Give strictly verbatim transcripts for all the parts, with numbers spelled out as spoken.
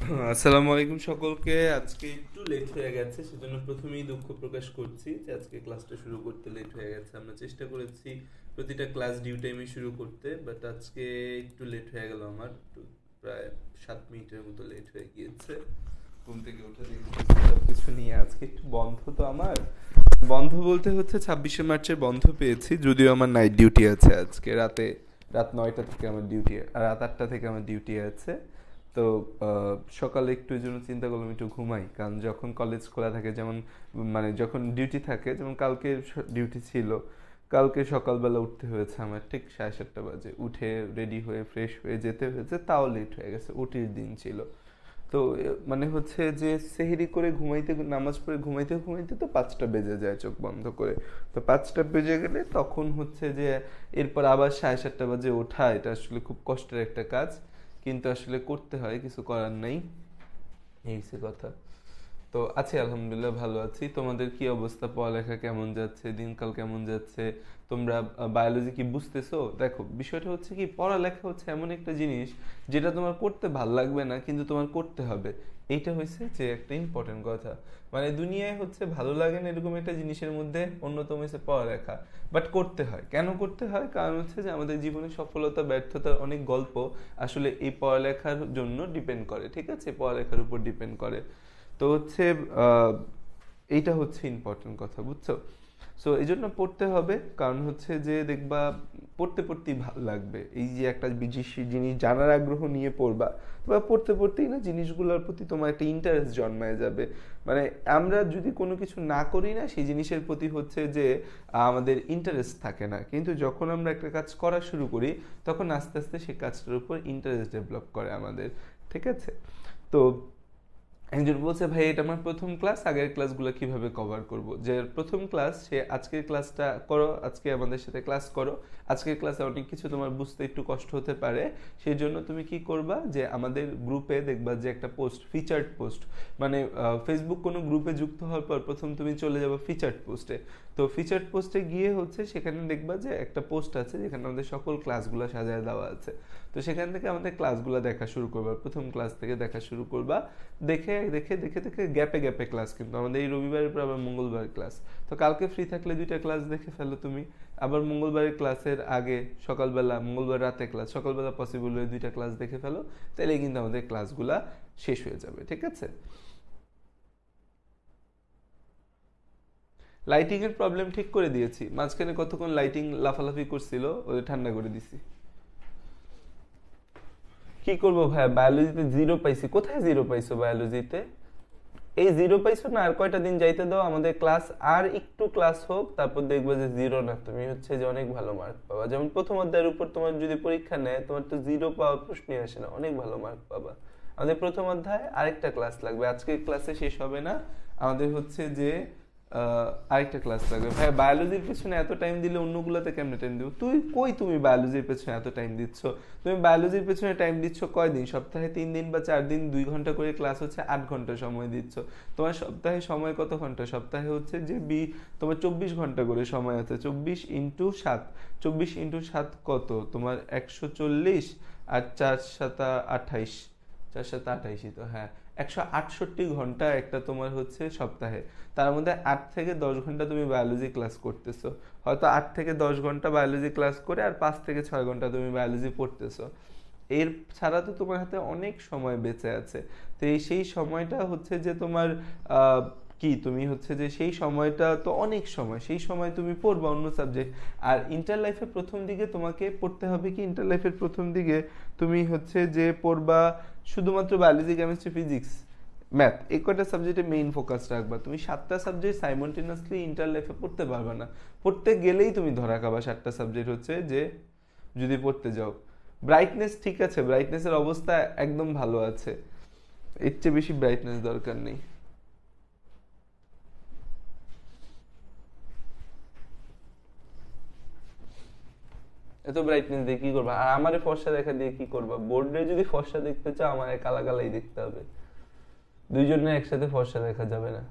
আসসালামু আলাইকুম সকলকে। আজকে একটু লেট হয়ে গেছে, সেজন্য প্রথমেই দুঃখ প্রকাশ করছি যে আজকে ক্লাসটা শুরু করতে লেট হয়ে গেছে। আমরা চেষ্টা করেছি প্রতিটা ক্লাস ডিউ টাইমে শুরু করতে, বাট আজকে একটু লেট হয়ে গেল। আমার একটু প্রায় সাত মিনিটের মতো লেট হয়ে গিয়েছে। ঘুম থেকে উঠে দেখছি সবকিছু নিয়ে আজকে একটু বন্ধ। তো আমার বন্ধ বলতে হচ্ছে ছাব্বিশে মার্চের বন্ধ পেয়েছি, যদিও আমার নাইট ডিউটি আছে আজকে রাতে। রাত নয়টা থেকে আমার ডিউটি, রাত আটটা থেকে আমার ডিউটি আছে। তো আহ, সকালে একটু এই জন্য চিন্তা করলাম একটু ঘুমাই, কারণ যখন কলেজ খোলা থাকে, যেমন মানে যখন ডিউটি থাকে, যেমন কালকে ডিউটি ছিল, কালকে সকালবেলা উঠতে হয়েছে আমার ঠিক সাড়ে সাতটা বাজে, উঠে রেডি হয়ে ফ্রেশ হয়ে যেতে হয়েছে, তাও লেট হয়ে গেছে, ওটির দিন ছিল। তো এ, মানে হচ্ছে যে সেহরি করে ঘুমাইতে, নামাজ পড়ে ঘুমাইতে ঘুমাইতে তো পাঁচটা বেজে যায় চোখ বন্ধ করে। তো পাঁচটা বেজে গেলে তখন হচ্ছে যে এরপর আবার সাড়ে সাতটা বাজে ওঠা, এটা আসলে খুব কষ্টের একটা কাজ, কিন্তু আসলে করতে হয়, কিছু করার নাই। এই হচ্ছে কথা। তো আছি আলহামদুলিল্লাহ, ভালো আছি। তোমাদের কি অবস্থা? পড়ালেখা কেমন যাচ্ছে? দিনকাল কেমন যাচ্ছে? তোমরা বায়োলজি কি বুঝতেছো? দেখো, বিষয়টা হচ্ছে কি, পড়ালেখা হচ্ছে এমন একটা জিনিস যেটা তোমার করতে ভাল লাগবে না, কিন্তু তোমার করতে হবে। এইটা হচ্ছে যে একটা ইম্পর্টেন্ট কথা। মানে দুনিয়ায় হচ্ছে ভালো লাগে না এরকম একটা জিনিসের মধ্যে অন্যতম হচ্ছে পড়ালেখা। বাট করতে হয়। কেন করতে হয়? কারণ হচ্ছে যে আমাদের জীবনে সফলতা ব্যর্থতার অনেক গল্প আসলে এই পড়ালেখার জন্য ডিপেন্ড করে, ঠিক আছে? পড়ালেখার উপর ডিপেন্ড করে। তো হচ্ছে আহ, এইটা হচ্ছে ইম্পর্টেন্ট কথা, বুঝছো? সো এই জন্য পড়তে হবে, কারণ হচ্ছে যে দেখবা পড়তে পড়তেই ভালো লাগবে। এই যে একটা বিজি- জিনিস জানার আগ্রহ নিয়ে পড়বা, বা পড়তে পড়তেই না জিনিসগুলোর প্রতি তোমার একটা ইন্টারেস্ট জন্মায় যাবে। মানে আমরা যদি কোনো কিছু না করি না, সেই জিনিসের প্রতি হচ্ছে যে আমাদের ইন্টারেস্ট থাকে না, কিন্তু যখন আমরা একটা কাজ করা শুরু করি, তখন আস্তে আস্তে সেই কাজটার উপর ইন্টারেস্ট ডেভেলপ করে আমাদের, ঠিক আছে? তো একজন বলছে, ভাই এটা আমার প্রথম ক্লাস, আগের ক্লাসগুলো কিভাবে কভার করব? যে প্রথম ক্লাস, সে আজকের ক্লাসটা করো, আজকে আমাদের সাথে ক্লাস করো। আজকের ক্লাসে অনেক কিছু তোমার বুঝতে একটু কষ্ট হতে পারে, সেই জন্য তুমি কি করবা, যে আমাদের গ্রুপে দেখবা যে একটা পোস্ট, ফিচার্ড পোস্ট, মানে ফেসবুক কোনো গ্রুপে যুক্ত হওয়ার পর প্রথম তুমি চলে যাবে ফিচার্ড পোস্টে। তো ফিচার্ড পোস্টে গিয়ে হচ্ছে সেখানে দেখবা যে একটা পোস্ট আছে যেখানে আমাদের সকল ক্লাসগুলো সাজায় দেওয়া আছে। তো সেখান থেকে আমাদের ক্লাসগুলো দেখা শুরু করবা, প্রথম ক্লাস থেকে দেখা শুরু করবা। দেখে দেখে দেখে দেখে গ্যাপে গ্যাপে ক্লাস, কিন্তু আমাদের এই রবিবারের পর আবার মঙ্গলবার ক্লাস। তো কালকে ফ্রি থাকলে দুইটা ক্লাস দেখে ফেলো তুমি। আবার মঙ্গলবারের ক্লাসের আগে সকালবেলা, মঙ্গলবার রাতে ক্লাস, সকালবেলা পসিবল হয়ে দুইটা ক্লাস দেখে ফেলো। তাহলে কিন্তু আমাদের ক্লাসগুলা শেষ হয়ে যাবে, ঠিক আছে? লাইটিং এর প্রবলেম ঠিক করে দিয়েছি, মাঝখানে কতক্ষণ লাইটিং লাফালাফি করছিল, ওদের ঠান্ডা করে দিছি। কি করবো ভাই, বায়োলজিতে জিরো পাইছি। কোথায় জিরো পাইছো বায়োলজিতে? এই জিরো পাইছো না, আর কয়টা দিন যাইতে দাও আমাদের ক্লাস, আর একটু ক্লাস হোক, তারপর দেখবে যে জিরো না, তুমি হচ্ছে যে অনেক ভালো মার্ক পাবা। যেমন প্রথম অধ্যায়ের উপর তোমার যদি পরীক্ষা নেয়, তোমার তো জিরো পাওয়ার প্রশ্নই আসে না, অনেক ভালো মার্ক পাবা। আমাদের প্রথম অধ্যায় আরেকটা ক্লাস লাগবে, আজকের ক্লাসে শেষ হবে না। আমাদের হচ্ছে যে আহ, আরেকটা ক্লাস লাগবে। ভাই বায়োলজির পেছনে এত টাইম দিলে অন্যগুলোতে কেমনে টাইম দিব? তুই কই, তুমি বায়োলজির পেছনে এত টাইম দিচ্ছ? তুমি বায়োলজির পেছনে টাইম দিচ্ছ কয়দিন? সপ্তাহে তিন দিন বা চার দিন, দুই ঘন্টা করে ক্লাস হচ্ছে, আট ঘন্টা সময় দিচ্ছ। তোমার সপ্তাহে সময় কত ঘন্টা? সপ্তাহে হচ্ছে যে বি তোমার চব্বিশ ঘন্টা করে সময় আছে, চব্বিশ ইন্টু সাত, চব্বিশ ইন্টু সাত কত তোমার? একশো চল্লিশ। আর চার সাতা আঠাইশ, চার সাথে আঠাইশই তো, হ্যাঁ। একশো আটষট্টি ঘন্টা একটা তোমার হচ্ছে সপ্তাহে। তার মধ্যে আট থেকে দশ ঘন্টা তুমি বায়োলজি ক্লাস করতেছো। হয়তো আট থেকে দশ ঘন্টা বায়োলজি ক্লাস করে আর পাঁচ থেকে ছয় ঘন্টা তুমি বায়োলজি পড়তেছো। এর ছাড়া তো তোমার হাতে অনেক সময় বেঁচে আছে। তো এই সেই সময়টা হচ্ছে যে তোমার আহ, কি তুমি হচ্ছে যে সেই সময়টা তো অনেক সময়, সেই সময় তুমি পড়বা অন্য সাবজেক্ট। আর ইন্টার লাইফের প্রথম দিকে তোমাকে পড়তে হবে কি, ইন্টার লাইফের প্রথম দিকে তুমি হচ্ছে যে পড়বা শুধুমাত্র বায়োলজি, কেমিস্ট্রি, ফিজিক্স, ম্যাথ, এই কয়টা সাবজেক্টে মেইন ফোকাস রাখবা। তুমি সাতটা সাবজেক্ট সাইমultaneously ইন্টার লাইফে পড়তে পারবে না। পড়তে গেলেই তুমি ধরা খাবা সাতটা সাবজেক্ট হচ্ছে যে, যদি পড়তে যাও। ব্রাইটনেস ঠিক আছে, ব্রাইটনেসের অবস্থা একদম ভালো আছে, এর চেয়ে বেশি ব্রাইটনেস দরকার নেই। এত ব্রাইটনেস দিয়ে কি করবা? আর আমারে ফর্সা দেখা দিয়ে কি করবা? বোর্ডে যদি ফর্সা দেখতে চাও, আমার কালা কালাই দেখতে হবে। দুইজনে একসাথে ফর্সা দেখা যাবে না।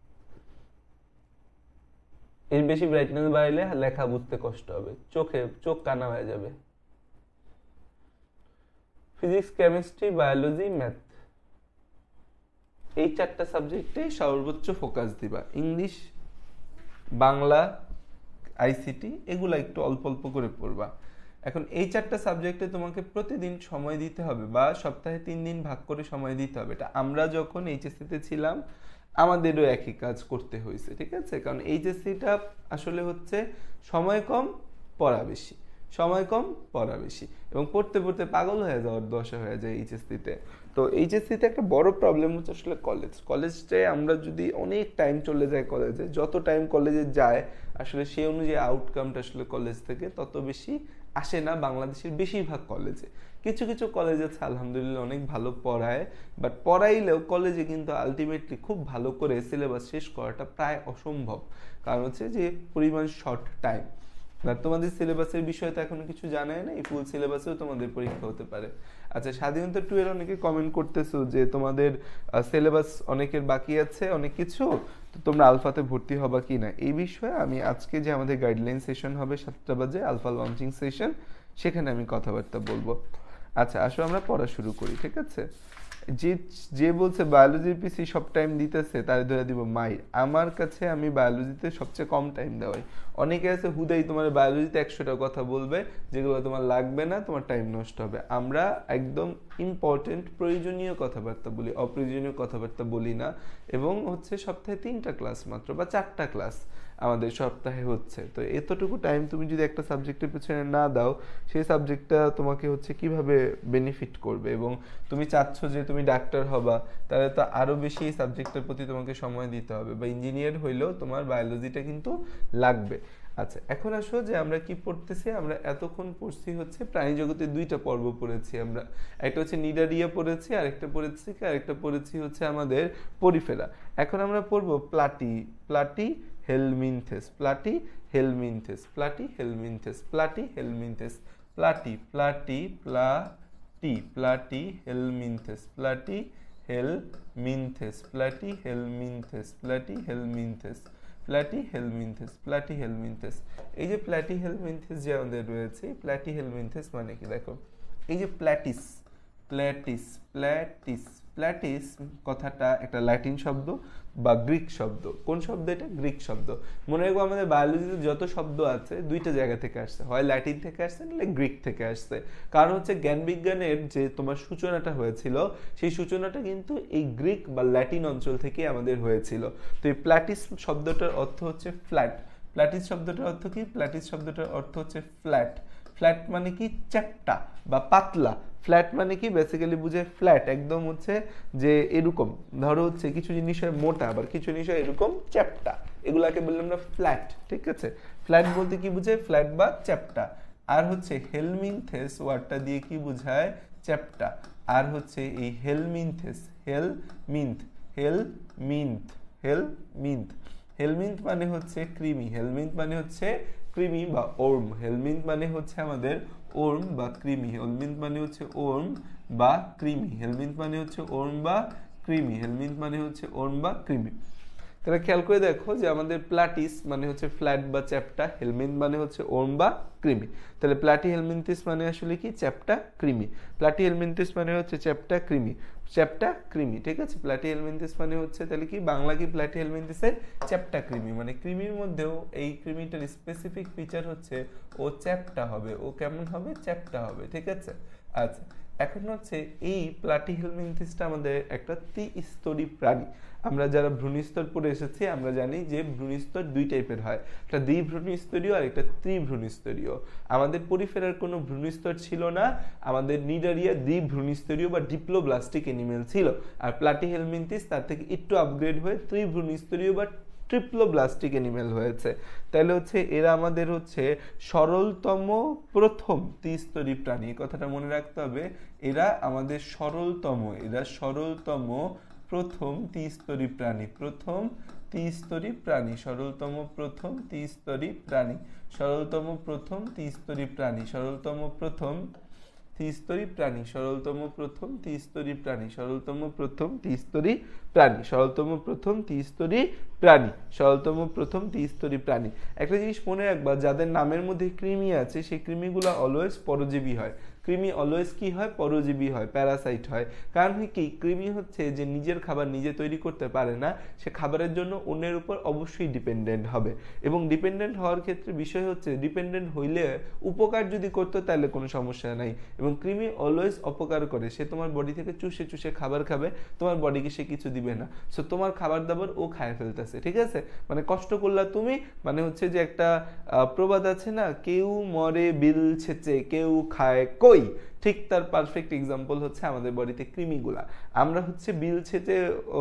এর বেশি ব্রাইটনেস বাড়াইলে লেখা বুঝতে কষ্ট হবে, চোখে চোখ কানা হয়ে যাবে। ফিজিক্স, কেমিস্ট্রি, বায়োলজি, ম্যাথ, এই চারটা সাবজেক্টে সর্বোচ্চ ফোকাস দিবা, ইংলিশ, বাংলা, আইসিটি, এগুলো একটু অল্প অল্প করে পড়বা। এখন এই চারটা সাবজেক্টে তোমাকে প্রতিদিন সময় দিতে হবে বা সপ্তাহে তিন দিন ভাগ করে সময় দিতে হবে। এটা আমরা যখন এইচএসসিতে ছিলাম আমাদেরও একই কাজ করতে হয়েছে, ঠিক আছে? কারণ এইচএসসিটা আসলে হচ্ছে সময় কম পড়া বেশি, সময় কম পড়া বেশি, এবং পড়তে পড়তে পাগল হয়ে যাওয়ার দশা হয়ে যায় এইচএসসিতে। তো এইচএসসিতে একটা বড় প্রবলেম হচ্ছে আসলে কলেজ কলেজটায় আমরা যদি অনেক টাইম চলে যায় কলেজে, যত টাইম কলেজে যায় আসলে সেই অনুযায়ী আউটকামটা আসলে কলেজ থেকে তত বেশি আসে না বাংলাদেশের বেশিরভাগ কলেজে। কিছু কিছু কলেজ আছে আলহামদুলিল্লাহ অনেক ভালো পড়ায়, বাট পড়াইলেও কলেজে কিন্তু আলটিমেটলি খুব ভালো করে সিলেবাস শেষ করাটা প্রায় অসম্ভব, কারণ হচ্ছে যে পরিমাণ শর্ট টাইম। আর তোমাদের সিলেবাসের বিষয়ে তো এখনো কিছু জানাই না, এই ফুল সিলেবাসেও তোমাদের পরীক্ষা হতে পারে। আচ্ছা, স্বাধীনতা টু এর অনেকে কমেন্ট করতেছো যে তোমাদের সিলেবাস অনেকের বাকি আছে অনেক কিছু, তো তোমরা আলফাতে ভর্তি হবা কি না, এই বিষয়ে আমি আজকে যে আমাদের গাইডলাইন সেশন হবে সাতটা বাজে, আলফা লঞ্চিং সেশন, সেখানে আমি কথাবার্তা বলবো। আচ্ছা, আসো আমরা পড়া শুরু করি, ঠিক আছে? যে যে বলছে বায়োলজির পিসি সব টাইম দিতেছে তার ধরে দিব মাই। আমার কাছে আমি বায়োলজিতে সবচেয়ে কম টাইম দেওয়াই। অনেকে আছে হুদাই তোমার বায়োলজিতে একশোটা কথা বলবে যেগুলো তোমার লাগবে না, তোমার টাইম নষ্ট হবে। আমরা একদম ইম্পর্টেন্ট প্রয়োজনীয় কথাবার্তা বলি, অপ্রয়োজনীয় কথাবার্তা বলি না। এবং হচ্ছে সপ্তাহে তিনটা ক্লাস মাত্র বা চারটা ক্লাস আমাদের সপ্তাহে হচ্ছে। তো এতটুকু টাইম তুমি যদি একটা সাবজেক্টের পেছনে না দাও, সেই সাবজেক্টটা তোমাকে হচ্ছে কিভাবে বেনিফিট করবে? এবং তুমি চাচ্ছ যে তুমি ডাক্তার হবা, তাহলে তো আরো বেশি এই সাবজেক্টের প্রতি তোমাকে সময় দিতে হবে, বা ইঞ্জিনিয়ার হইলেও তোমার বায়োলজিটা কিন্তু লাগবে। আচ্ছা, এখন আসো যে আমরা কি পড়তেছি। আমরা এতক্ষণ পড়ছি হচ্ছে প্রাণী জগতের দুইটা পর্ব পড়েছি আমরা, একটা হচ্ছে নিডারিয়া পড়েছি, আরেকটা পড়েছি আরেকটা পড়েছি হচ্ছে আমাদের পরিফেরা। এখন আমরা পড়বো platy platy helminthes platy helminthes platy helminthes platy helminthes platy platy platy platy helminthes platy helminthes platy helminthes platy helminthes platy helminthes platy helminthes. এই যে প্লাটি হেলমিনথেস যে আমাদের রয়েছে, প্লাটি হেলমিনথেস মানে কি দেখো, এই যে প্ল্যাটিস প্ল্যাটিস প্ল্যাটিস প্ল্যাটিস কথাটা একটা ল্যাটিন শব্দ বা গ্রিক শব্দ। কোন শব্দ এটা? গ্রিক শব্দ। মনে রাখবো আমাদের বায়োলজিতে যত শব্দ আছে দুইটা জায়গা থেকে আসছে, হয় ল্যাটিন থেকে আসছে নাহলে গ্রিক থেকে আসছে। কারণ হচ্ছে জ্ঞান বিজ্ঞানের যে তোমার সূচনাটা হয়েছিল, সেই সূচনাটা কিন্তু এই গ্রিক বা ল্যাটিন অঞ্চল থেকে আমাদের হয়েছিল। তো এই প্ল্যাটিস শব্দটার অর্থ হচ্ছে ফ্ল্যাট। প্ল্যাটিস শব্দটার অর্থ কি? প্ল্যাটিস শব্দটার অর্থ হচ্ছে ফ্ল্যাট। ফ্ল্যাট মানে কি? চ্যাপ্টা বা পাতলা। ফ্ল্যাট মানে কি? বেসিক্যালি বুঝে ফ্ল্যাট, একদম হচ্ছে যে এরকম, ধরো হচ্ছে কিছু জিনিস হয় মোটা, আবার কিছু জিনিস হয় এরকম চ্যাপ্টা, এগুলাকে বললাম আমরা ফ্ল্যাট, ঠিক আছে? ফ্ল্যাট বলতে কি বুঝে? ফ্ল্যাট বা চ্যাপ্টা। আর হচ্ছে হেলমিনথেস ওয়ার্ডটা দিয়ে কি বুঝায়? চ্যাপ্টা। আর হচ্ছে এই helminthes, helminth helminth helminth helminth মানে হচ্ছে কৃমি। হেলমিন্থ মানে হচ্ছে কৃমি বা ওর্ম। হেলমিন্থ মানে হচ্ছে আমাদের ওর্ম বা কৃমি। হেলমিন্থ মানে হচ্ছে ওর্ম বা কৃমি। হেলমিন্থ মানে হচ্ছে ওর্ম বা কৃমি। হেলমিন্থ মানে হচ্ছে ওর্ম বা কৃমি। তাহলে খেয়াল করে দেখো যে আমাদের প্লাটিস মানে হচ্ছে ফ্ল্যাট বা চ্যাপ্টা, হেলমিন্থ মানে হচ্ছে ওর্ম বা কৃমি। তাহলে প্লাটি হেলমিনথিস মানে আসলে কি? চ্যাপ্টা কৃমি। প্লাটি হেলমিনথিস মানে হচ্ছে চ্যাপ্টা কৃমি, চ্যাপ্টা কৃমি, ঠিক আছে? প্লাটি হেলমিনথিস মানে হচ্ছে তাহলে কি বাংলা কি? প্লাটি হেলমিনথিসের চ্যাপ্টা কৃমি, মানে কৃমির মধ্যেও এই কৃমিটার স্পেসিফিক ফিচার হচ্ছে ও চ্যাপ্টা হবে। ও কেমন হবে? চ্যাপ্টা হবে, ঠিক আছে? আচ্ছা, এখন হচ্ছে এই প্লাটি হেলমিনথিসটা আমাদের একটা ত্রিস্তরী প্রাণী। আমরা যারা ভ্রূণস্তর পড়ে এসেছি আমরা জানি যে ভ্রূণস্তর দুই টাইপের হয়, একটা দ্বিভ্রূণস্তরীয় আর একটা ত্রিভ্রূণস্তরীয়। আমাদের পরিফেরার কোনো ভ্রূণস্তর ছিল না, আমাদের নিডারিয়া দ্বিভ্রূণস্তরীয় বা ডিপ্লোব্লাস্টিক অ্যানিমেল ছিল। আর প্লাটি হেলমিনথিস তার থেকে একটু আপগ্রেড হয়ে ত্রিভ্রূণস্তরীয় বা ট্রিপ্লোব্লাস্টিক অ্যানিমেল হয়েছে। তাহলে হচ্ছে এরা আমাদের হচ্ছে সরলতম প্রথম ত্রিস্তরী প্রাণী, কথাটা মনে রাখতে হবে। এরা আমাদের সরলতম, এরা সরলতম প্রথম ত্রিস্তরী প্রাণী, প্রথম ত্রিস্তরী প্রাণী, সরলতম প্রথম ত্রিস্তরী প্রাণী, সরলতম প্রথম ত্রিস্তরী প্রাণী, সরলতম প্রথম ত্রিস্তরী প্রাণী, সরলতম প্রথম ত্রিস্তরী প্রাণী, সরলতম প্রথম ত্রিস্তরী প্রাণী, সরলতম প্রথম ত্রিস্তরী প্রাণী, সরলতম প্রথম ত্রিস্তরী প্রাণী। একটা জিনিস মনে রাখবা, যাদের নামের মধ্যে কৃমি আছে সেই কৃমিগুলো অলওয়েজ পরজীবী হয়। কৃমি অলওয়েজ কি হয়, পরজীবী হয়, প্যারাসাইট হয়। কারণ কি, কৃমি হচ্ছে যে নিজের খাবার নিজে তৈরি করতে পারে না, সে খাবারের জন্য অন্যের উপর অবশ্যই ডিপেন্ডেন্ট হবে। এবং ডিপেন্ডেন্ট হওয়ার ক্ষেত্রে বিষয় হচ্ছে, ডিপেন্ডেন্ট হইলে উপকার যদি করতো তাহলে কোনো সমস্যা নাই, এবং কৃমি অলওয়েজ অপকার করে। সে তোমার বডি থেকে চুষে চুষে খাবার খাবে, তোমার বডিকে সে কিছু দিবে না। সো তোমার খাবার দাবার ও খায় ফেলতেছে, ঠিক আছে? মানে কষ্ট করলা তুমি, মানে হচ্ছে যে একটা প্রবাদ আছে না, কেউ মরে বিল ছেচে কেউ খায় কই, ঠিক তার পারফেক্ট এক্সাম্পল হচ্ছে আমাদের বডিতে কৃমিগুলা। আমরা হচ্ছে বিল ছেচে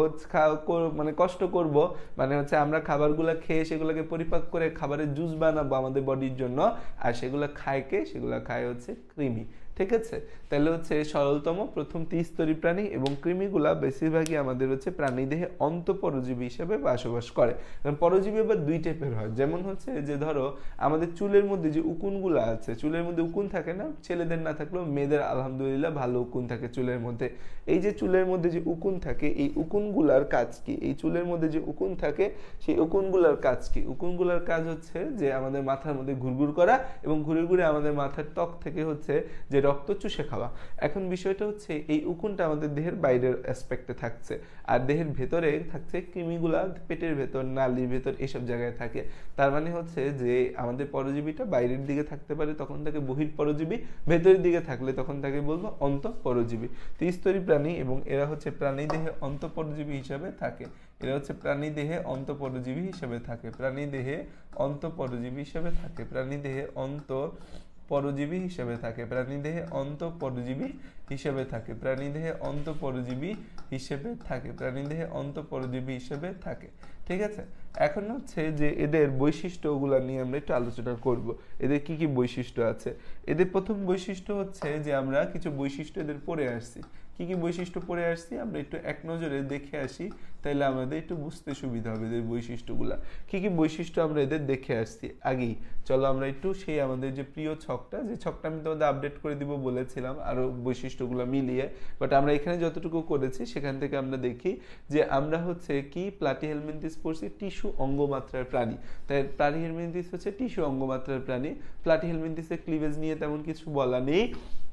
মানে কষ্ট করব, মানে হচ্ছে আমরা খাবারগুলা খেয়ে সেগুলোকে পরিপাক করে খাবারের জুস বানাবো আমাদের বডির জন্য, আর সেগুলো খায় কে? সেগুলো খায় হচ্ছে কৃমি, ঠিক আছে? তাহলে হচ্ছে সরলতম প্রথম ত্রিস্তরী প্রাণী, এবং কৃমিগুলা বেশিরভাগই আমাদের হচ্ছে প্রাণীদেহে অন্তঃপরজীবী হিসেবে বসবাস করে। কারণ পরজীবী আবার দুই টাইপের হয়, যেমন হচ্ছে যে ধরো আমাদের চুলের মধ্যে যে উকুনগুলো আছে, চুলের মধ্যে উকুন থাকে না, ছেলেদের না থাকলেও মেয়েদের আলহামদুলিল্লাহ ভালো উকুন থাকে চুলের মধ্যে। এই যে চুলের মধ্যে যে উকুন থাকে, এই উকুনগুলার কাজ কি? এই চুলের মধ্যে যে উকুন থাকে, সেই উকুনগুলার কাজ কি? উকুনগুলার কাজ হচ্ছে যে আমাদের মাথার মধ্যে ঘুরঘুর করা, এবং ঘুরে ঘুরে আমাদের মাথার ত্বক থেকে হচ্ছে যে রক্ত চুষে খাওয়া। এখন বিষয়টা হচ্ছে, এই উকুনটা আমাদের দেহের বাইরের অ্যাসপেক্টে থাকছে, আর দেহের ভেতরে থাকছে কৃমিগুলা পেটের ভেতর, নালীর ভেতর, এসব জায়গায় থাকে। তার মানে হচ্ছে যে আমাদের পরজীবীটা বাইরের দিকে থাকতে পারে, তখন তাকে বহির পরজীবী, ভেতরের দিকে থাকলে তখন তাকে বলবো অন্তঃপরজীবী। ত্রিস্তরী প্রাণী, এবং এরা হচ্ছে প্রাণী দেহে অন্তঃপরজীবী হিসাবে থাকে। এরা হচ্ছে প্রাণী দেহে অন্তঃপরজীবী হিসেবে থাকে প্রাণী দেহে অন্তঃপরজীবী হিসেবে থাকে প্রাণী দেহে অন্ত পরজীবী হিসেবে থাকে প্রাণীদেহে অন্তঃপরজীবী হিসেবে থাকে প্রাণীদেহে অন্তঃপরজীবী হিসেবে থাকে প্রাণীদেহে অন্তঃপরজীবী হিসেবে থাকে ঠিক আছে। এখন হচ্ছে যে এদের বৈশিষ্ট্যগুলো নিয়ে আমরা একটু আলোচনা করব। এদের কি কি বৈশিষ্ট্য আছে? এদের প্রথম বৈশিষ্ট্য হচ্ছে যে আমরা কিছু বৈশিষ্ট্য এদের পড়ে আসছি। কি কি বৈশিষ্ট্য পড়ে আসছি আমরা একটু এক নজরে দেখে আসি, তাইলে আমাদের একটু বুঝতে সুবিধা হবে এদের বৈশিষ্ট্যগুলা। কি কি বৈশিষ্ট্য আমরা এদের দেখে আসছি আগেই, চলো আমরা একটু সেই আমাদের যে প্রিয় ছকটা, যে ছকটা আমি তোমাদের আপডেট করে দিব বলেছিলাম আরো বৈশিষ্ট্যগুলো মিলিয়ে, বাট আমরা এখানে যতটুকু করেছি সেখান থেকে আমরা দেখি যে আমরা হচ্ছে কি প্লাটিহেলমিনথিস পড়ছি টিস্যু অঙ্গমাত্রার প্রাণী। তাই প্লাটিহেলমিনথিস হচ্ছে টিস্যু অঙ্গমাত্রার প্রাণী। প্লাটিহেলমিনথিসের ক্লিভেজ নিয়ে তেমন কিছু বলা নেই।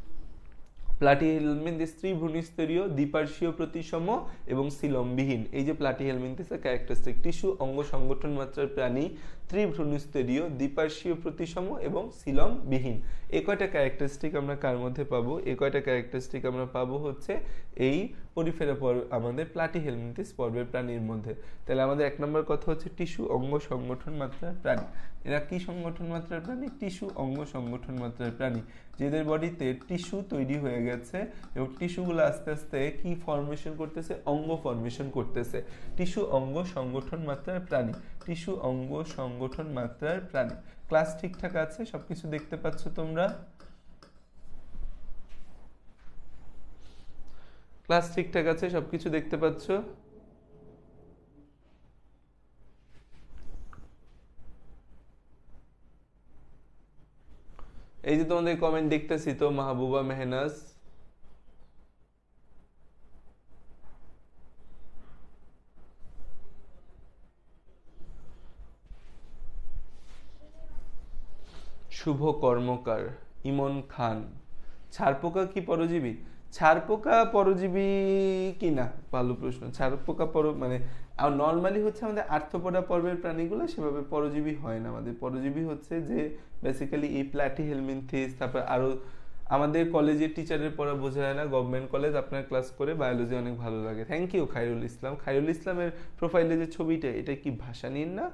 প্লাটিহেলমিনথিস ত্রিভ্রূণস্তরীয়, দ্বিপার্শ্বীয় প্রতিসম এবং সিলমবিহীন। এই যে প্লাটিহেলমিনথিসের ক্যারেক্টারিস্টিক, টিস্যু অঙ্গ সংগঠন মাত্রার প্রাণী, ত্রিভ্রূণস্তরীয়, দ্বিপার্শ্বীয় প্রতিসম এবং সিলমবিহীন। এই কয়টা ক্যারেক্টারিস্টিক আমরা কার মধ্যে পাবো? এই কয়টা ক্যারেক্টারিস্টিক আমরা পাবো হচ্ছে এই পরিফেরা পর্ব আমাদের প্লাটিহেলমিনথিস পর্বের প্রাণীর মধ্যে। তাহলে আমাদের এক নম্বর কথা হচ্ছে টিস্যু অঙ্গ সংগঠন মাত্রার প্রাণী। এরা কি সংগঠন মাত্রার প্রাণী? টিস্যু অঙ্গ সংগঠন মাত্রার প্রাণী, যেদের বডিতে টিস্যু তৈরি হয়ে গেছে এবং টিস্যুগুলো আস্তে আস্তে কি ফর্মেশন করতেছে? অঙ্গ ফর্মেশন করতেছে। টিস্যু অঙ্গ সংগঠন মাত্রার প্রাণী, টিস্যু অঙ্গ সংগঠন মাত্রার প্রাণী। ক্লাস ঠিকঠাক আছে? সবকিছু দেখতে পাচ্ছ তোমরা? ক্লাস ঠিকঠাক আছে? সবকিছু দেখতে পাচ্ছ? এই যে তোমাদের কমেন্ট দেখতেছি তো, মাহবুবা মেহনাজ, শুভ কর্মকার, ইমন খান। ছারপোকা কি পরজীবী? ছারপোকা পরজীবী কি না, ভালো প্রশ্ন। ছারপোকা পর মানে নর্মালি হচ্ছে আমাদের আর্থ্রোপোডা পর্বের প্রাণীগুলো সেভাবে পরজীবী হয় না। আমাদের পরজীবী হচ্ছে যে বেসিক্যালি এই প্লাটিহেলমিনথিস, তারপর আরো আমাদের কলেজের টিচারের পড়া বোঝা যায় না। গভর্নমেন্ট কলেজ, আপনার ক্লাস করে বায়োলজি অনেক ভালো লাগে। Thank you Khairul Islam. খায়রুল ইসলামের প্রোফাইলে যে ছবিটা, এটা কি ভাষা নিন না?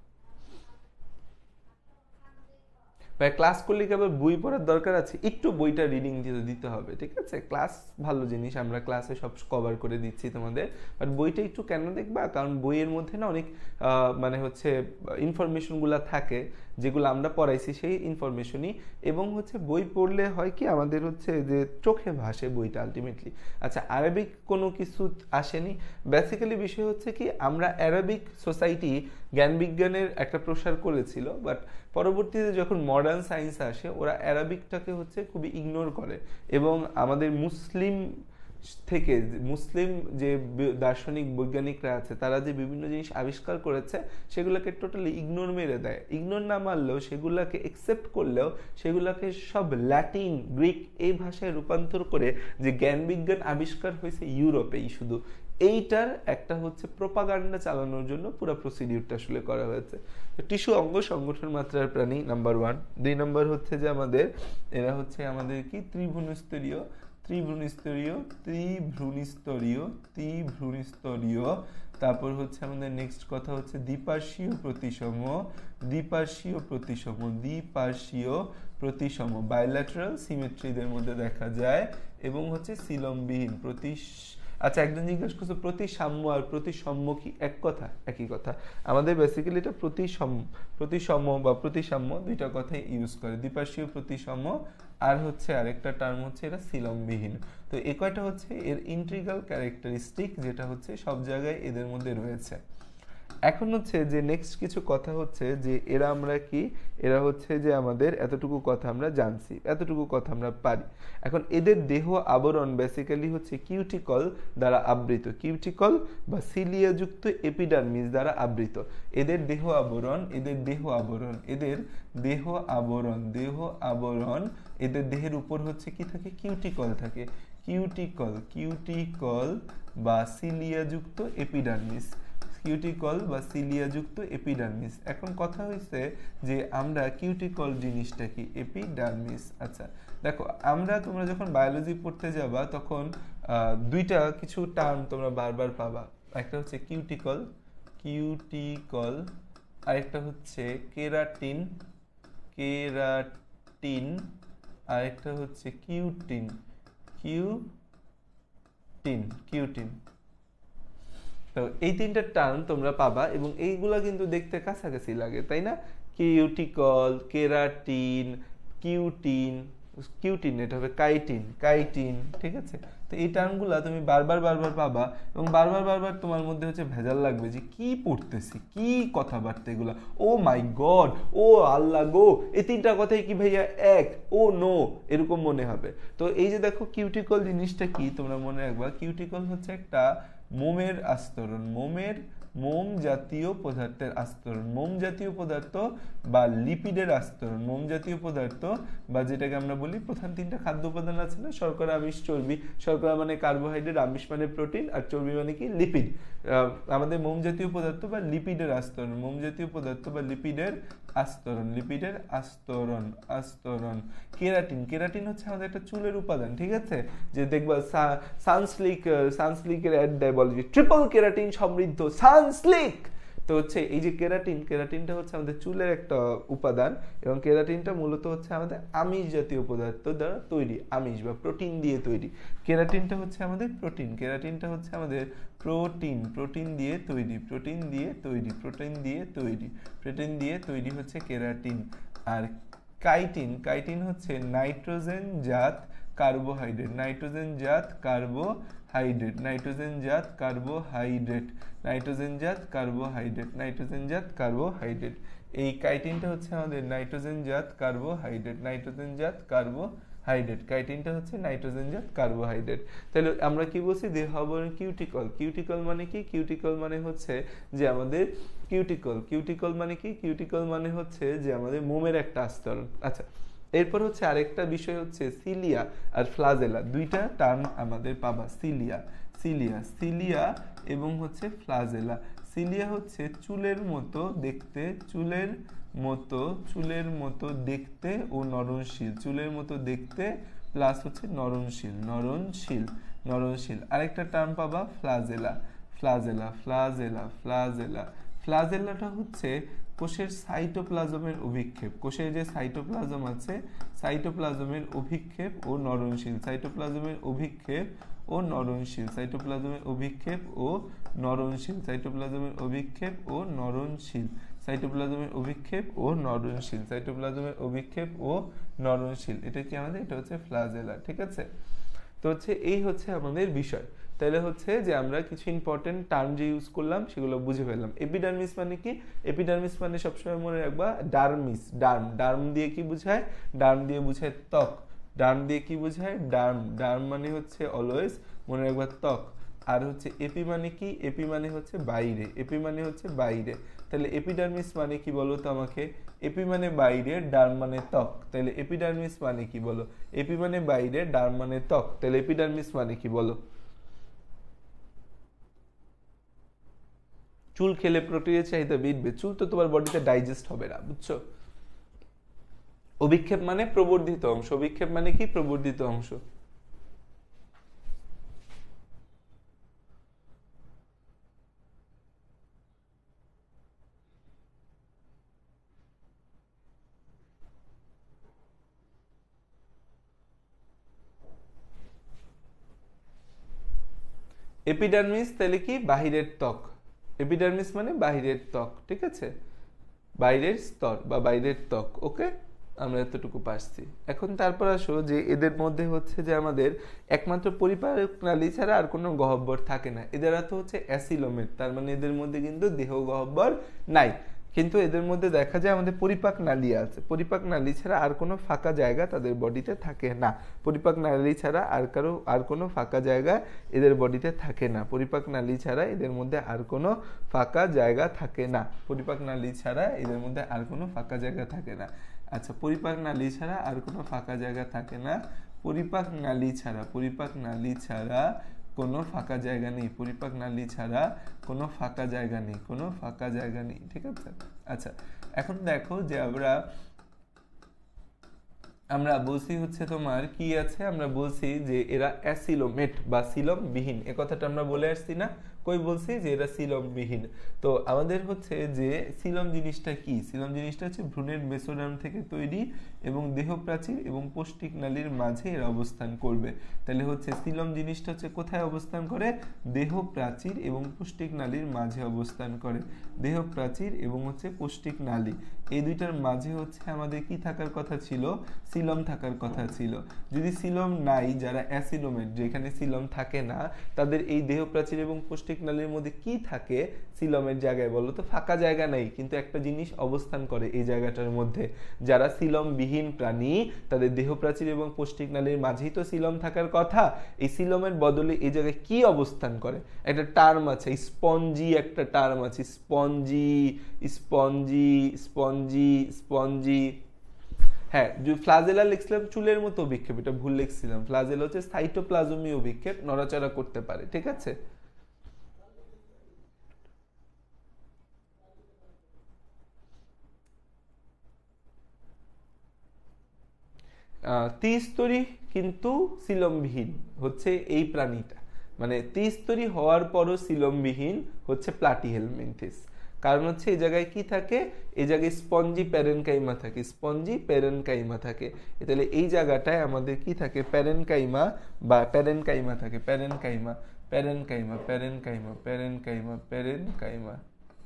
ভাই ক্লাস করলে কি আবার বই পড়ার দরকার আছে? একটু বইটা রিডিং দিয়ে দিতে হবে, ঠিক আছে? ক্লাস ভালো জিনিস, আমরা ক্লাসে সব কভার করে দিচ্ছি তোমাদের, বাট বইটা একটু কেন দেখবা? কারণ বইয়ের মধ্যে না অনেক মানে হচ্ছে ইনফরমেশনগুলো থাকে যেগুলো আমরা পড়াইছি সেই ইনফরমেশনই, এবং হচ্ছে বই পড়লে হয় কি আমাদের হচ্ছে যে চোখে ভাসে বইটা আলটিমেটলি। আচ্ছা, আরবিক কোনো কিছু আসেনি। বেসিক্যালি বিষয় হচ্ছে কি আমরা অ্যারাবিক সোসাইটি জ্ঞান বিজ্ঞানের একটা প্রসার করেছিল, বাট পরবর্তীতে যখন মডার্ন সায়েন্স আসে ওরা অ্যারাবিকটাকে হচ্ছে খুবই ইগনোর করে, এবং আমাদের মুসলিম থেকে মুসলিম যে দার্শনিক বৈজ্ঞানিকরা আছে তারা যে বিভিন্ন জিনিস আবিষ্কার করেছে সেগুলোকে টোটালি ইগনোর মেরে দেয়। ইগনোর না মারলেও সেগুলোকে একসেপ্ট করলেও সেগুলোকে সব ল্যাটিন গ্রিক এই ভাষায় রূপান্তর করে যে জ্ঞান বিজ্ঞান আবিষ্কার হয়েছে ইউরোপেই শুধু, এইটার একটা হচ্ছে প্রোপাগান্ডা চালানোর জন্য পুরো প্রসিডিউরটা আসলে করা হয়েছে। তো টিস্যু অঙ্গ সংগঠন মাত্রার প্রাণী নাম্বার ওয়ান। দুই নম্বর হচ্ছে যে আমাদের এরা হচ্ছে আমাদের কি ত্রিভুজস্তরীয় ত্রিভ্রূণস্তরীয় ত্রিভ্রূণস্তরীয় ত্রিভ্রূণস্তরীয় তারপর হচ্ছে আমাদের নেক্সট কথা হচ্ছে দ্বিপার্শ্বীয় প্রতিসম দ্বিপার্শ্বীয় প্রতিসম দ্বিপার্শ্বীয় প্রতিসম বাইল্যাটারাল সিমেট্রিদের মধ্যে দেখা যায় এবং হচ্ছে সিলমবিহীন প্রতি। আচ্ছা, একজন জিজ্ঞেস করছে প্রতিসাম্য আর প্রতিসম্য কি এক কথা? একই কথা। আমাদের বেসিক্যালি এটা প্রতিসম প্রতিসম বা প্রতিসাম্য দুইটা কথাই ইউজ করে, দ্বিপার্শ্বীয় প্রতিসম আর হচ্ছে আরেকটা টার্ম হচ্ছে এটা সিলমবিহীন। তো এ কয়টা হচ্ছে এর ইন্ট্রিগাল ক্যারেক্টারিস্টিক যেটা হচ্ছে সব জায়গায় এদের মধ্যে রয়েছে। এখন হচ্ছে যে নেক্সট কিছু কথা হচ্ছে যে এরা আমরা কি এরা হচ্ছে যে আমাদের এতটুকু কথা আমরা জানছি, এতটুকু কথা আমরা পারি। এখন এদের দেহ আবরণ বেসিক্যালি হচ্ছে কিউটিকল দ্বারা আবৃত, কিউটিকল বা সিলিয়াযুক্ত এপিডার্মিস দ্বারা আবৃত। এদের দেহ আবরণ এদের দেহ আবরণ এদের দেহ আবরণ দেহ আবরণ এদের দেহের উপর হচ্ছে কি থাকে? কিউটিকল থাকে। কিউটিকল কিউটিকল বা সিলিয়াযুক্ত এপিডার্মিস কিউটিকল বা সিলিয়াযুক্ত এপিডার্মিস। এখন কথা হয়েছে যে আমরা কিউটিকল জিনিসটা কি? এপিডার্মিস। আচ্ছা দেখো, আমরা তোমরা যখন বায়োলজি পড়তে যাবা তখন দুইটা কিছু টার্ম তোমরা বারবার পাবা। একটা হচ্ছে কিউটিকল কিউটিকল আরেকটা হচ্ছে কেরাটিন কেরাটিন আরেকটা হচ্ছে কিউটিন কিউটিন কিউটিন তো এই তিনটা টার্ম তোমরা পাবা এবং এইগুলা কিন্তু দেখতে কাছাকাছি লাগে, তাই না? কিউটিকল, কেরাটিন, কিউটিন কিউটিন এটা হবে কাইটিন কাইটিন ঠিক আছে? তো এই টার্মগুলা তুমি বারবার বারবার পাবা এবং বারবার বারবার তোমার মধ্যে হচ্ছে ভেজাল লাগবে যে কি পড়তেছি, কি কথাবার্তা এগুলা, ও মাই গড, ও আল্লাহ গো, এই তিনটা কথাই কি ভাইয়া এক, ও নো, এরকম মনে হবে। তো এই যে দেখো কিউটিকল জিনিসটা কি তোমরা মনে রাখবা, কিউটিকল হচ্ছে একটা মোমের আস্তরণ, মোমের মোম জাতীয় পদার্থের আস্তরণ, মোম জাতীয় পদার্থ বা লিপিডের আস্তরণ, মোম জাতীয় পদার্থ বা যেটাকে আমরা বলি প্রধান তিনটা খাদ্য উপাদান আছে না, শর্করা, আমিষ, চর্বি। শর্করা মানে কার্বোহাইড্রেট, আমিষ মানে প্রোটিন আর চর্বি মানে কি? লিপিড। আমাদের মোম জাতীয় পদার্থ বা লিপিডের আস্তরণ, মোম জাতীয় পদার্থ বা লিপিডের আস্তরণ লিপিডের আস্তরণ আস্তরণ কেরাটিন কেরাটিন হচ্ছে আমাদের একটা চুলের উপাদান, ঠিক আছে? যে দেখবা সানসিল্ক সানসিল্কের অ্যাড দেয়, বলে যে ট্রিপল কেরাটিন সমৃদ্ধ সানসিল্ক। তো হচ্ছে এই যে কেরাটিন কেরাটিনটা হচ্ছে আমাদের চুলের একটা উপাদান এবং কেরাটিনটা মূলত হচ্ছে আমাদের আমিষ জাতীয় পদার্থ দ্বারা তৈরি, আমিষ বা প্রোটিন দিয়ে তৈরি। কেরাটিনটা হচ্ছে আমাদের প্রোটিন কেরাটিনটা হচ্ছে আমাদের প্রোটিন প্রোটিন দিয়ে তৈরি প্রোটিন দিয়ে তৈরি প্রোটিন দিয়ে তৈরি প্রোটিন দিয়ে তৈরি হচ্ছে কেরাটিন। আর কাইটিন কাইটিন হচ্ছে নাইট্রোজেন জাত কার্বোহাইড্রেট নাইট্রোজেন জাত কার্বোহাইড্রেট নাইট্রোজেন জাত কার্বোহাইড্রেট নাইট্রোজেন জাত কার্বোহাইড্রেট নাইট্রোজেন জাত কার্বোহাইড্রেট এই কাইটিনটা হচ্ছে আমাদের নাইট্রোজেন জাত কার্বোহাইড্রেট নাইট্রোজেন জাত কার্বোহাইড্রেট কাইটিনটা হচ্ছে নাইট্রোজেন জাত কার্বোহাইড্রেট। তাহলে আমরা কি বলছি? দেহ আবরণ কিউটিকল কিউটিকল মানে কি? কিউটিকল মানে হচ্ছে যে আমাদের কিউটিকল কিউটিকল মানে কি? কিউটিকল মানে হচ্ছে যে আমাদের মোমের একটা আস্তরণ। আচ্ছা, এরপর হচ্ছে আরেকটা বিষয় হচ্ছে সিলিয়া আর ফ্লাজেলা, দুইটা টার্ম আমাদের পাবা। সিলিয়া সিলিয়া সিলিয়া এবং হচ্ছে ফ্লাজেলা। সিলিয়া হচ্ছে চুলের মতো দেখতে চুলের মতো চুলের মতো দেখতে ও নরনশীল চুলের মতো দেখতে প্লাস হচ্ছে নরনশীল নরনশীল নরনশীল আরেকটা টার্ম পাবা ফ্লাজেলা ফ্লাজেলা ফ্লাজেলা ফ্লাজেলা ফ্লাজেলাটা হচ্ছে কোষের সাইটোপ্লাজমের অভিক্ষেপ, কোষের যে সাইটোপ্লাজম আছে সাইটোপ্লাজমের অভিক্ষেপ ও নরনশীল সাইটোপ্লাজমের অভিক্ষেপ ও নরনশীল সাইটোপ্লাজমের অভিক্ষেপ ও নরনশীল সাইটোপ্লাজমের অভিক্ষেপ ও নরনশীল সাইটোপ্লাজমের অভিক্ষেপ ও নরনশীল সাইটোপ্লাজমের অভিক্ষেপ ও নরনশীল এটা কি আমাদের? এটা হচ্ছে ফ্লাজেলা, ঠিক আছে? তো হচ্ছে এই হচ্ছে আমাদের বিষয়। তাহলে হচ্ছে যে আমরা কিছু ইম্পর্টেন্ট টার্ম যে ইউজ করলাম সেগুলো বুঝে ফেললাম। এপিডার্মিস মানে কি? এপিডার্মিস মানে সবসময় মনে রাখবা ডার্মিস ডার্ম ডার্ম দিয়ে কি বুঝায়? ডার্ম দিয়ে বুঝায় ত্বক ডার্ম দিয়ে কি বোঝায়? ডার্ম। ডার্ম মানে হচ্ছে অলওয়েজ মনে রাখবা ত্বক। আর হচ্ছে এপি মানে কি? এপি মানে হচ্ছে বাইরে। এপি মানে হচ্ছে বাইরে। তাহলে এপিডার্মিস মানে কি বলো তো আমাকে? এপি মানে বাইরে, ডার্ম মানে ত্বক। তাহলে এপিডার্মিস মানে কি বলো? এপি মানে বাইরে, ডার্ম মানে ত্বক। তাহলে এপিডার্মিস মানে কি বলো? চুল খেলে প্রোটিনের চাহিদা বাড়বে। চুল তো তোমার বডিতে ডাইজেস্ট হবে না, বুঝছো? অভিক্ষেপ মানে প্রবর্ধিত অংশ। অভিক্ষেপ মানে কি? প্রবর্ধিত অংশ। এপিডার্মিস তাহলে কি? বাহিরের ত্বক। এপিডার্মিস মানে বাহিরের ত্বক, ঠিক আছে? বাইরের স্তর বা বাইরের ত্বক। ওকে, আমরা এতটুকু পারছি। এখন তারপর আসো যে এদের মধ্যে হচ্ছে যে আমাদের একমাত্র পরিপাক নালী ছাড়া আর কোনো গহ্বর থাকে না। এদেরা তো হচ্ছে অ্যাসিলোমেট, তার মানে এদের মধ্যে কিন্তু দেহ গহ্বর নাই। কিন্তু এদের মধ্যে দেখা যায় আমাদের পরিপাক নালী আছে। পরিপাক নালী ছাড়া আর কোনো ফাঁকা জায়গা তাদের বডিতে থাকে না। পরিপাক নালী ছাড়া আর কারো আর কোনো ফাঁকা জায়গা এদের বডিতে থাকে না। পরিপাক নালী ছাড়া এদের মধ্যে আর কোনো ফাঁকা জায়গা থাকে না। পরিপাক নালী ছাড়া এদের মধ্যে আর কোনো ফাঁকা জায়গা থাকে না। আচ্ছা, পরিপাক নালী ছাড়া আর কোনো ফাঁকা জায়গা থাকে না। পরিপাক নালী ছাড়া পরিপাক নালী ছাড়া কোনো ফাঁকা জায়গা নেই। পরিপাক নালী ছাড়া কোনো ফাঁকা জায়গা নেই। কোনো ফাঁকা জায়গা নেই, ঠিক আছে? আচ্ছা, এখন দেখো যে আমরা আমরা বলছি হচ্ছে তোমার কি আছে? আমরা বলছি যে এরা অ্যাসিলোমেট বা সিলমবিহীন। এ কথাটা আমরা বলে আসছি না? কই বলছি যে এরা সিলমবিহীন। তো আমাদের হচ্ছে যে সিলম জিনিসটা কি? সিলম জিনিসটা হচ্ছে ভ্রূণের মেসোডার্ম থেকে তৈরি এবং দেহ প্রাচীর এবং পৌষ্টিক নালীর মাঝে এর অবস্থান করবে। তাহলে হচ্ছে সিলম জিনিসটা হচ্ছে কোথায় অবস্থান করে? দেহ প্রাচীর এবং পৌষ্টিক নালীর মাঝে অবস্থান করে। দেহ প্রাচীর এবং হচ্ছে পৌষ্টিক নালী, এই দুইটার মাঝে হচ্ছে আমাদের কি থাকার কথা ছিল? সিলম থাকার কথা ছিল। যদি সিলম নাই, যারা অ্যাসিলোমেট, যেখানে সিলম থাকে না, তাদের এই দেহ প্রাচীর এবং পৌষ্টিক নালীর মধ্যে কি থাকে? সিলমের জায়গায় বলো তো? ফাঁকা জায়গা নেই, কিন্তু একটা জিনিস অবস্থান করে এই জায়গাটার মধ্যে। যারা সিলমবিহীন প্রাণী, তাদের দেহ প্রাচীর এবং পৌষ্টিক নালীর মাঝেই তো সিলম থাকার কথা। এই সিলমের বদলে এই জায়গায় কি অবস্থান করে? একটা টার্ম আছে, স্পঞ্জি একটা টার্ম আছে, স্পঞ্জি স্পঞ্জি স্পঞ্জি স্পঞ্জি হ্যাঁ, ফ্লাজেলা লিখছিলাম চুলের মতো অভিক্ষেপ, এটা ভুল লিখছিলাম। ফ্লাজেলা হচ্ছে সাইটোপ্লাজমীয় অভিক্ষেপ, নড়াচড়া করতে পারে, ঠিক আছে? ত্রিস্তরী কিন্তু সিলমবিহীন হচ্ছে এই প্রাণীটা। মানে ত্রিস্তরী হওয়ার পরও সিলমবিহীন হচ্ছে প্লাটিহেলমিনথেস। কারণ হচ্ছে এই জায়গায় কি থাকে? এই জায়গায় স্পঞ্জি প্যারেনকাইমা থাকে। স্পঞ্জি প্যারেনকাইমা থাকে। তাহলে এই জায়গাটায় আমাদের কি থাকে? প্যারেনকাইমা বা প্যারেনকাইমা থাকে। Parenchyma parenchyma parenchyma parenchyma parenchyma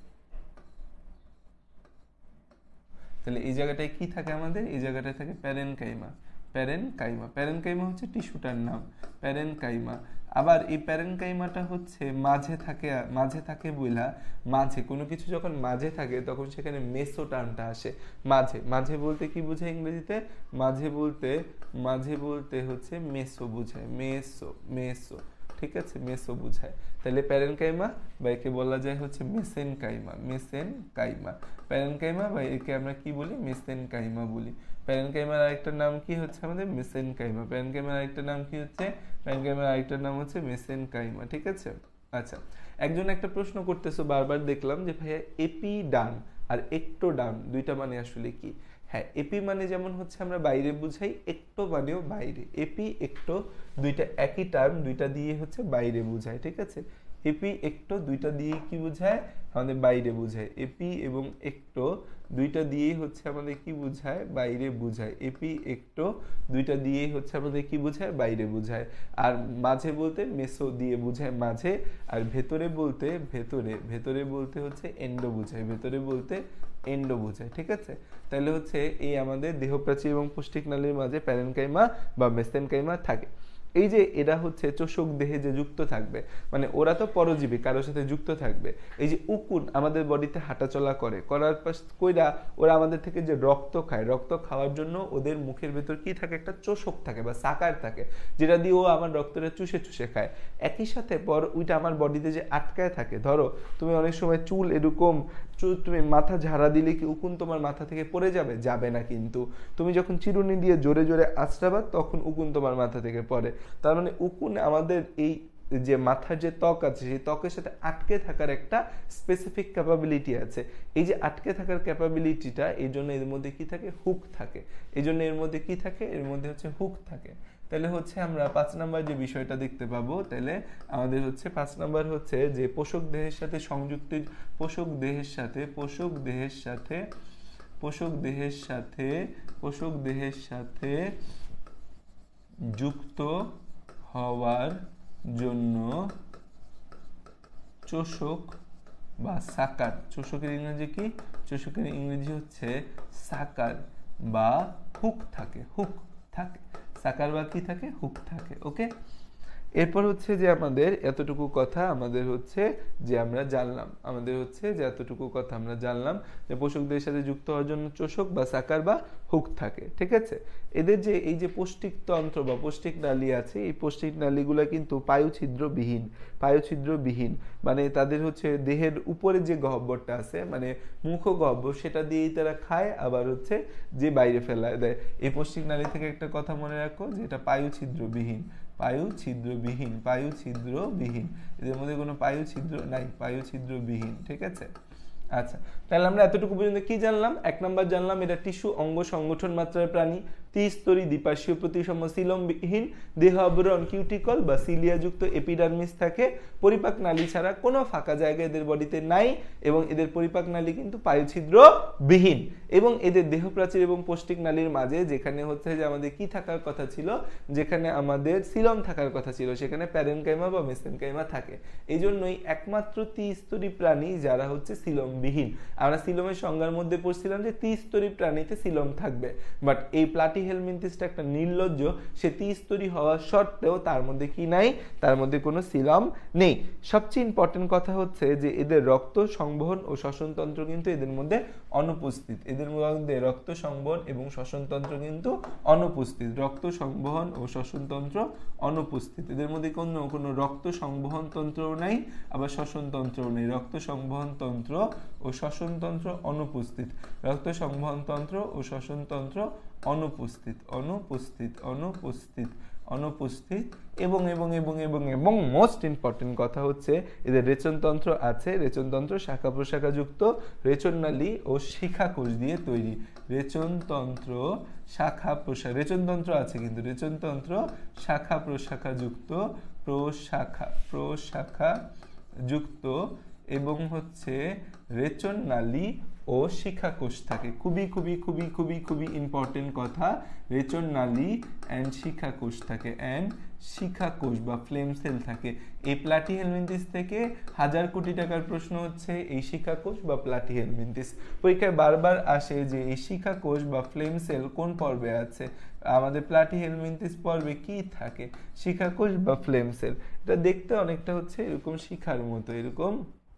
তাহলে এই জায়গাটায় কি থাকে আমাদের? এই জায়গাটায় থাকে প্যারেনকাইমা। প্যারেনকাইমা প্যারেনকাইমা হচ্ছে টিস্যুটার নাম, প্যারেনকাইমা। আবার এই প্যারেনকাইমাটা হচ্ছে মাঝে থাকে। মাঝে থাকে বইলা, মাঝে কোনো কিছু যখন মাঝে থাকে তখন সেখানে মেসো টার্মটা আসে। মাঝে মাঝে বলতে কি বোঝায় ইংরেজিতে? মাঝে বলতে মাঝে বলতে হচ্ছে মেসো বোঝায়। মেসো মেসো ঠিক আছে, মেসো বোঝায়। তাহলে প্যারেনকাইমা বা একে বলা যায় হচ্ছে মেসেনকাইমা। মেসেনকাইমা প্যারেনকাইমা বা একে আমরা কি বলি? মেসেনকাইমা বলি। প্যারেনকাইমার আরেকটা নাম কি হচ্ছে আমাদের? মেসেনকাইমা। প্যারেনকাইমার আরেকটা নাম কি হচ্ছে? প্যারেনকাইমার আরেকটা নাম হচ্ছে মেসেনকাইমা, ঠিক আছে? আচ্ছা, একজন একটা প্রশ্ন করতেছো বারবার দেখলাম যে ভাইয়া এপিডার্ম আর এক্টোডার্ম দুইটা মানে আসলে কি? হ্যাঁ, এপি মানে যেমন হচ্ছে আমরা বাইরে বুঝাই, একটো মানেও বাইরে। এপি একটো দুইটা একই টার্ম, দুইটা দিয়ে হচ্ছে বাইরে বুঝায়, ঠিক আছে? এপি একটো দুইটা দিয়ে কি বুঝায়? আমাদের বাইরে বুঝায়। এপি এবং একটো দুইটা দিয়েই হচ্ছে আমাদের কি বুঝায়? বাইরে বুঝায়। এপি একটো দুইটা দিয়েই হচ্ছে আমাদের কি বুঝায়? বাইরে বুঝায়। আর মাঝে বলতে মেসো দিয়ে বুঝায় মাঝে। আর ভেতরে বলতে ভেতরে ভেতরে বলতে হচ্ছে এন্ডো বুঝায়। ভেতরে বলতে এন্ডো বুঝায়, ঠিক আছে? তাহলে হচ্ছে এই আমাদের দেহপ্রাচীর এবং পুষ্টিক নালীর মাঝে প্যারেনকাইমা বা মেসেনকাইমা থাকে। এই যে এরা হচ্ছে চোষক দেহে যে যুক্ত থাকবে, মানে ওরা তো পরজীবী, কারোর সাথে যুক্ত থাকবে। এই যে উকুন আমাদের বডিতে হাঁটাচলা করে, করার পাশ কইরা ওরা আমাদের থেকে যে রক্ত খায়, রক্ত খাওয়ার জন্য ওদের মুখের ভেতর কি থাকে, একটা চোষক থাকে বা সাকার থাকে, যেটা দিয়ে ও আমার রক্তটা চুষে চুষে খায়। একই সাথে পর ওইটা আমার বডিতে যে আটকায় থাকে, ধরো তুমি অনেক সময় চুল এরকম চুল তুমি মাথা ঝাড়া দিলে কি উকুন তোমার মাথা থেকে পড়ে যাবে? যাবে না। কিন্তু তুমি যখন চিরুনি দিয়ে জোরে জোরে আঁচড়াবা তখন উকুন তোমার মাথা থেকে পড়ে। তার মানে উকুন আমাদের এই যে মাথার যে ত্বক আছে সেই ত্বকের সাথে আটকে থাকার একটা স্পেসিফিক ক্যাপাবিলিটি আছে। এই যে আটকে থাকার ক্যাপাবিলিটিটা, এই জন্য এর মধ্যে কি থাকে, হুক থাকে। এই জন্য এর মধ্যে কি থাকে, এর মধ্যে হচ্ছে হুক থাকে। তাহলে হচ্ছে আমরা পাঁচ নাম্বার যে বিষয়টা দেখতে পাবো, তাহলে আমাদের হচ্ছে পাঁচ নাম্বার হচ্ছে যে পোষক দেহের সাথে সংযুক্ত, পোষক দেহের সাথে পোষক দেহের সাথে পোষক দেহের সাথে পোষক দেহের সাথে যুক্ত হওয়ার জন্য চোষক বা সাকার, চোষকের ইংরেজি কি, চোষকের ইংরেজি হচ্ছে সাকার বা হুক থাকে, হুক থাকে, সাকার বা কি থাকে, হুক থাকে। ওকে, এরপর হচ্ছে যে আমাদের এতটুকু কথা আমাদের হচ্ছে যে আমরা জানলাম, আমাদের হচ্ছে যে এতটুকু কথা আমরা জানলাম যে পোষকদের সাথে যুক্ত হওয়ার জন্য চোষক বা সাকার বা হুক থাকে। ঠিক আছে, এদের যে এই যে পৌষ্টিক তন্ত্র বা পৌষ্টিক নালী আছে, এই পৌষ্টিক নালীগুলো কিন্তু পায়ুছিদ্রবিহীন, পায়ুছিদ্রবিহীন মানে তাদের হচ্ছে দেহের উপরে যে গহ্বরটা আছে, মানে মুখ গহ্বর, সেটা দিয়েই তারা খায়, আবার হচ্ছে যে বাইরে ফেলা দেয়। এই পৌষ্টিক নালী থেকে একটা কথা মনে রাখো যে এটা পায়ুছিদ্রবিহীন, পায়ু ছিদ্রবিহীন, পায়ু ছিদ্রবিহীন, এদের মধ্যে কোনো পায়ু ছিদ্র নাই, পায়ু ছিদ্রবিহীন। ঠিক আছে, আচ্ছা, তাহলে আমরা এতটুকু পর্যন্ত কি জানলাম? এক নাম্বার জানলাম এটা টিস্যু অঙ্গ সংগঠন মাত্রার প্রাণী, ত্রিস্তরী দ্বিপার্শ্বীয় প্রতিসম সিলমবিহীন দেহ আবরণ কিউটিকল বা সিলিয়াযুক্ত এপিডার্মিস থাকে, পরিপাক নালী ছাড়া কোনো ফাঁকা জায়গা এদের বডিতে নাই, এবং এদের পরিপাক নালী কিন্তু পায়ুছিদ্রবিহীন, এবং এদের দেহপ্রাচীর এবং পৌষ্টিক নালীর মাঝে যেখানে হচ্ছে যে আমাদের কি থাকার কথা ছিল, যেখানে আমাদের সিলম থাকার কথা ছিল, সেখানে প্যারেনকাইমা বা মেসেনকাইমা থাকে। এই জন্যই একমাত্র ত্রিস্তরী প্রাণী যারা হচ্ছে সিলমবিহীন। আমরা সিলমের সংজ্ঞার মধ্যে পড়ছিলাম যে ত্রিস্তরী প্রাণীতে সিলম থাকবে, বাট এই প্লাটিহেলমিনথিসটা একটা নির্লজ্জ, সে ত্রিস্তরী হওয়া সত্ত্বেও তার মধ্যে কি নাই, তার মধ্যে কোনো সিলম নেই। সবচেয়ে ইম্পর্টেন্ট কথা হচ্ছে যে এদের রক্ত সংবহন ও শ্বসনতন্ত্র কিন্তু এদের মধ্যে অনুপস্থিত, এদের মধ্যে রক্ত সংবহন এবং শ্বসনতন্ত্র কিন্তু অনুপস্থিত, রক্ত সংবহন ও শ্বসনতন্ত্র অনুপস্থিত, এদের মধ্যে কোনো কোনো রক্ত সংবহন তন্ত্রও নাই, আবার শ্বসনতন্ত্রও নেই, রক্ত সংবহন তন্ত্র ও শ্বসনতন্ত্র অনুপস্থিত, রক্ত সংবহন তন্ত্র ও শ্বসনতন্ত্র অনুপস্থিত, অনুপস্থিত, অনুপস্থিত, অনুপস্থিত, এবং এবং এবং এবং এবং মোস্ট ইম্পর্টেন্ট কথা হচ্ছে এদের রেচনতন্ত্র আছে, রেচনতন্ত্র শাখা প্রশাখা যুক্ত, রেচননালী ও শিখাকোষ দিয়ে তৈরি, রেচনতন্ত্র শাখা প্রশাখা, রেচনতন্ত্র আছে কিন্তু রেচনতন্ত্র শাখা প্রশাখা যুক্ত, প্রশাখা প্রশাখা যুক্ত, এবং হচ্ছে রেচননালী ও শিখাকোষ থাকে। খুবই খুবই খুবই খুবই খুবই ইম্পর্টেন্ট কথা, রেচননালী অ্যান্ড শিখাকোষ থাকে, অ্যান্ড শিখাকোষ বা ফ্লেম সেল থাকে। এই প্লাটিহেলমিনথিস থেকে হাজার কোটি টাকার প্রশ্ন হচ্ছে এই শিখাকোষ বা প্লাটিহেলমিনথিস। পরীক্ষায় বারবার আসে যে এই শিখাকোষ বা ফ্লেম সেল কোন পর্বে আছে, আমাদের প্লাটিহেলমিনথিস পর্বে কি থাকে, শিখাকোষ বা ফ্লেম সেল। এটা দেখতে অনেকটা হচ্ছে এরকম শিখার মতো, এরকম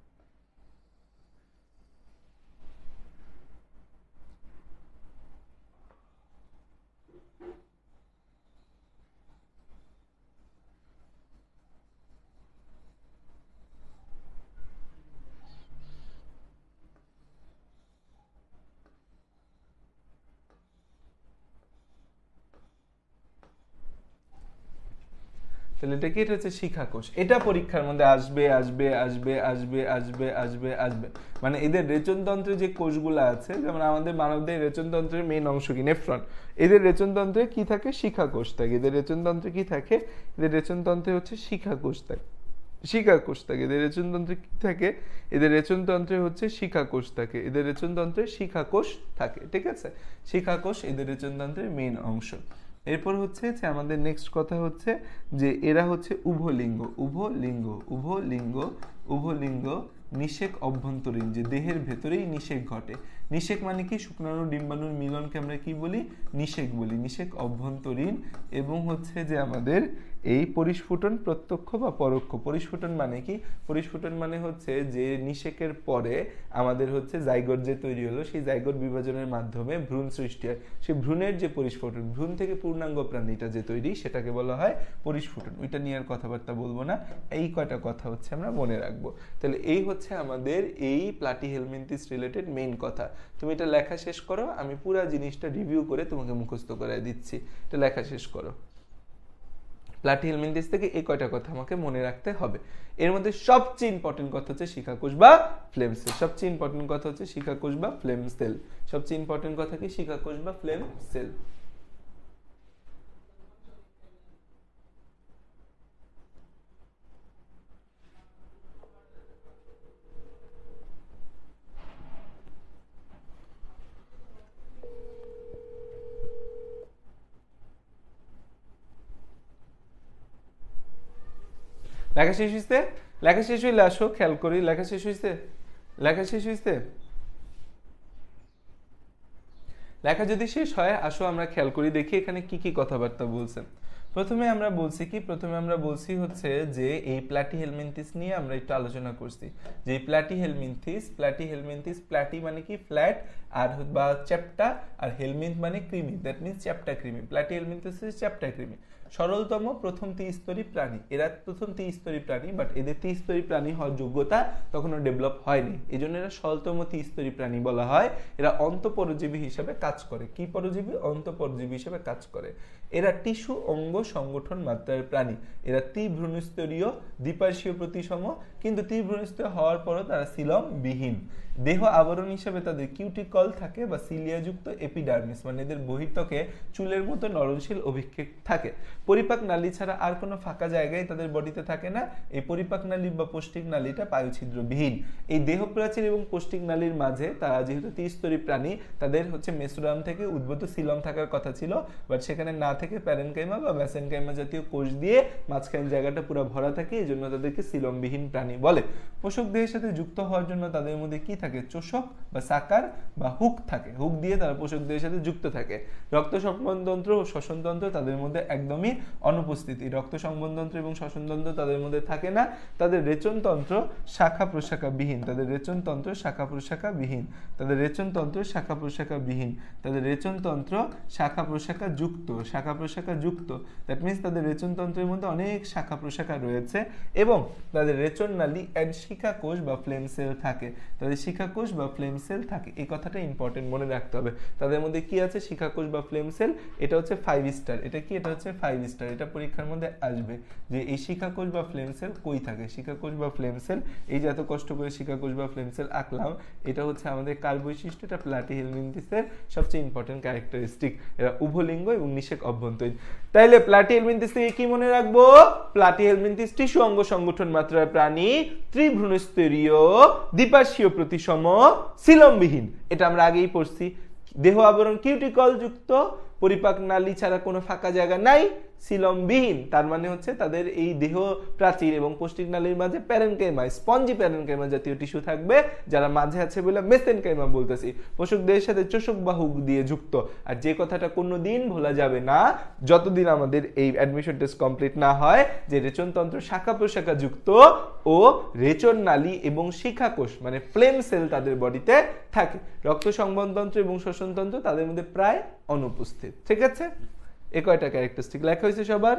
তাহলে এটা কি, এটা হচ্ছে শিখাকোষ। এটা পরীক্ষার মধ্যে আসবে আসবে আসবে আসবে আসবে আসবে আসবে মানে এদের রেচনতন্ত্রে যে কোষগুলো আছে, যেমন আমাদের মানবদের রেচনতন্ত্রের মেইন অংশ কি, নেফ্রন, এদের রেচনতন্ত্রে কি থাকে, শিখাকোষ থাকে। এদের রেচনতন্ত্রে কি থাকে, এদের রেচনতন্ত্রে হচ্ছে শিখাকোষ থাকে, শিখাকোষ থাকে। এদের রেচনতন্ত্রে কি থাকে, এদের রেচনতন্ত্রে হচ্ছে শিখাকোষ থাকে, এদের রেচনতন্ত্রে শিখাকোষ থাকে। ঠিক আছে, শিখাকোষ এদের রেচনতন্ত্রের মেইন অংশ। এরপর হচ্ছে যে আমাদের নেক্সট কথা হচ্ছে যে এরা হচ্ছে উভলিঙ্গ, উভলিঙ্গ উভলিঙ্গ উভলিঙ্গ নিষেক অভ্যন্তরীণ, যে দেহের ভেতরেই নিষেক ঘটে, নিষেক মানে কি শুক্রাণু ডিম্বাণুর মিলনকে আমরা কি বলি নিষেক বলি নিষেক অভ্যন্তরীণ এবং হচ্ছে যে আমাদের এই পরিস্ফুটন প্রত্যক্ষ বা পরোক্ষ পরিস্ফুটন মানে কি পরিস্ফুটন মানে হচ্ছে যে নিষেকের পরে আমাদের হচ্ছে জাইগোট যে তৈরি হলো সেই জাইগোট বিভাজনের মাধ্যমে ভ্রূণ সৃষ্টি হয় সেই ভ্রূণের যে পরিস্ফুটন ভ্রূণ থেকে পূর্ণাঙ্গ প্রাণীটা যে তৈরি সেটাকে বলা হয় পরিস্ফুটন ওইটা নিয়ে আর কথাবার্তা বলবো না এই কয়টা কথা হচ্ছে আমরা মনে রাখবো তাহলে এই হচ্ছে আমাদের এই প্লাটিহেলমিনথিস রিলেটেড মেইন কথা তুমি এটা লেখা শেষ করো আমি পুরো জিনিসটা রিভিউ করে তোমাকে মুখস্থ করায় দিচ্ছি এটা লেখা শেষ করো প্লাটিহেলমিনথিস থেকে এই কয়টা কথা আমাকে মনে রাখতে হবে এর মধ্যে সবচেয়ে ইম্পর্টেন্ট কথা হচ্ছে শিখাকোষ বা ফ্লেম সেল সবচেয়ে ইম্পর্টেন্ট কথা হচ্ছে শিখাকোষ বা ফ্লেম সেল সবচেয়ে ইম্পর্টেন্ট কথা কি শিখাকোষ বা ফ্লেম সেল লেখা শেষ হইছে লেখা শেষ হইলে আসো খেয়াল করি লেখা শেষ হইছে লেখা শেষ হইছে লেখা যদি শেষ হয় আসো আমরা খেয়াল করি দেখি এখানে কি কি কথাবার্তা বলছেন প্রথমে আমরা বলছি কি প্রথমে আমরা বলছি হচ্ছে যে এই প্লাটিহেলমিনথিস নিয়ে আমরা একটু আলোচনা করছি যে প্লাটিহেলমিনথিস প্লাটিহেলমিনথিস প্লাটি মানে কি ফ্ল্যাট আর বা চ্যাপ্টা আর হেলমিন্থ মানে কৃমি দ্যাট মিন্স চ্যাপ্টা কৃমি প্লাটিহেলমিনথিস ইজ চ্যাপ্টা কৃমি সরলতম প্রথম ত্রিস্তরী প্রাণী এরা প্রথম ত্রিস্তরী প্রাণী বাট এদের ত্রিস্তরী প্রাণী হওয়ার যোগ্যতা তখনও ডেভেলপ হয়নি এই জন্য এরা সরলতম ত্রিস্তরী প্রাণী বলা হয় এরা অন্তঃপরজীবী হিসেবে কাজ করে কি পরজীবী অন্তঃপরজীবী হিসেবে কাজ করে এরা টিস্যু অঙ্গ সংগঠন মাত্রার প্রাণী এরা ত্রিভ্রূণস্তরীয় দ্বিপার্শ্বীয় প্রতিসম কিন্তু ত্রিভ্রূণস্তরীয় হওয়ার পরও তারা সিলম বিহীন দেহ আবরণ হিসেবে তাদের কিউটিকল থাকে বা সিলিয়াযুক্ত এপিডার্মিস মানে এদের বহির্ত্বকে চুলের মতো নরনশীল অভিক্ষেপ থাকে পরিপাক নালী ছাড়া আর কোনো ফাঁকা জায়গায় তাদের বডিতে থাকে না এই পরিপাক নালী বা পৌষ্টিক নালীটা পায়ুছিদ্রবিহীন এই দেহ প্রাচীর এবং পৌষ্টিক নালীর মাঝে তারা যেহেতু ত্রিস্তরী প্রাণী তাদের হচ্ছে মেসোডার্ম থেকে উদ্ভূত সিলম থাকার কথা ছিল বাট সেখানে না থেকে প্যারেনকাইমা বা মেসেনকাইমা জাতীয় কোষ দিয়ে মাঝখানে জায়গাটা পুরো ভরা থাকে এই জন্য তাদেরকে সিলমবিহীন প্রাণী বলে পোষক দেহের সাথে যুক্ত হওয়ার জন্য তাদের মধ্যে কি থাকে চোষক বা সাকার বা হুক থাকে হুক দিয়ে তারা পোষক দেহের সাথে যুক্ত থাকে রক্ত সংবহনতন্ত্র ও শ্বসনতন্ত্র তাদের মধ্যে একদমই অনুপস্থিতি রক্ত সংবহনতন্ত্র এবং শ্বসনতন্ত্র তাদের মধ্যে থাকে না তাদের রেচনতন্ত্র শাখা প্রশাখা বিহীন তাদের রেচনতন্ত্র শাখা প্রশাখা বিহীন তাদের রেচনতন্ত্র শাখা প্রশাখা বিহীন তাদের রেচনতন্ত্র শাখা প্রশাখা যুক্ত শাখা প্রশাখা যুক্ত দ্যাট মিন্স তাদের রেচনতন্ত্রের মধ্যে অনেক শাখা প্রশাখা রয়েছে এবং তাদের রেচন নালী এন্ড শিখাকোষ বা ফ্লেম সেল থাকে তাদের শিখাকোষ বা ফ্লেম সেল থাকে এই কথাটা ইম্পর্টেন্ট মনে রাখতে হবে তাদের মধ্যে কি আছে শিখাকোষ বা ফ্লেম সেল এটা হচ্ছে ফাইভ স্টার এটা কি এটা হচ্ছে ফাইভ স্টার এটা পরীক্ষার মধ্যে আসবে যে এই শিখাকোষ বা ফ্লেম সেল কই থাকে শিখাকোষ বা ফ্লেম সেল এই যে এত কষ্ট করে শিখাকোষ বা ফ্লেম সেল আঁকলাম এটা হচ্ছে আমাদের কার বৈশিষ্ট্য এটা প্লাটিহেলমিনথিসের সবচেয়ে ইম্পর্টেন্ট ক্যারেক্টারিস্টিক এরা উভলিঙ্গ এবং নিষেক অভ্যন্তরীণ তাইলে প্লাটিহেলমিনথিস থেকে কি মনে রাখবো প্লাটিহেলমিনথিস টিস্যু অঙ্গ সংগঠন মাত্রার প্রাণী ত্রিভ্রূণস্তরীয় দ্বিপার্শ্বীয় প্রতিসম সিলমবিহীন এটা আমরা আগেই পড়ছি দেহ আবরণ কিউটিকল যুক্ত পরিপাক নালী ছাড়া কোনো ফাঁকা জায়গা নাই সিলমবিহীন তার মানে হচ্ছে তাদের এই দেহ প্রাচীর এবং পৌষ্টিক নালীর মাঝে প্যারেনকাইমা স্পঞ্জি প্যারেনকাইমা জাতীয় টিস্যু থাকবে যারা মাঝে আছে বলে মেসেনকাইমা বলতেছি পোষক দেহের সাথে চোষক বাহু দিয়ে যুক্ত আর যে কথাটা কোনোদিন ভোলা যাবে না যতদিন আমাদের এই অ্যাডমিশন টেস্ট কমপ্লিট না হয় যে রেচনতন্ত্র শাখা প্রশাখা যুক্ত ও রেচন নালী এবং শিখাকোষ মানে ফ্লেম সেল তাদের বডিতে থাকে রক্ত সংবহনতন্ত্র এবং শ্বসনতন্ত্র তাদের মধ্যে প্রায় অনুপস্থিত ঠিক আছে এই কয়টা ক্যারেক্টারিস্টিক লেখা হয়েছে সবার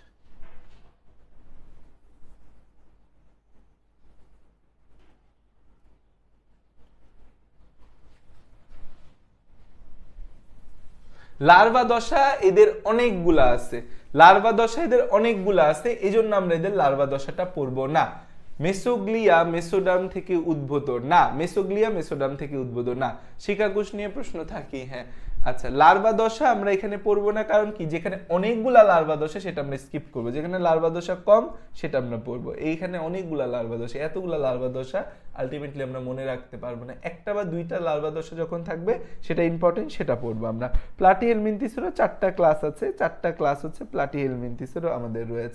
লার্ভা দশা এদের অনেকগুলা আছে লার্ভা দশা এদের অনেকগুলা আছে এজন্য আমরা এদের লার্ভা দশাটা পড়বো না মেসোগ্লিয়া মেসোডার্ম থেকে উদ্ভূত না মেসোগ্লিয়া মেসোডার্ম থেকে উদ্ভূত না শিখাকোষ নিয়ে প্রশ্ন থাকে হ্যাঁ আচ্ছা লার্ভা দশা আমরা এখানে পড়বো না কারণ কি যেখানে অনেকগুলা লার্ভা দশা সেটা আমরা স্কিপ করবো যেখানে লার্ভা দশা কম সেটা আমরা পড়বো এইখানে অনেকগুলা লার্ভা দশা এতগুলা লার্ভা দশা আলটিমেটলি আমরা মনে রাখতে পারবো না একটা বা দুইটা লার্ভা দশা যখন থাকবে সেটা ইম্পর্টেন্ট সেটা পড়বো আমরা প্লাটিহেলমিনথিসেরও চারটা ক্লাস আছে চারটা ক্লাস হচ্ছে প্লাটিহেলমিনথিসেরও আমাদের রয়েছে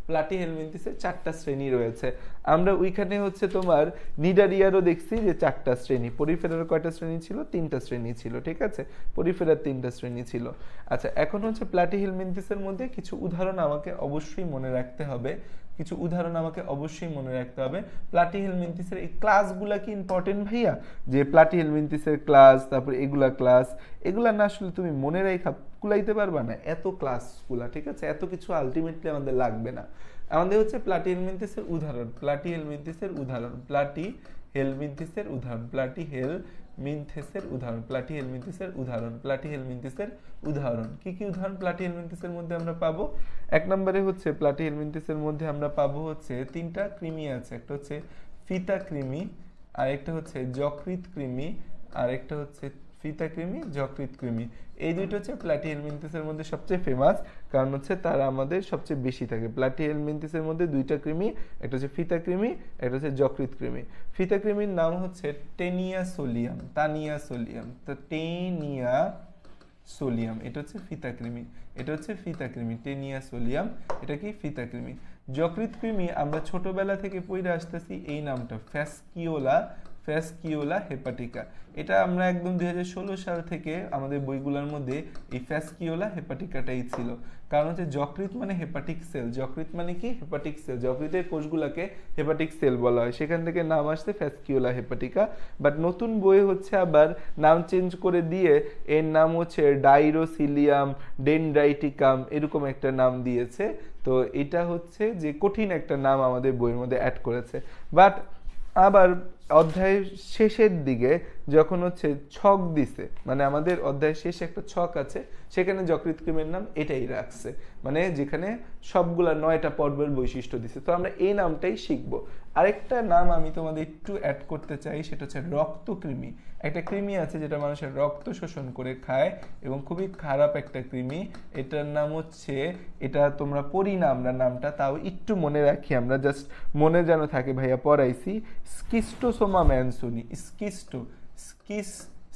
প্লাটিহেলমিনথিসের চারটা শ্রেণী রয়েছে। আমরা ওইখানে হচ্ছে তোমার নিডারিয়ারও দেখছি যে চারটা শ্রেণী, পরিফেরার কয়টা শ্রেণী ছিল, তিনটা শ্রেণী ছিল, ঠিক আছে, পরিফেরার তিনটা শ্রেণী ছিল। আচ্ছা এখন হচ্ছে প্লাটিহেলমিনথিসের মধ্যে কিছু উদাহরণ আমাকে অবশ্যই মনে রাখতে হবে, কিছু উদাহরণ আমাকে অবশ্যই মনে রাখতে হবে। প্লাটিহেলমিনথিসের এই ক্লাসগুলা কি ইম্পর্টেন্ট ভাইয়া, যে প্লাটিহেলমিনথিসের ক্লাস, তারপর এগুলা ক্লাস, এগুলা না আসলে তুমি মনে রেখা কুলাইতে পারবা না এত ক্লাসগুলা, ঠিক আছে, এত কিছু আলটিমেটলি আমাদের লাগবে না। আমাদের হচ্ছে প্লাটিহেলমিনথিসের উদাহরণ, প্লাটিহেলমিনথিসের উদাহরণ, প্লাটিহেলমিনথিসের উদাহরণ, প্লাটিহেলমিনথিসের উদাহরণ, প্লাটিহেলমিনথিসের উদাহরণ, প্লাটিহেলমিনথিসের উদাহরণ। কি কি উদাহরণ প্লাটিহেলমিনথিসের মধ্যে আমরা পাবো? এক নম্বরে হচ্ছে প্লাটিহেলমিনথিসের মধ্যে আমরা পাবো হচ্ছে তিনটা কৃমি আছে, একটা হচ্ছে ফিতা কৃমি, আর একটা হচ্ছে যকৃৎ কৃমি, আর একটা হচ্ছে ফিতা কৃমি, যকৃৎ কৃমি। এই দুইটা হচ্ছে প্লাটিহেলমিনথিসের মধ্যে সবচেয়ে ফেমাস, কারণ হচ্ছে তারা আমাদের সবচেয়ে বেশি থাকে। প্লাটিহেলমিনথিসের মধ্যে দুইটা কৃমি, একটা হচ্ছে ফিতা কৃমি, একটা হচ্ছে যকৃৎ কৃমি। ফিতা কৃমির নাম হচ্ছে টেনিয়া সোলিয়াম, তানিয়া সোলিয়াম, তো টেনিয়া সোলিয়াম, এটা হচ্ছে ফিতা কৃমি, এটা হচ্ছে ফিতা কৃমি, টেনিয়া সোলিয়াম, এটা কি ফিতা কৃমি। যকৃৎ কৃমি আমরা ছোটবেলা থেকে পড়ে আসতেছি এই নামটা, ফ্যাসকিওলা, ফ্যাসকিওলা হেপাটিকা। এটা আমরা একদম দুই হাজার ষোলো সাল থেকে আমাদের বইগুলোর মধ্যে এই ফ্যাসকিওলা হেপাটিকাটাই ছিল, কারণ হচ্ছে যকৃৎ মানে হেপাটিক সেল, যকৃৎ মানে কি হেপাটিক সেল, যকৃতের কোষগুলোকে হেপাটিক সেল বলা হয়, সেখান থেকে নাম আসছে ফ্যাসকিওলা হেপাটিকা। বাট নতুন বই হচ্ছে আবার নাম চেঞ্জ করে দিয়ে এর নাম হচ্ছে ডাইরোসিলিয়াম ডেনড্রাইটিকাম এরকম একটা নাম দিয়েছে। তো এটা হচ্ছে যে কঠিন একটা নাম আমাদের বইয়ের মধ্যে অ্যাড করেছে। বাট আবার অধ্যায়ের শেষের দিকে যখন হচ্ছে ছক দিছে, মানে আমাদের অধ্যায়ের শেষে একটা ছক আছে, সেখানে যকৃৎ কৃমির নাম এটাই রাখছে, মানে যেখানে সবগুলা নয়টা পর্বের বৈশিষ্ট্য দিছে। তো আমরা এই নামটাই শিখবো। আরেকটা নাম আমি তোমাদের একটু অ্যাড করতে চাই, সেটা হচ্ছে রক্তকৃমি। একটা কৃমি আছে যেটা মানুষের রক্ত শোষণ করে খায় এবং খুবই খারাপ একটা কৃমি, এটার নাম হচ্ছে, এটা তোমরা পড়ি না আমরা নামটা, তাও একটু মনে রাখি আমরা, জাস্ট মনে যেন থাকে, ভাইয়া পড়াইছি, স্কিস্টোসোমা ম্যানসোনি, স্কিস্টো স্কিস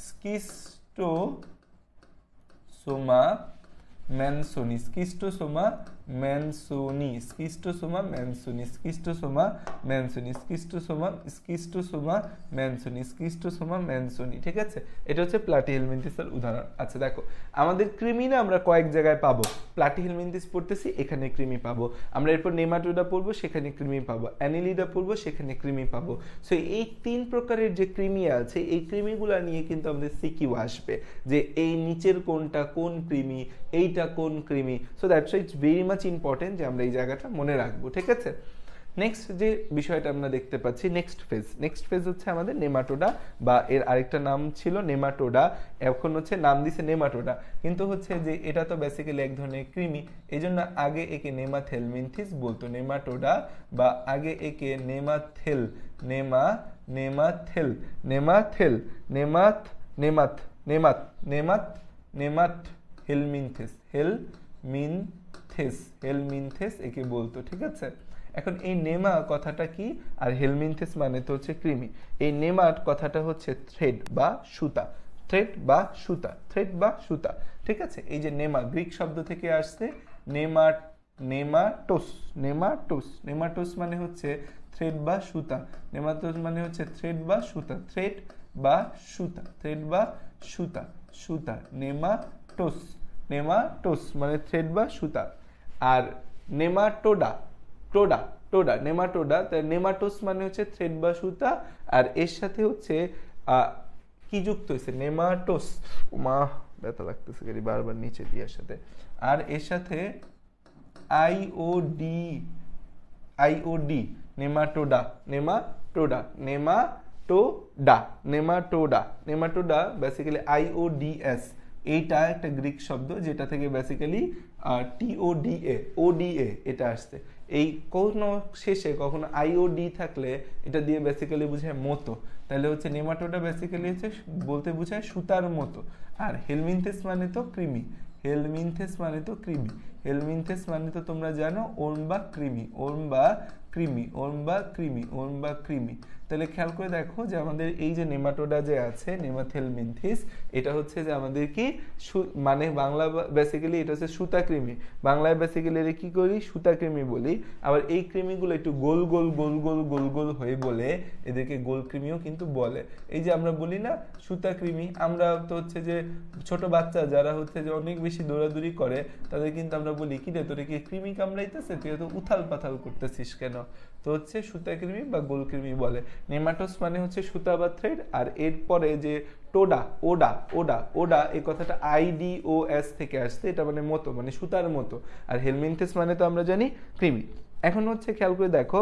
স্কিস্টোসোমা ম্যানসোনি, স্কিস্টোসোমা ম্যানসোনি, স্কিস্টোসোমা ম্যানসোনি, স্কিস্টোসোমা ম্যানসোনি, স্কিস্টোসোমা স্কিস্টোসোমা ম্যানসোনি, স্কিস্টোসোমা ম্যানসোনি, ঠিক আছে। এটা হচ্ছে প্লাটিহেলমিনথিসের উদাহরণ। আচ্ছা দেখো, আমাদের কৃমি না আমরা কয়েক জায়গায় পাবো, প্লাটিহেলমিনথিস পড়তেছি এখানে কৃমি পাবো, আমরা এরপর নেমাটোডা পড়বো সেখানে কৃমি পাবো, অ্যানিলিডা পড়বো সেখানে কৃমি পাবো। সো এই তিন প্রকারের যে কৃমি আছে, এই কৃমিগুলা নিয়ে কিন্তু আমাদের সিকিউ আসবে, যে এই নিচের কোনটা কোন কৃমি, এইটা কোন কৃমি। So that's why it's very much important যে আমরা এই জায়গাটা মনে রাখবো, ঠিক আছে। নেক্সট যে বিষয়টা আমরা দেখতে পাচ্ছি, নেক্সট ফেজ, নেক্সট ফেজ হচ্ছে আমাদের নেমাটোডা, বা এর আরেকটা নাম ছিল নেমাটোডা, এখন হচ্ছে নাম দিছে নেমাটোডা, কিন্তু হচ্ছে যে এটা তো বেসিক্যালি এক ধরনের কৃমি, এই জন্য আগে একে নেমাথেলমিনথিস বলতো, নেমাটোডা, বা আগে একে nemathel, nema nemathel nemathel nemath nemath nemath nemath nemath helminthes, helminthes, helminthes একে বলতো, ঠিক আছে। এখন এই নেমা কথাটা কি, আর হেলমিনথিস মানে তো হচ্ছে কৃমি। এই নেমাট কথাটা হচ্ছে থ্রেড বা সুতা, থ্রেড বা সুতা, থ্রেড বা সুতা, ঠিক আছে। এই যে নেমা গ্রিক শব্দ থেকে আসছে, নেমাট নেমাটোস, নেমাটোস, নেমাটোস মানে হচ্ছে থ্রেড বা সুতা, নেমাটোস মানে হচ্ছে থ্রেড বা সুতা, থ্রেড বা সুতা, থ্রেড বা সুতা, সুতা, নেমাটোস, নেমাটোস মানে থ্রেড বা সুতা। আর নেমাটোডা, টোডা, টোডা, নেমাটোডা, তাই নেমাটোস মানে হচ্ছে থ্রেড বা সুতা, আর এর সাথে হচ্ছে কি যুক্ত হয়েছে, নেমাটোস, মা ব্যথা লাগতেছে গাড়ি বারবার নিচে দিয়ার সাথে, আর এর সাথে আইওডি, আইওডি, Nematoda, Nematoda, Nematoda, Nematoda, Nematoda basically আইওডিএস, এইটা একটা গ্রিক শব্দ যেটা থেকে বেসিক্যালি টিওডিএ, ওডিএ এটা আসছে। এই কোনো শেষে কখনো আইওডি থাকলে এটা দিয়ে বেসিক্যালি বোঝায় মতো, তাহলে হচ্ছে নেমাটোডা বেসিক্যালি হচ্ছে বলতে বোঝায় সুতার মতো। আর হেলমিনথিস মানে তো কৃমি, হেলমিনথিস মানে তো কৃমি, হেলমিনথিস মানে তো তোমরা জানো ওর্ম বা কৃমি, ওর্ম বা কৃমি, ওর্ম বা কৃমি, ওর্ম বা কৃমি। তো তাহলে খেয়াল করে দেখো যে আমাদের এই যে নেমাটোডা যে আছে নেমাথেলমিনথিস, এটা হচ্ছে যে আমাদের কি মানে বাংলা বেসিক্যালি এটা হচ্ছে সুতাকৃমি, বাংলায় বেসিক্যালি এর কি করি সুতাকৃমি বলি। আবার এই কৃমিগুলো একটু গোল গোল গোল গোল গোল গোল হয়ে বলে এদেরকে গোলকৃমিও কিন্তু বলে। এই যে আমরা বলি না সুতাকৃমি, আমরা তো হচ্ছে যে ছোট বাচ্চা যারা হচ্ছে যে অনেক বেশি দৌড়াদৌড়ি করে তাদের কিন্তু আমরা বলি কি রে তোরে কি কৃমি কামড়াইতেছে, তুই তো উথাল পাথাল করতেছিস কেন, তো হচ্ছে সুতাকৃমি বা গোলকৃমি বলে। নেমাটোস মানে হচ্ছে সুতা বা থ্রেড, আর এরপরে যে টোডা ওডা ওডা ওডা এই কথাটা আই ডি ও এস থেকে আসছে, এটা মানে মতো মানে সুতার মতো, আর হেলমিনথেস মানে তো আমরা জানি কৃমি। এখন হচ্ছে খেয়াল করে দেখো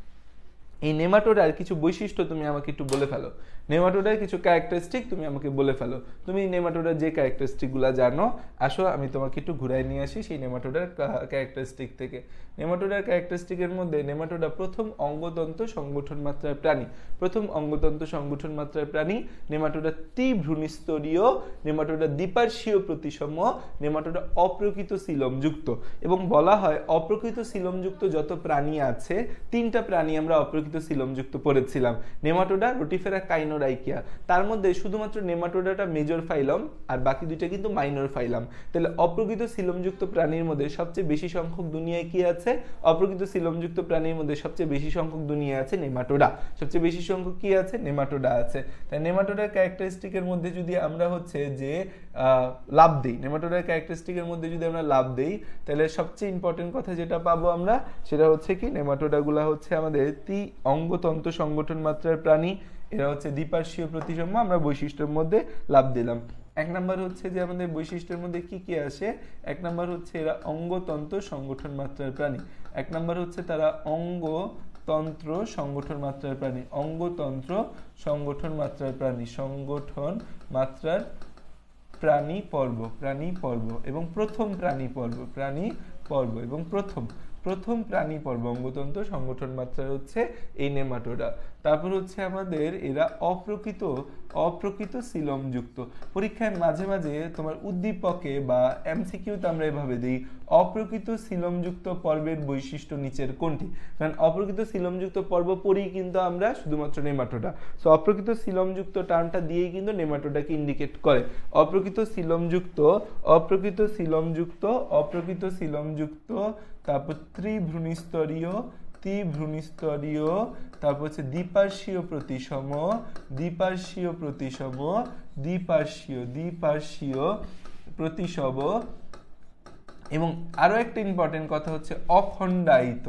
এই নেমাটোডার কিছু বৈশিষ্ট্য তুমি আমাকে একটু বলে ফেলো, নেমাটোডার কিছু ক্যারেক্টারিস্টিক তুমি আমাকে বলে ফেলো। তুমি নেমাটোডার যে ক্যারেক্টারিস্টিকগুলো জানো আসো আমি তোমাকে একটু ঘুরাই নিয়ে আসি সেই নেমাটোডার ক্যারেক্টারিস্টিক থেকে। নেমাটোডার ক্যারেক্টারিস্টিকের মধ্যে নেমাটোডা প্রথম অঙ্গতন্ত্র সংগঠন মাত্রার প্রাণী, প্রথম অঙ্গতন্ত্র সংগঠন মাত্রার প্রাণী। নেমাটোডা ত্রিভ্রূণস্তরীয়, নেমাটোডা দ্বিপার্শ্বীয় প্রতিসম, নেমাটোডা অপ্রকৃত সিলমযুক্ত। এবং বলা হয় অপ্রকৃত সিলমযুক্ত যত প্রাণী আছে, তিনটা প্রাণী আমরা অপ্রকৃত সিলমযুক্ত পড়েছিলাম, নেমাটোডা, রোটিফেরা, কাইনোরাইকিয়া। তার মধ্যে শুধুমাত্র নেমাটোডাটা মেজর ফাইলাম আর বাকি দুইটা কিন্তু মাইনর ফাইলাম। তাহলে অপ্রকৃত সিলমযুক্ত প্রাণীর মধ্যে সবচেয়ে বেশি সংখ্যক দুনিয়ায় কি আছে? অপ্রকৃত সিলমযুক্ত প্রাণীর মধ্যে সবচেয়ে বেশি সংখ্যক দুনিয়ায় আছে নেমাটোডা, সবচেয়ে বেশি সংখ্যক কি আছে? নেমাটোডা আছে। তাই নেমাটোডার ক্যারেক্টারিস্টিকের মধ্যে যদি আমরা হচ্ছে যে লাভ দিই, নেমাটোডার ক্যারেক্টারিস্টিকের মধ্যে যদি আমরা লাভ দিই তাহলে সবচেয়ে ইম্পর্টেন্ট কথা যেটা পাবো আমরা সেটা হচ্ছে কি নেমাটোডাগুলা হচ্ছে আমাদের তি অঙ্গতন্ত্র সংগঠন মাত্রার প্রাণী, এরা হচ্ছে দ্বিপার্শ্বীয় প্রতিসম। আমরা বৈশিষ্ট্যের মধ্যে লাভ দিলাম। এক নাম্বার হচ্ছে যে আমাদের বৈশিষ্ট্যের মধ্যে কি কি আসে, এক নাম্বার হচ্ছে এরা অঙ্গতন্ত্র সংগঠন মাত্রার প্রাণী, এক নাম্বার হচ্ছে তারা অঙ্গতন্ত্র সংগঠন মাত্রার প্রাণী, অঙ্গতন্ত্র সংগঠন মাত্রার প্রাণী, সংগঠন মাত্রার প্রাণী পর্ব, প্রাণী পর্ব এবং প্রথম প্রাণী পর্ব, প্রাণী পর্ব এবং প্রথম প্রথম প্রাণী পর্ব অঙ্গতন্ত্র সংগঠন মাত্রার হচ্ছে এই নেমাটোডা। তারপর হচ্ছে আমাদের এরা অপ্রকৃত অপ্রকৃত সিলমযুক্ত। পরীক্ষায় মাঝে মাঝে তোমার উদ্দীপকে বা এমসিকিউতে আমরা এভাবে দিই অপ্রকৃত সিলমযুক্ত পর্বের বৈশিষ্ট্য নিচের কোনটি, কারণ অপ্রকৃত সিলমযুক্ত পর্ব পড়ি কিন্তু আমরা শুধুমাত্র নেমাটোডা, সো অপ্রকৃত সিলমযুক্ত টার্মটা দিয়েই কিন্তু নেমাটোডাকে ইন্ডিকেট করে। অপ্রকৃত সিলমযুক্ত অপ্রকৃত সিলমযুক্ত অপ্রকৃত সিলমযুক্ত তারপর ত্রিভ্রূণস্তরীয় ত্রিভ্রূণস্তরীয় তারপর হচ্ছে দ্বিপার্শ্বীয় প্রতিসম দ্বিপার্শ্বীয় প্রতিসম দ্বিপার্শ্বীয় দ্বিপার্শ্বীয় প্রতিসম এবং আরো একটা ইম্পর্টেন্ট কথা হচ্ছে অখণ্ডায়িত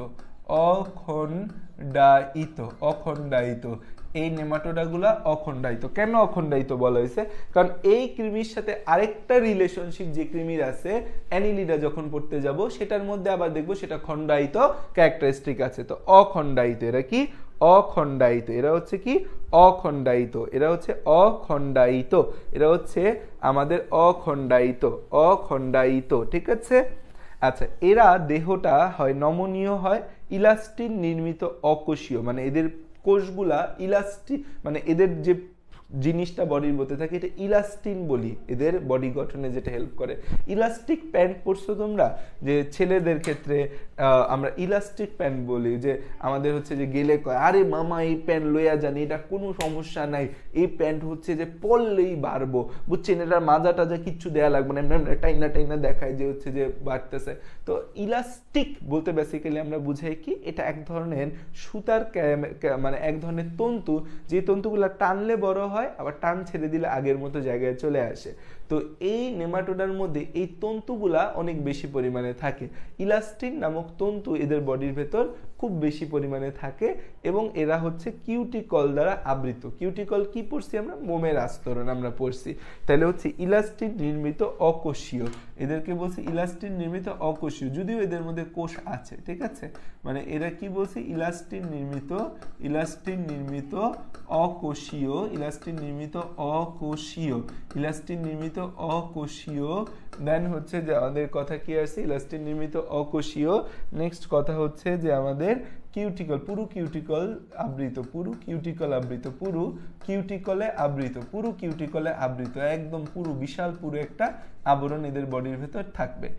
অখণ্ডায়িত অখণ্ডায়িত এই নেমাটোডাগুলা অখণ্ডায়িত। কেন অখণ্ডায়িত বলা হয়েছে? কারণ এই কৃমির সাথে আরেকটা রিলেশনশিপ যে কৃমির আছে অ্যানিলিডা যখন পড়তে যাব সেটার মধ্যে আবার দেখবো সেটা খণ্ডায়িত ক্যারেক্টারিস্টিক আছে। তো অখণ্ডায়িত, এরা কি অখণ্ডায়িত, এরা হচ্ছে কি অখণ্ডায়িত, এরা হচ্ছে অখণ্ডায়িত, এরা হচ্ছে আমাদের অখণ্ডায়িত অখণ্ডায়িত ঠিক আছে। আচ্ছা, এরা দেহটা হয় নমনীয় হয় ইলাস্টিন নির্মিত অকোষীয়, মানে এদের কোষগুলা ইলাস্টিন, মানে এদের যে জিনিসটা বডির মধ্যে থাকে এটা ইলাস্টিন বলি, এদের বডি গঠনে যেটা হেল্প করে। ইলাস্টিক প্যান্ট পরছো তোমরা, যে ছেলেদের ক্ষেত্রে আমরা ইলাস্টিক প্যান্ট বলি, যে আমাদের হচ্ছে যে গেলে কয় আরে মামা এই প্যান্ট লইয়া জানি, এটা কোনো সমস্যা নাই, এই প্যান্ট হচ্ছে যে পরলেই বাড়বো, বুঝছেন, এটার মাজা টাজা কিচ্ছু দেয়া লাগবে না, এমনি টাইনা টাইনা দেখায় যে হচ্ছে যে বাড়তেছে। তো ইলাস্টিক বলতে বেসিক্যালি আমরা বুঝাই কি এটা এক ধরনের সুতার মানে এক ধরনের তন্তু, যে তন্তুগুলা টানলে বড় হয় আবার টান ছেড়ে দিলে আগের মতো জায়গায় চলে আসে। তো এই নেমাটোডার মধ্যে এই তন্তুগুলা অনেক বেশি পরিমাণে থাকে, ইলাস্টিন নামক তন্তু এদের বডির ভেতর খুব বেশি পরিমাণে থাকে এবং এরা হচ্ছে কিউটিকল দ্বারা আবৃত। কিউটিকল কি পড়ছি আমরা? মোমের আস্তরণ আমরা পড়ছি। তাহলে হচ্ছে ইলাস্টিন নির্মিত অকোষীয়, এদেরকে বলছি ইলাস্টিন নির্মিত অকোষীয়, যদিও এদের মধ্যে কোষ আছে ঠিক আছে, মানে এরা কি বলছি ইলাস্টিন নির্মিত ইলাস্টিন নির্মিত অকোষীয় ইলাস্টিন নির্মিত অকোষীয় ইলাস্টিন নির্মিত অকোষীয় দেন হচ্ছে যে আমাদের কথা কি আছে ইলাস্টিন নির্মিত অকোষীয়। নেক্সট কথা হচ্ছে যে আমাদের কিউটিকল, পুরো কিউটিকল আবৃত, পুরো কিউটিকল আবৃত, পুরো কিউটিকলে আবৃত, পুরো কিউটিকলে আবৃত, একদম পুরো বিশাল পুরো একটা আবরণ এদের বডির ভেতর থাকবে।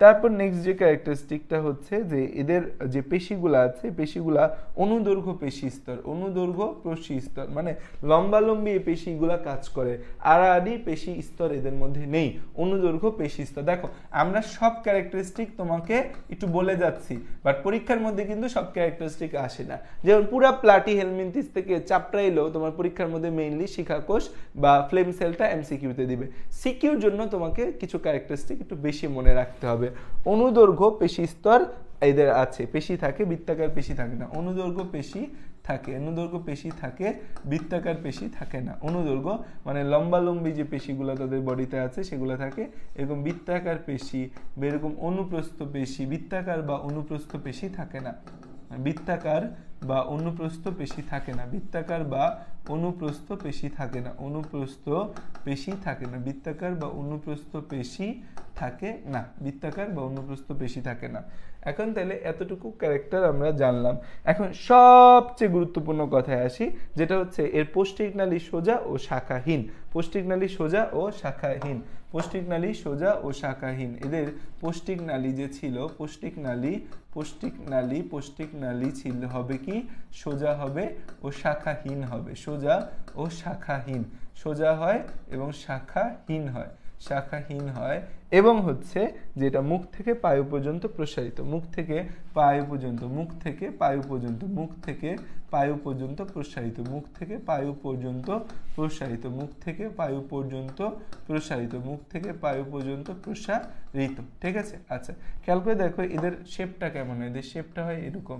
তারপর নেক্সট যে ক্যারেক্টারিস্টিকটা হচ্ছে যে এদের যে পেশিগুলা আছে পেশিগুলা অনুদৈর্ঘ্য পেশি স্তর, অনুদৈর্ঘ্য পেশি স্তর মানে লম্বালম্বি এই পেশিগুলা কাজ করে, আড়াআড়ি পেশি স্তর এদের মধ্যে নেই, অনুদৈর্ঘ্য পেশি স্তর। দেখো আমরা সব ক্যারেক্টারিস্টিক তোমাকে একটু বলে যাচ্ছি, বাট পরীক্ষার মধ্যে কিন্তু সব ক্যারেক্টারিস্টিক আসে না। যেমন পুরা প্লাটি হেলমিনথিস থেকে চাপড়া এলেও তোমার পরীক্ষার মধ্যে মেইনলি শিখাকোষ বা ফ্লেম সেলটা এমসিকিউতে দিবে। সিকিউর জন্য তোমাকে কিছু ক্যারেক্টারিস্টিক একটু বেশি মনে রাখতে হবে। অনুদৈর্ঘ্য পেশি স্তর এদের আছে, পেশি থাকে, বৃত্তাকার পেশি থাকে না। অনুদৈর্ঘ্য পেশি থাকে, অনুদৈর্ঘ্য পেশি থাকে, বৃত্তাকার পেশি থাকে না। অনুদৈর্ঘ্য মানে লম্বালম্বী যে পেশিগুলো তাদের বডিতে আছে সেগুলো থাকে, এরকম বৃত্তাকার পেশি বা এরকম অনুপ্রস্থ পেশি, বৃত্তাকার বা অনুপ্রস্থ পেশি থাকে না। বৃত্তাকার বা অনুপ্রস্থ পেশি থাকে না, বৃত্তাকার বা অনুপ্রস্থ পেশি থাকে না, অনুপ্রস্থ পেশি থাকে না, বৃত্তাকার বা অনুপ্রস্থ পেশি থাকে না, বৃত্তাকার বা অনুপ্রস্থ পেশি থাকে না। এখন তাহলে এতটুকু ক্যারেক্টার আমরা জানলাম। এখন সবচেয়ে গুরুত্বপূর্ণ কথায় আসি, যেটা হচ্ছে এর পৌষ্টিক নালী সোজা ও শাখাহীন। পৌষ্টিক নালী সোজা ও শাখাহীন, পৌষ্টিক নালী সোজা ও শাখাহীন। এদের পৌষ্টিক নালী যে ছিল, পৌষ্টিক নালী পৌষ্টিক নালী পৌষ্টিক নালী ছিল হবে কি সোজা হবে ও শাখাহীন হবে, সোজা ও শাখাহীন, সোজা হয় এবং শাখাহীন হয়, শাখাহীন হয়। এবং হচ্ছে যেটা মুখ থেকে পায়ু পর্যন্ত প্রসারিত, মুখ থেকে পায়ু পর্যন্ত, মুখ থেকে পায়ু পর্যন্ত, মুখ থেকে পায়ু পর্যন্ত প্রসারিত, মুখ থেকে পায়ু পর্যন্ত প্রসারিত, মুখ থেকে পায়ু পর্যন্ত প্রসারিত, মুখ থেকে পায়ু পর্যন্ত প্রসারিত। ঠিক আছে, আচ্ছা খেয়াল করে দেখো এদের শেপটা কেমন হয়। এদের শেপটা হয় এরকম,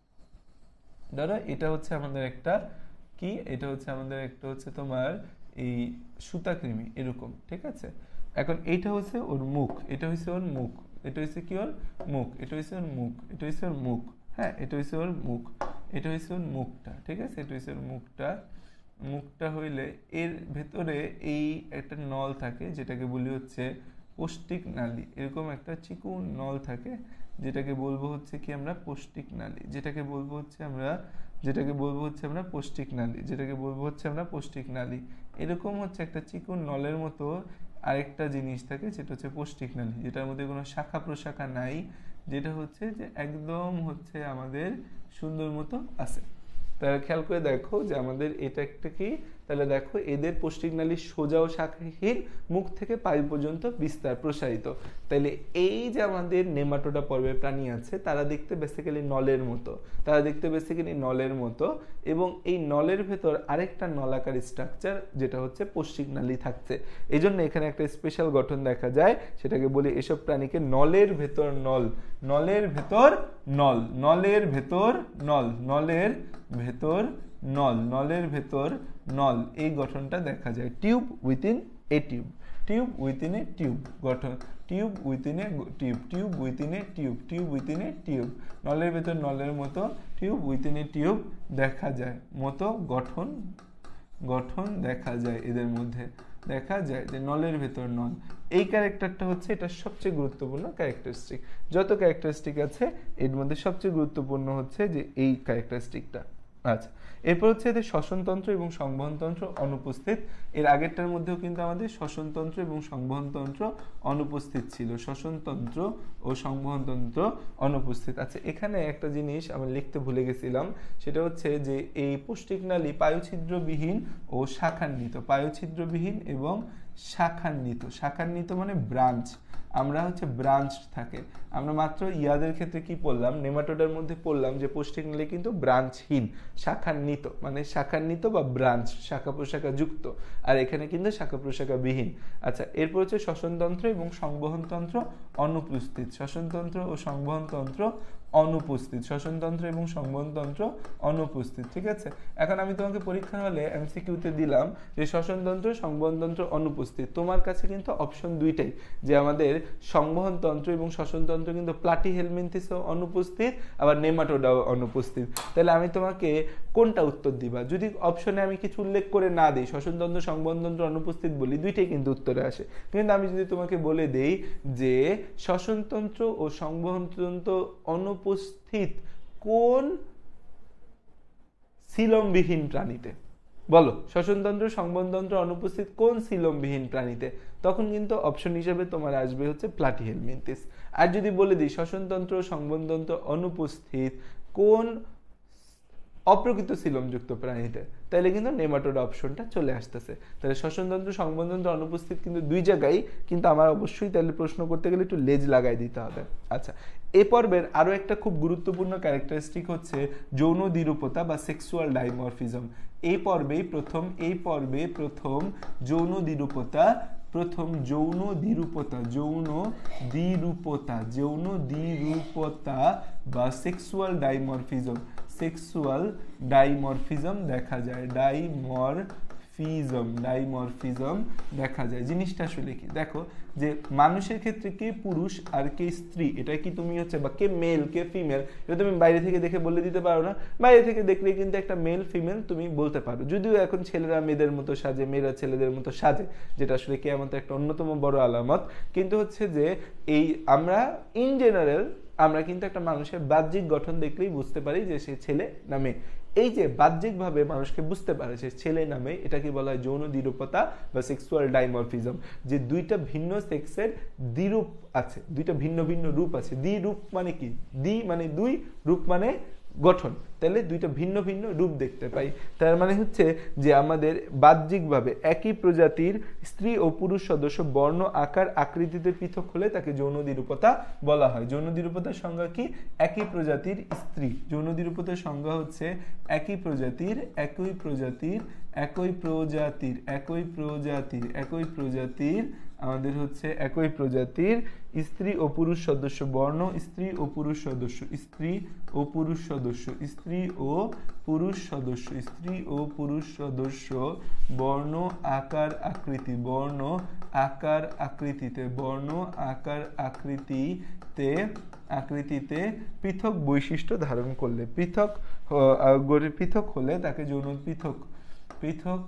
ধরো এটা হচ্ছে আমাদের একটা কি, এটা হচ্ছে আমাদের একটা হচ্ছে তোমার এই সুতাকৃমি এরকম। ঠিক আছে, এখন এইটা হচ্ছে ওর মুখ, এটা হচ্ছে ওর মুখ, এটা হচ্ছে কি ওর মুখ, এটা হচ্ছে ওর মুখ, এটা হচ্ছে ওর মুখ, হ্যাঁ এটা হচ্ছে ওর মুখ, এটা হচ্ছে ওর মুখটা। ঠিক আছে, এটা হচ্ছে ওর মুখটা। মুখটা হইলে এর ভেতরে এই একটা নল থাকে যেটাকে বলি হচ্ছে পৌষ্টিক নালী, এরকম একটা চিকুন নল থাকে যেটাকে বলবো হচ্ছে কি আমরা পৌষ্টিক নালী, যেটাকে বলবো হচ্ছে আমরা যেটাকে বলবো হচ্ছে আমরা পৌষ্টিক নালী, যেটাকে বলবো হচ্ছে আমরা পৌষ্টিক নালী। এরকম হচ্ছে একটা চিকুন নলের মতো আরেকটা জিনিস থাকে যেটা হচ্ছে পৌষ্টিক নালী, যেটার মধ্যে কোনো শাখা প্রশাখা নাই, যেটা হচ্ছে যে একদম হচ্ছে আমাদের সুন্দর মতো আছে। তাহলে খেয়াল করে দেখো যে আমাদের এটা একটা কি, তাহলে দেখো এদের পৌষ্টিক নালী সোজা ও শাখাহীন, মুখ থেকে পায়ু পর্যন্ত বিস্তার প্রসারিত। তাহলে এই যে আমাদের নেমাটোডা পর্বের প্রাণী আছে তারা দেখতে বেসিক্যালি নলের মতো, তারা দেখতে বেসিক্যালি নলের মতো এবং এই নলের ভেতর আরেকটা নলাকার স্ট্রাকচার যেটা হচ্ছে পৌষ্টিক নালী থাকছে। এই জন্য এখানে একটা স্পেশাল গঠন দেখা যায়, সেটাকে বলি এসব প্রাণীকে নলের ভেতর নল, নলের ভেতর নল, নলের ভেতর নল, নলের ভেতর নল, নলের ভেতর নল, এই গঠনটা দেখা যায়। Tube within a tube, tube within a tube গঠন, tube within a tube, tube within a tube, tube within a tube, নলের ভেতর নলের মতো টিউব উইথিন এ টিউব দেখা যায়, মতো গঠন গঠন দেখা যায় এদের মধ্যে, দেখা যায় যে নলের ভেতর নল। এই ক্যারেক্টারটা হচ্ছে এটা সবচেয়ে গুরুত্বপূর্ণ ক্যারেক্টারিস্টিক। যত ক্যারেক্টারিস্টিক আছে এর মধ্যে সবচেয়ে গুরুত্বপূর্ণ হচ্ছে যে এই ক্যারেক্টারিস্টিকটা। আচ্ছা, এরপর হচ্ছে এদের শ্বসনতন্ত্র এবং সংবহনতন্ত্র অনুপস্থিত। এর আগেরটার মধ্যেও কিন্তু আমাদের শ্বসনতন্ত্র এবং সংবহনতন্ত্র অনুপস্থিত ছিল, শ্বসনতন্ত্র ও সংবহনতন্ত্র অনুপস্থিত। আচ্ছা, এখানে একটা জিনিস আমি লিখতে ভুলে গেছিলাম, সেটা হচ্ছে যে এই পৌষ্টিক নালী পায়ুছিদ্রবিহীন ও শাখান্বিত, পায়ুছিদ্রবিহীন এবং শাখান্বিত, শাখান্বিত মানে ব্রাঞ্চ, আমরা হচ্ছে ব্রাঞ্চ থাকে। আমরা মাত্র ইয়াদের ক্ষেত্রে কি পড়লাম, নেমাটোডার মধ্যে পড়লাম যে পৌষ্টিক নালী কিন্তু ব্রাঞ্চহীন, শাখান্বিত মানে শাখান্বিত বা ব্রাঞ্চ, শাখা প্রশাখা যুক্ত, আর এখানে কিন্তু শাখা প্রশাখা বিহীন। আচ্ছা, এরপর হচ্ছে শ্বসনতন্ত্র এবং সংবহনতন্ত্র অনুপস্থিত, শ্বসনতন্ত্র ও সংবহনতন্ত্র অনুপস্থিত, শ্বসনতন্ত্র এবং সংবহনতন্ত্র অনুপস্থিত। ঠিক আছে, এখন আমি তোমাকে পরীক্ষা হলে এমসিকিউতে দিলাম যে শ্বসনতন্ত্র সংবহনতন্ত্র অনুপস্থিত, তোমার কাছে কিন্তু অপশন দুইটাই, যে আমাদের সংবহনতন্ত্র এবং শ্বসনতন্ত্র কিন্তু প্লাটিহেলমিনথিসও অনুপস্থিত, আবার নেমাটোডাও অনুপস্থিত। তাহলে আমি তোমাকে কোনটা উত্তর দিবা? যদি অপশনে আমি কিছু উল্লেখ করে না দিই, শ্বসনতন্ত্র সংবহনতন্ত্র অনুপস্থিত বলি, দুইটাই কিন্তু উত্তরে আসে। কিন্তু আমি যদি তোমাকে বলে দেই যে শ্বসনতন্ত্র ও সংবহনতন্ত্র অনুপস্থিত কোন সিলমবিহীন প্রাণীতে, বলো শ্বসনতন্ত্র সংবহনতন্ত্র অনুপস্থিত কোন সিলোমবিহীন প্রাণীতে, তখন কিন্তু অপশন হিসেবে তোমার আসবে হচ্ছে প্লাটিহেলমিনথিস। আর যদি বলে দিই শ্বসনতন্ত্র সংবহনতন্ত্র অনুপস্থিত কোন অপ্রকৃত সিলোমযুক্ত প্রাণীতে, তাহলে কিন্তু নেমাটোড অপশনটা চলে আসতেছে। তাহলে শ্বসনতন্ত্র সংবহনতন্ত্র অনুপস্থিত কিন্তু দুই জায়গায়, কিন্তু আমার অবশ্যই তাহলে প্রশ্ন করতে গেলে একটু লেজ লাগাই দিতে হবে। আচ্ছা, এ পর্বের আরো একটা খুব গুরুত্বপূর্ণ ক্যারেক্টারিস্টিক হচ্ছে যৌন দ্বিরূপতা বা সেক্সুয়াল ডাইমরফিজম। এই পর্বে প্রথম এই পর্বে প্রথম যৌন দ্বিরূপতা প্রথম যৌন দ্বিরূপতা যৌন দ্বিরূপতা যৌন দ্বিরূপতা বা সেক্সুয়াল ডাইমরফিজম সেক্সুয়াল ডাইমরফিজম দেখা যায় ডাইমরফিজম ডাইমরফিজম দেখা যায়। জিনিসটা আসলে কি দেখো, যে মানুষের ক্ষেত্রে কে পুরুষ আর কে স্ত্রী, এটা কি তুমি হচ্ছে বা কে মেল কে ফিমেল, এটা তুমি বাইরে থেকে দেখে বলে দিতে পারো না। বাইরে থেকে দেখলে কিন্তু একটা মেল ফিমেল তুমি বলতে পারো, যদিও এখন ছেলেরা মেয়েদের মতো সাজে, মেয়েরা ছেলেদের মতো সাজে, যেটা আসলে কিয়ামত একটা অন্যতম বড় আলামত। কিন্তু হচ্ছে যে এই আমরা ইন জেনারেল আমরা কিন্তু একটা মানুষের বাহ্যিক গঠন দেখলেই বুঝতে পারি যে সে ছেলে না মেয়ে। এই যে বাহ্যিকভাবে মানুষকে বুঝতে পারে সে ছেলে না মেয়ে, এটাকে বলা হয় যৌন দ্বিরূপতা বা সেক্সুয়াল ডাইমরফিজম। যে দুইটা ভিন্ন সেক্সের দ্বিরূপ আছে, দুইটা ভিন্ন ভিন্ন রূপ আছে। দ্বিরূপ মানে কি, দ্বি মানে দুই, রূপ মানে গঠন, তাহলে দুইটা ভিন্ন ভিন্ন রূপ দেখতে পাই। তার মানে হচ্ছে যে আমাদের বাহ্যিকভাবে একই প্রজাতির স্ত্রী ও পুরুষ সদস্য বর্ণ আকার আকৃতিতে পৃথক হলে তাকে যৌন দ্বিরূপতা বলা হয়। যৌন দ্বিরূপতার সংজ্ঞা কি, একই প্রজাতির স্ত্রী। যৌন দ্বিরূপতার সংজ্ঞা হচ্ছে একই প্রজাতির একই প্রজাতির একই প্রজাতির একই প্রজাতির একই প্রজাতির আমাদের হচ্ছে একই প্রজাতির স্ত্রী ও পুরুষ সদস্য বর্ণ স্ত্রী ও পুরুষ সদস্য স্ত্রী ও পুরুষ সদস্য স্ত্রী ও পুরুষ সদস্য স্ত্রী ও পুরুষ সদস্য বর্ণ আকার আকৃতি বর্ণ আকার আকৃতিতে বর্ণ আকার আকৃতিতে আকৃতিতে পৃথক বৈশিষ্ট্য ধারণ করলে পৃথক পৃথক হলে তাকে যৌন পৃথক পৃথক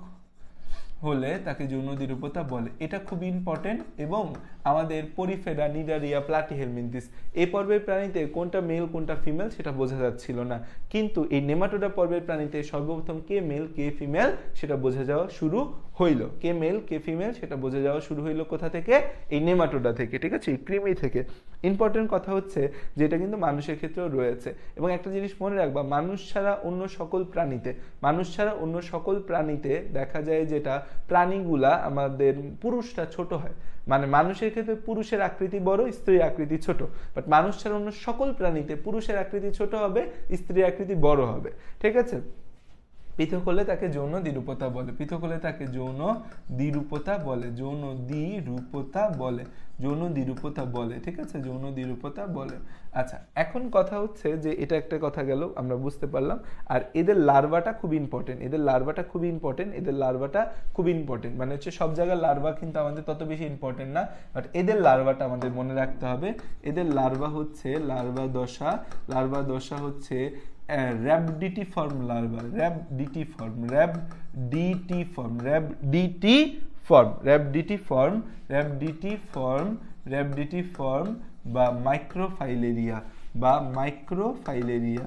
হলে তাকে যৌন দ্বিরূপতা বলে। এটা খুব ইম্পর্টেন্ট। এবং আমাদের পরিফেরা নিডারিয়া প্লাটিহেলমিনথিস এই পর্বের প্রাণীতে কোনটা মেল কোনটা ফিমেল সেটা বোঝা যাচ্ছিল না, কিন্তু এই নেমাটোডা পর্বের প্রাণীতে সর্বপ্রথম কে মেল কে ফিমেল সেটা বোঝা যাওয়া শুরু হইল। কে মেল কে ফিমেল সেটা বোঝা যাওয়া শুরু হইল কোথা থেকে, এই নেমাটোডা থেকে, ঠিক আছে, এই কৃমি থেকে। ইম্পর্টেন্ট কথা হচ্ছে যে এটা কিন্তু মানুষের ক্ষেত্রেও রয়েছে। এবং একটা জিনিস মনে রাখবা, মানুষ ছাড়া অন্য সকল প্রাণীতে মানুষ ছাড়া অন্য সকল প্রাণীতে দেখা যায় যেটা প্রাণীগুলা আমাদের পুরুষটা ছোট হয়, মানে মানুষের ক্ষেত্রে পুরুষের আকৃতি বড় স্ত্রীর আকৃতি ছোট, বাট মানুষ ছাড়া অন্য সকল প্রাণীতে পুরুষের আকৃতি ছোট হবে স্ত্রীর আকৃতি বড় হবে, ঠিক আছে। পৃথক হলে তাকে যৌন দ্বিরূপতা বলে পৃথক হলে তাকে যৌন দ্বিরূপতা বলে যৌন দ্বিরূপতা বলে যৌন দ্বিরূপতা বলে ঠিক আছে, যৌন দ্বিরূপতা বলে। আচ্ছা, এখন কথা হচ্ছে যে এটা একটা কথা গেল, আমরা বুঝতে পারলাম। আর এদের লার্ভাটা খুব ইম্পর্টেন্ট এদের লার্ভাটা খুব ইম্পর্টেন্ট এদের লার্ভাটা খুব ইম্পর্টেন্ট মানে হচ্ছে সব জায়গায় লার্ভা কিন্তু আমাদের তত বেশি ইম্পর্টেন্ট না, বাট এদের লার্ভাটা আমাদের মনে রাখতে হবে। এদের লার্ভা হচ্ছে লার্ভা দশা লার্ভা দশা হচ্ছে র‍্যাবডিটিফর্ম লার্ভা র‍্যাবডিটিফর্ম র‍্যাবডিটিফর্ম র‍্যাবডিটিফর্ম র‍্যাবডিটিফর্ম র‍্যাবডিটিফর্ম র‍্যাবডিটিফর্ম বা মাইক্রোফাইলেরিয়া বা মাইক্রোফাইলেরিয়া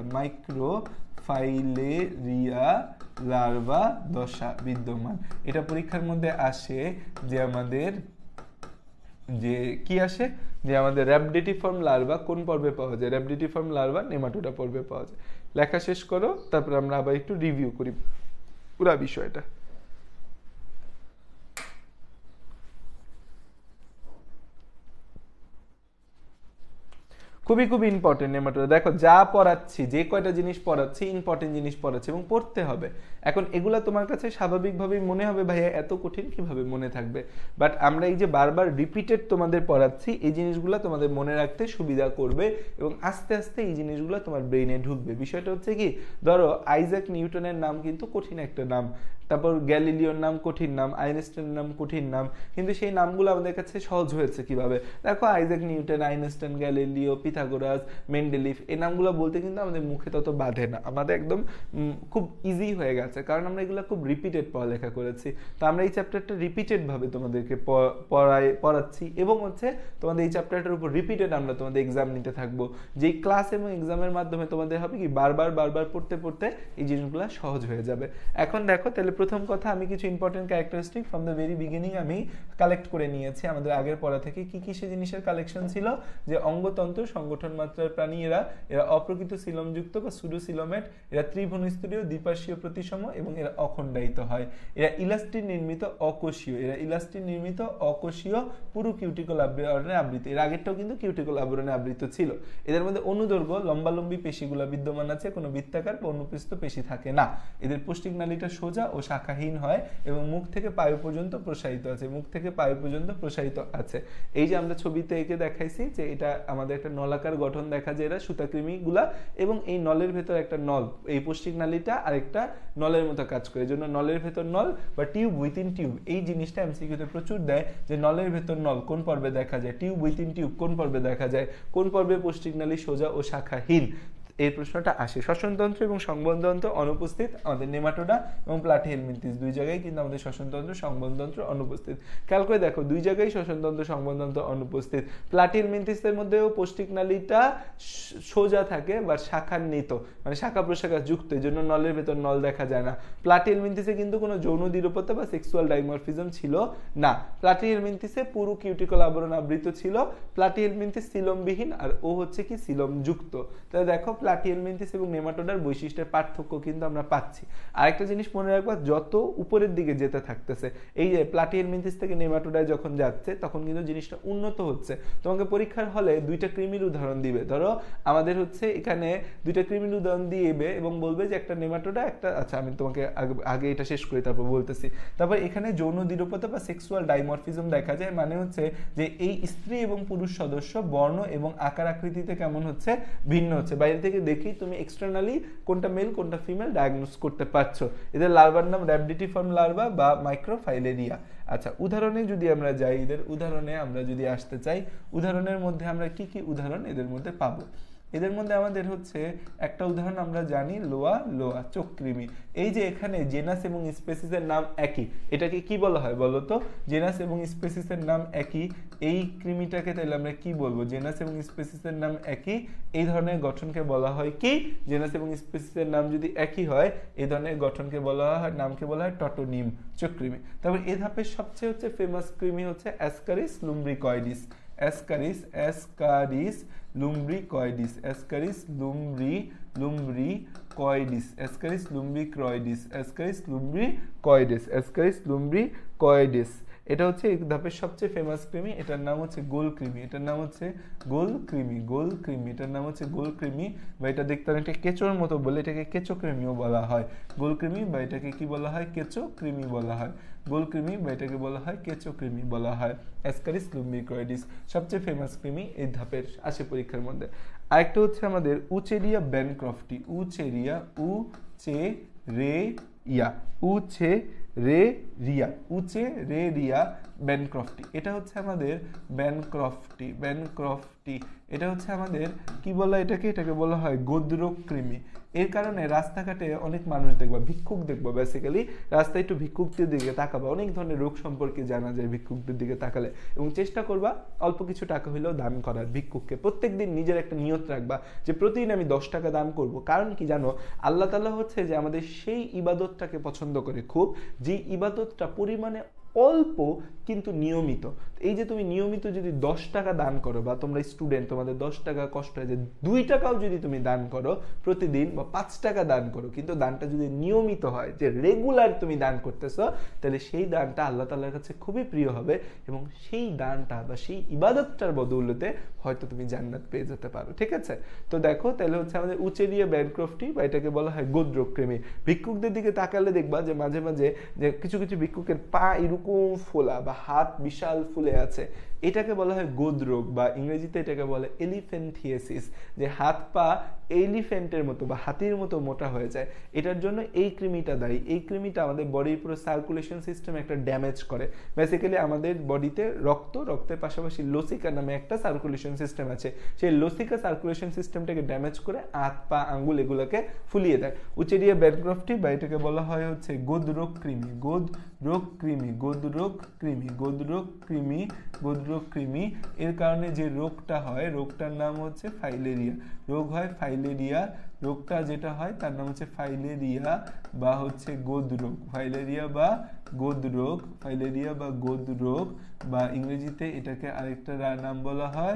মাইক্রোফাইলেরিয়া লার্ভা দশা বিদ্যমান। এটা পরীক্ষার মধ্যে আসে যে আমাদের যে কি আসে যে আমাদের র‍্যাবডিটিফর্ম লার্ভা কোন পর্বে পাওয়া যায়, র‍্যাবডিটিফর্ম লার্ভা নেমাটোডা পর্বে পাওয়া যায়। লেখা শেষ করো, তারপর আমরা আবার একটু রিভিউ করি পুরো বিষয়টা। খুবই খুবই ইম্পর্টেন্ট নেমাটোডা। দেখো যা পড়াচ্ছি যে কয়টা জিনিস পড়াচ্ছি ইম্পর্টেন্ট জিনিস পড়াচ্ছি এবং পড়তে হবে। এখন এগুলা তোমার কাছে স্বাভাবিকভাবেই মনে হবে ভাইয়া এত কঠিন কিভাবে মনে থাকবে, বাট আমরা এই যে বারবার রিপিটেড তোমাদের পড়াচ্ছি এই জিনিসগুলো তোমাদের মনে রাখতে সুবিধা করবে এবং আস্তে আস্তে এই জিনিসগুলো তোমার ব্রেইনে ঢুকবে। বিষয়টা হচ্ছে কি, ধরো আইজ্যাক নিউটনের নাম কিন্তু কঠিন একটা নাম, তারপর গ্যালিলিওর নাম কঠিন নাম, আইনস্টাইনের নাম কঠিন নাম, কিন্তু সেই নামগুলো আমাদের কাছে সহজ হয়েছে কিভাবে। দেখো Isaac Newton, Einstein, Galileo, Pythagoras Pythagoras, Mendeleev, এই নামগুলো বলতে কিন্তু আমাদের মুখে তত বাধে না, আমাদের একদম খুব ইজি হয়ে গেছে, কারণ আমরা এগুলো খুব রিপিটেড পড়ালেখা করেছি। তো আমরা এই চ্যাপ্টারটা রিপিটেড ভাবে তোমাদেরকে পড়াই পড়াচ্ছি এবং হচ্ছে তোমাদের এই চ্যাপ্টারটার উপর রিপিটেড আমরা তোমাদের এক্সাম নিতে থাকবো, যেই ক্লাস এবং এক্সামের মাধ্যমে তোমাদের হবে কি বারবার বারবার পড়তে পড়তে এই জিনিসগুলো সহজ হয়ে যাবে। এখন দেখো তাহলে প্রথম কথা, আমি কিছু important characteristic from the very beginning আমি কালেক্ট করে নিয়েছি আমাদের আগের পড়া থেকে। কি কি সে জিনিসের কালেকশন ছিল, যে অঙ্গতন্ত্র সংগঠন মাত্রার প্রাণী, এরা এরা অপ্রকৃত সিলমযুক্ত বা সুডোসিলোমেট, এরা ত্রিভুনস্তরীয় দ্বিপার্শ্বীয় প্রতিসম এবং এরা অখণ্ডায়িত হয়, এরা ইলাস্টিন নির্মিত অকোষীয়, এরা ইলাস্টিন নির্মিত অকোষীয় পুরু কিউটিকল আবরণে আবৃত, এর আগেরটাও কিন্তু কিউটিকল আবরণে আবৃত ছিল। এদের মধ্যে অনুদৈর্ঘ্য লম্বালম্বী পেশিগুলো বিদ্যমান আছে, কোনো বৃত্তাকার বা অনুপৃষ্ঠ পেশি থাকে না। এদের পুষ্টিক নালীটা সোজা ও শাখাহীন হয় এবং মুখ থেকে পায়ু পর্যন্ত প্রসারিত আছে, মুখ থেকে পায়ু পর্যন্ত প্রসারিত আছে। এই যে আমরা ছবিতে এঁকে দেখাইছি যে এটা আমাদের একটা নলাকার গঠন দেখা যায়, এরা সুতাকৃমিগুলা, এবং এই নলের ভেতর একটা নল, এই পুষ্টিক নালীটা আরেকটা নলের মতো কাজ করে, জন্য নলের ভেতর নল বা টিউব উইথিন টিউব, এই জিনিসটা এমসিকিউতে প্রচুর দেয় যে নলের ভেতর নল কোন পর্বে দেখা যায়, টিউব উইথিন টিউব কোন পর্বে দেখা যায়, কোন পর্বে পুষ্টিক নালী সোজা ও শাখাহীন, এই প্রশ্নটা আসে। শ্বসনতন্ত্র এবং সংবহনতন্ত্র অনুপস্থিত আমাদের নেমাটোডা এবং প্লাটিহেলমিনথিস, দুই জায়গায় কিন্তু আমাদের শ্বসনতন্ত্র সংবহনতন্ত্র অনুপস্থিত। খেয়াল করে দেখো দুই জায়গায় শ্বসনতন্ত্র সংবহনতন্ত্র অনুপস্থিত। প্লাটিহেলমিনথিসের মধ্যেও পুষ্টিক নালীটা সোজা থাকে বা শাখান্বিত, মানে শাখা প্রশাখা যুক্ত, এই জন্য নলের ভেতর নল দেখা যায় না। প্লাটিহেলমিনথিসে কিন্তু কোনো যৌন দ্বিরূপতা বা সেক্সুয়াল ডাইমরফিজম ছিল না। প্লাটিহেলমিনথিসে পুরো কিউটিকল আবরণ আবৃত ছিল। প্লাটিহেলমিনথিস সিলমবিহীন আর ও হচ্ছে কি সিলম যুক্ত। তাহলে দেখো প্লাটিহেলমিনথিস এবং নেমাটোডার বৈশিষ্ট্যের পার্থক্য কিন্তু আমরা পাচ্ছি। আরেকটা জিনিস মনে রাখবা, যত উপরের দিকে যেতে থাকতেছে, এই যে প্লাটিহেলমিনথিস থেকে নেমাটোডায় যখন যাচ্ছে তখন কিন্তু জিনিসটা উন্নত হচ্ছে। তোমাকে পরীক্ষার হলে দুইটা কৃমির উদাহরণ দিবে, ধরো আমাদের হচ্ছে এখানে দুইটা কৃমির উদাহরণ দিবে এবং বলবে যে একটা নেমাটোডা একটা, আচ্ছা আমি তোমাকে আগে এটা শেষ করি তারপর বলতেছি। তারপর এখানে যৌন দ্বিরূপতা বা সেক্সুয়াল ডাইমরফিজম দেখা যায়, মানে হচ্ছে যে এই স্ত্রী এবং পুরুষ সদস্য বর্ণ এবং আকার আকৃতিতে কেমন হচ্ছে, ভিন্ন হচ্ছে। বাইরে থেকে দেখেই তুমি এক্সটার্নালি কোনটা মেল কোনটা ফিমেল ডায়াগনোস করতে পারছো। এদের লার্ভার নাম র‍্যাবডিটিফর্ম লার্ভা বা মাইক্রোফাইলেরিয়া। আচ্ছা উদাহরণে যদি আমরা যাই, এদের উদাহরণে আমরা যদি আসতে চাই, উদাহরণের মধ্যে আমরা কি কি উদাহরণ এদের মধ্যে পাবো? এদের মধ্যে আমাদের হচ্ছে একটা উদাহরণ আমরা জানি, লোয়া লোয়া চোখকৃমি। এই যে এখানে জেনাস এবং স্পেসিসের নাম একই, এটাকে কি বলা হয় বলো তো? জেনাস এবং স্পেসিসের নাম একই, এই কৃমিটাকে তাহলে আমরা কি বলবো? জেনাস এবং স্পেসিসের নাম একই, এই ধরনের গঠনকে বলা হয় কি? জেনাস এবং স্পেসিসের নাম যদি একই হয় এই ধরনের গঠনকে বলা হয়, নামকে বলা হয় টটোনিম, চোখকৃমি। তারপর এই ধাপের সবচেয়ে হচ্ছে ফেমাস কৃমি হচ্ছে Ascaris lumbricoides. Ascaris Ascaris lumbricoides Ascaris lumbri lumbricoides Ascaris lumbricoides Ascaris lumbricoides Ascaris lumbricoides এটা হচ্ছে এই ধাপের সবচেয়ে ফেমাস কৃমি। এটার নাম হচ্ছে গোল কৃমি, এটার নাম হচ্ছে গোল কৃমি গোল কৃমি এটার নাম হচ্ছে গোল কৃমি, বা এটা দেখতে অনেকটা কেঁচোর মতো বলে এটাকে কেঁচো কৃমিও বলা হয়। গোল কৃমি বা এটাকে কি বলা হয়? কেঁচো কৃমি বলা হয়। গোল কৃমি বা এটাকে বলা হয় কেঁচো কৃমি বলা হয়। অ্যাসকারিস লুম্ব্রিকয়েডিস সবচেয়ে ফেমাস কৃমি, এই ধাপের আসে পরীক্ষার মধ্যে। আরেকটা হচ্ছে আমাদের উচেরিয়া ব্যানক্রফটি। উচেরিয়া উ চে রে ইয়া উচে রে রিয়া উচে রে রিয়া ব্যানক্রফটি, এটা হচ্ছে আমাদের ব্যানক্রফটি ব্যানক্রফটি এটা হচ্ছে আমাদের কি বলা এটাকে? এটাকে বলা হয় গোদ্রক কৃমি। এর কারণে রাস্তাঘাটে অনেক মানুষ দেখবা, ভিক্ষুক দেখবো, বেসিক্যালি রাস্তায় একটু ভিক্ষুকদের দিকে তাকাবা, অনেক ধরনের রোগ সম্পর্কে জানা যায় ভিক্ষুকদের দিকে তাকালে, এবং চেষ্টা করবা অল্প কিছু টাকা হইলেও দান করার ভিক্ষুককে। প্রত্যেক দিন নিজের একটা নিয়ত রাখবা যে প্রতিদিন আমি দশ টাকা দান করব। কারণ কি জানো, আল্লাহ তাআলা হচ্ছে যে আমাদের সেই ইবাদতটাকে পছন্দ করে খুব, যে ইবাদতটা পরিমাণে অল্প কিন্তু নিয়মিত। এই যে তুমি নিয়মিত যদি দশ টাকা দান করো, বা তোমরা স্টুডেন্ট তোমাদের দশ টাকা কষ্ট হয়, যে দুই টাকাও যদি তুমি দান করো প্রতিদিন, বা পাঁচ টাকা দান করো, কিন্তু দানটা যদি নিয়মিত হয়, যে রেগুলার তুমি দান করতেছো, তাহলে সেই দানটা আল্লাহ তাআলার কাছে খুবই প্রিয় হবে, এবং সেই দানটা বা সেই ইবাদতটার বদৌলতে হয়তো তুমি জান্নাত পেয়ে যেতে পারো। ঠিক আছে, তো দেখো তাহলে হচ্ছে আমাদের উচেরিয়া ব্যানক্রফটি, বা এটাকে বলা হয় গোদ্রক কৃমি। ভিক্ষুকদের দিকে তাকালে দেখবা যে মাঝে মাঝে যে কিছু কিছু ভিক্ষুকের পা এরকম ফোলা বা হাত বিশাল ফুলে আছে, এটাকে বলা হয় গোদ রোগ, বা ইংরেজিতে এটাকে বলে এলিফ্যান্থিয়াসিস, যে হাত পা এলিফ্যান্টের মতো বা হাতির মতো মোটা হয়ে যায়। এটার জন্য এই কৃমিটা দায়ী। এই কৃমিটা আমাদের বডির পুরো সার্কুলেশন সিস্টেম একটা ড্যামেজ করে। বেসিক্যালি আমাদের বডিতে রক্ত রক্তের পাশাপাশি লসিকা নামে একটা সার্কুলেশন সিস্টেম আছে, সেই লসিকা সার্কুলেশন সিস্টেমটাকে ড্যামেজ করে হাত পা আঙ্গুল এগুলোকে ফুলিয়ে দেয়। উচেরিয়া ব্যানক্রফটি বা এটাকে বলা হয় হচ্ছে গোদ রোগ কৃমি, গোদ রোগ কৃমি, গোদ রোগ কৃমি, গোদ রোগ কৃমি, গোদ রোগ কৃমি। এর কারণে যে রোগটা হয়, রোগটার নাম হচ্ছে ফাইলেরিয়া। রোগ হয় ফাইলেরিয়া, রোগটা যেটা হয় তার নাম হচ্ছে ফাইলেরিয়া বা হচ্ছে গোদ রোগ, ফাইলেরিয়া বা গোদ রোগ, ফাইলেরিয়া বা গোদ রোগ, বা ইংরেজিতে এটাকে আরেকটা নাম বলা হয়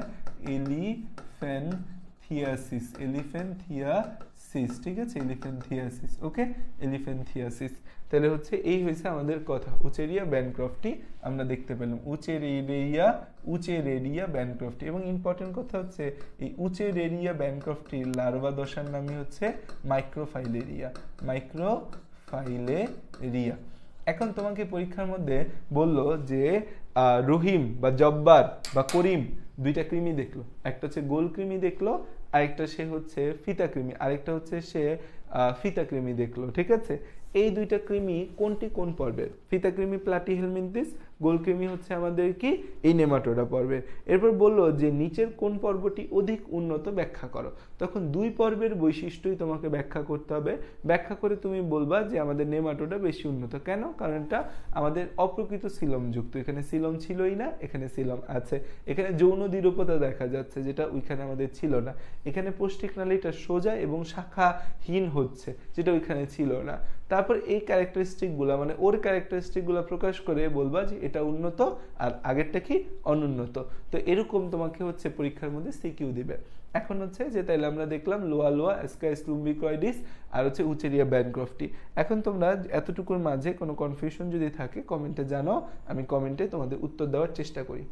এলিফ্যান্থিয়াসিস, এলিফ্যান্থিয়াসিস, ঠিক আছে, এলিফ্যান্থিয়াসিস, ওকে, এলিফ্যান্থিয়াসিস। তাহলে হচ্ছে এই হয়েছে আমাদের কথা, উচেরিয়া ব্যানক্রফটি আমরা দেখতে পেলাম, উচেরেরিয়া, উচেরেরিয়া ব্যানক্রফটি। এবং ইম্পর্টেন্ট কথা হচ্ছে এই উচেরেরিয়া ব্যানক্রফটির লার্ভা দশার নামই হচ্ছে মাইক্রোফাইলেরিয়া, মাইক্রোফাইলেরিয়া। এখন তোমাকে পরীক্ষার মধ্যে বললো যে রহিম বা জব্বার বা করিম দুইটা কৃমি দেখলো, একটা হচ্ছে গোল কৃমি দেখলো, আরেকটা সে হচ্ছে ফিতা কৃমি, আরেকটা হচ্ছে সে ফিতা কৃমি দেখলো, ঠিক আছে। এই দুইটা কৃমি কোনটি কোন পর্বের? ফিতা কৃমি প্লাটিহেলমিনথিস, গোল কৃমি হচ্ছে আমাদের কি এই নেমাটোডা পর্বের। এরপর বললো যে নিচের কোন পর্বটি অধিক উন্নত ব্যাখ্যা করো। তখন দুই পর্বের বৈশিষ্ট্যই তোমাকে ব্যাখ্যা করতে হবে। ব্যাখ্যা করে তুমি বলবা যে আমাদের নেমাটোডা বেশি উন্নত। কেন? কারণ এটা আমাদের অপ্রকৃত সিলম যুক্ত, এখানে সিলম ছিলই না, এখানে সিলম আছে। এখানে যৌন দৃঢ়তা দেখা যাচ্ছে, যেটা ওইখানে আমাদের ছিল না। এখানে পৌষ্টিক নালীটা সোজা এবং শাখাহীন হচ্ছে, যেটা ওইখানে ছিল না। তারপর এই ক্যারেক্টারিস্টিকগুলো মানে ওর ক্যারেক্টারিস্টিকগুলো প্রকাশ করে বলবা যে এটা উন্নত আর আগেরটা কি অনুন্নত। তো এরকম তোমাকে হচ্ছে পরীক্ষার মধ্যে সিকিউ দিবে। এখন হচ্ছে যে তাইলে আমরা দেখলাম লোয়া লোয়া এসকাইস লুম্বিকয়েডিস আর হচ্ছে উচেরিয়া ব্যানক্রফটি। এখন তোমরা এতটুকুর মাঝে কোনো কনফিউশন যদি থাকে কমেন্টে জানাও, আমি কমেন্টে তোমাদের উত্তর দেওয়ার চেষ্টা করি।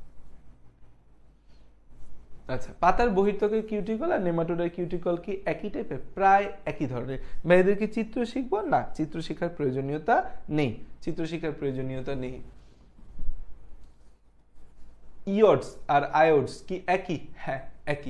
আচ্ছা, পাতার বহির্ত্বকের কিউটিকল আর নেমাটোডার কিউটিকল কি একই টাইপের? প্রায় একই ধরনের। ভাইদের কি চিত্র শিখবো? না, চিত্র শেখার প্রয়োজনীয়তা নেই, চিত্র শেখার প্রয়োজনীয়তা নেই। ইয়ডস আর আয়োডস কি একই? হ্যাঁ, একই।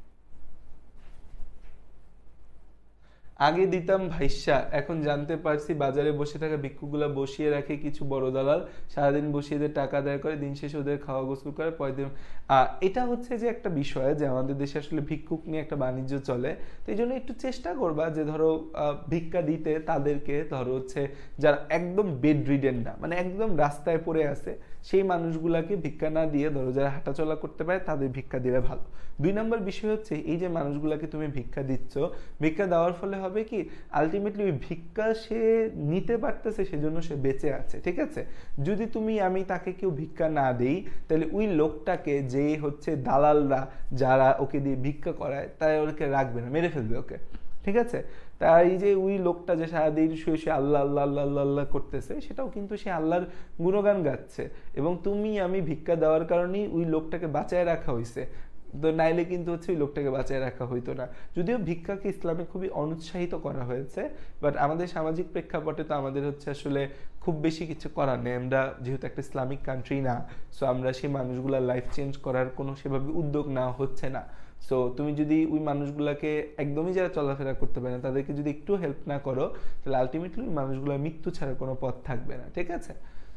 আগে দিতাম ভাইসা, এখন জানতে পারছি বাজারে বসে থাকা ভিক্ষুকগুলা বসিয়ে রাখে কিছু বড় দালাল, সারাদিন বসিয়ে এদের টাকা আদায় করে, দিন শেষে ওদের খাওয়া গোসল করে, পরের দিন। এটা হচ্ছে যে একটা বিষয় যে আমাদের দেশে আসলে ভিক্ষুক নিয়ে একটা বাণিজ্য চলে। তো এই জন্য একটু চেষ্টা করবা যে ধরো ভিক্ষা দিতে তাদেরকে, ধরো হচ্ছে যারা একদম বেড রিডেন না, মানে একদম রাস্তায় পড়ে আছে, সেই মানুষগুলাকে ভিক্ষা না দিয়ে ধরো যারা হাঁটাচলা করতে পারে তাদের ভিক্ষা দিলে ভালো। দুই নম্বর বিষয় হচ্ছে এই যে মানুষগুলাকে তুমি ভিক্ষা দিচ্ছ, ভিক্ষা দেওয়ার ফলে হবে কি আলটিমেটলি ওই ভিক্ষা সে নিতে পারতেছে, সেজন্য সে বেঁচে আছে, ঠিক আছে। যদি তুমি আমি তাকে কেউ ভিক্ষা না দেই, তাহলে ওই লোকটাকে যে হচ্ছে দালালরা যারা ওকে দিয়ে ভিক্ষা করায় তাই ওকে রাখবে না, মেরে ফেলবে ওকে, ঠিক আছে। তাই যে ওই লোকটা যে সারাদিন শুয়ে শুয়ে আল্লাহ আল্লাহ আল্লাহ আল্লাহ আল্লাহ করতেছে, সেটাও কিন্তু সে আল্লাহর গুণগান গাচ্ছে, এবং তুমি আমি ভিক্ষা দেওয়ার কারণেই ওই লোকটাকে বাঁচায় রাখা হয়েছে। তো নাইলে কিন্তু হচ্ছে ওই লোকটাকে বাঁচায় রাখা হইতো না। যদিও ভিক্ষাকে ইসলামে খুবই অনুৎসাহিত করা হয়েছে, বাট আমাদের সামাজিক প্রেক্ষাপটে তো আমাদের হচ্ছে আসলে খুব বেশি কিছু করার নেই। আমরা যেহেতু একটা ইসলামিক কান্ট্রি না, সো আমরা সেই মানুষগুলোর লাইফ চেঞ্জ করার কোনো সেভাবে উদ্যোগ নেওয়া হচ্ছে না। সো তুমি যদি ওই মানুষগুলোকে একদমই যারা চলাফেরা করতে পারে না তাদেরকে যদি একটু হেল্প না করো, তাহলে আলটিমেটলি ওই মানুষগুলোর মৃত্যু ছাড়া কোনো পথ থাকবে না, ঠিক আছে।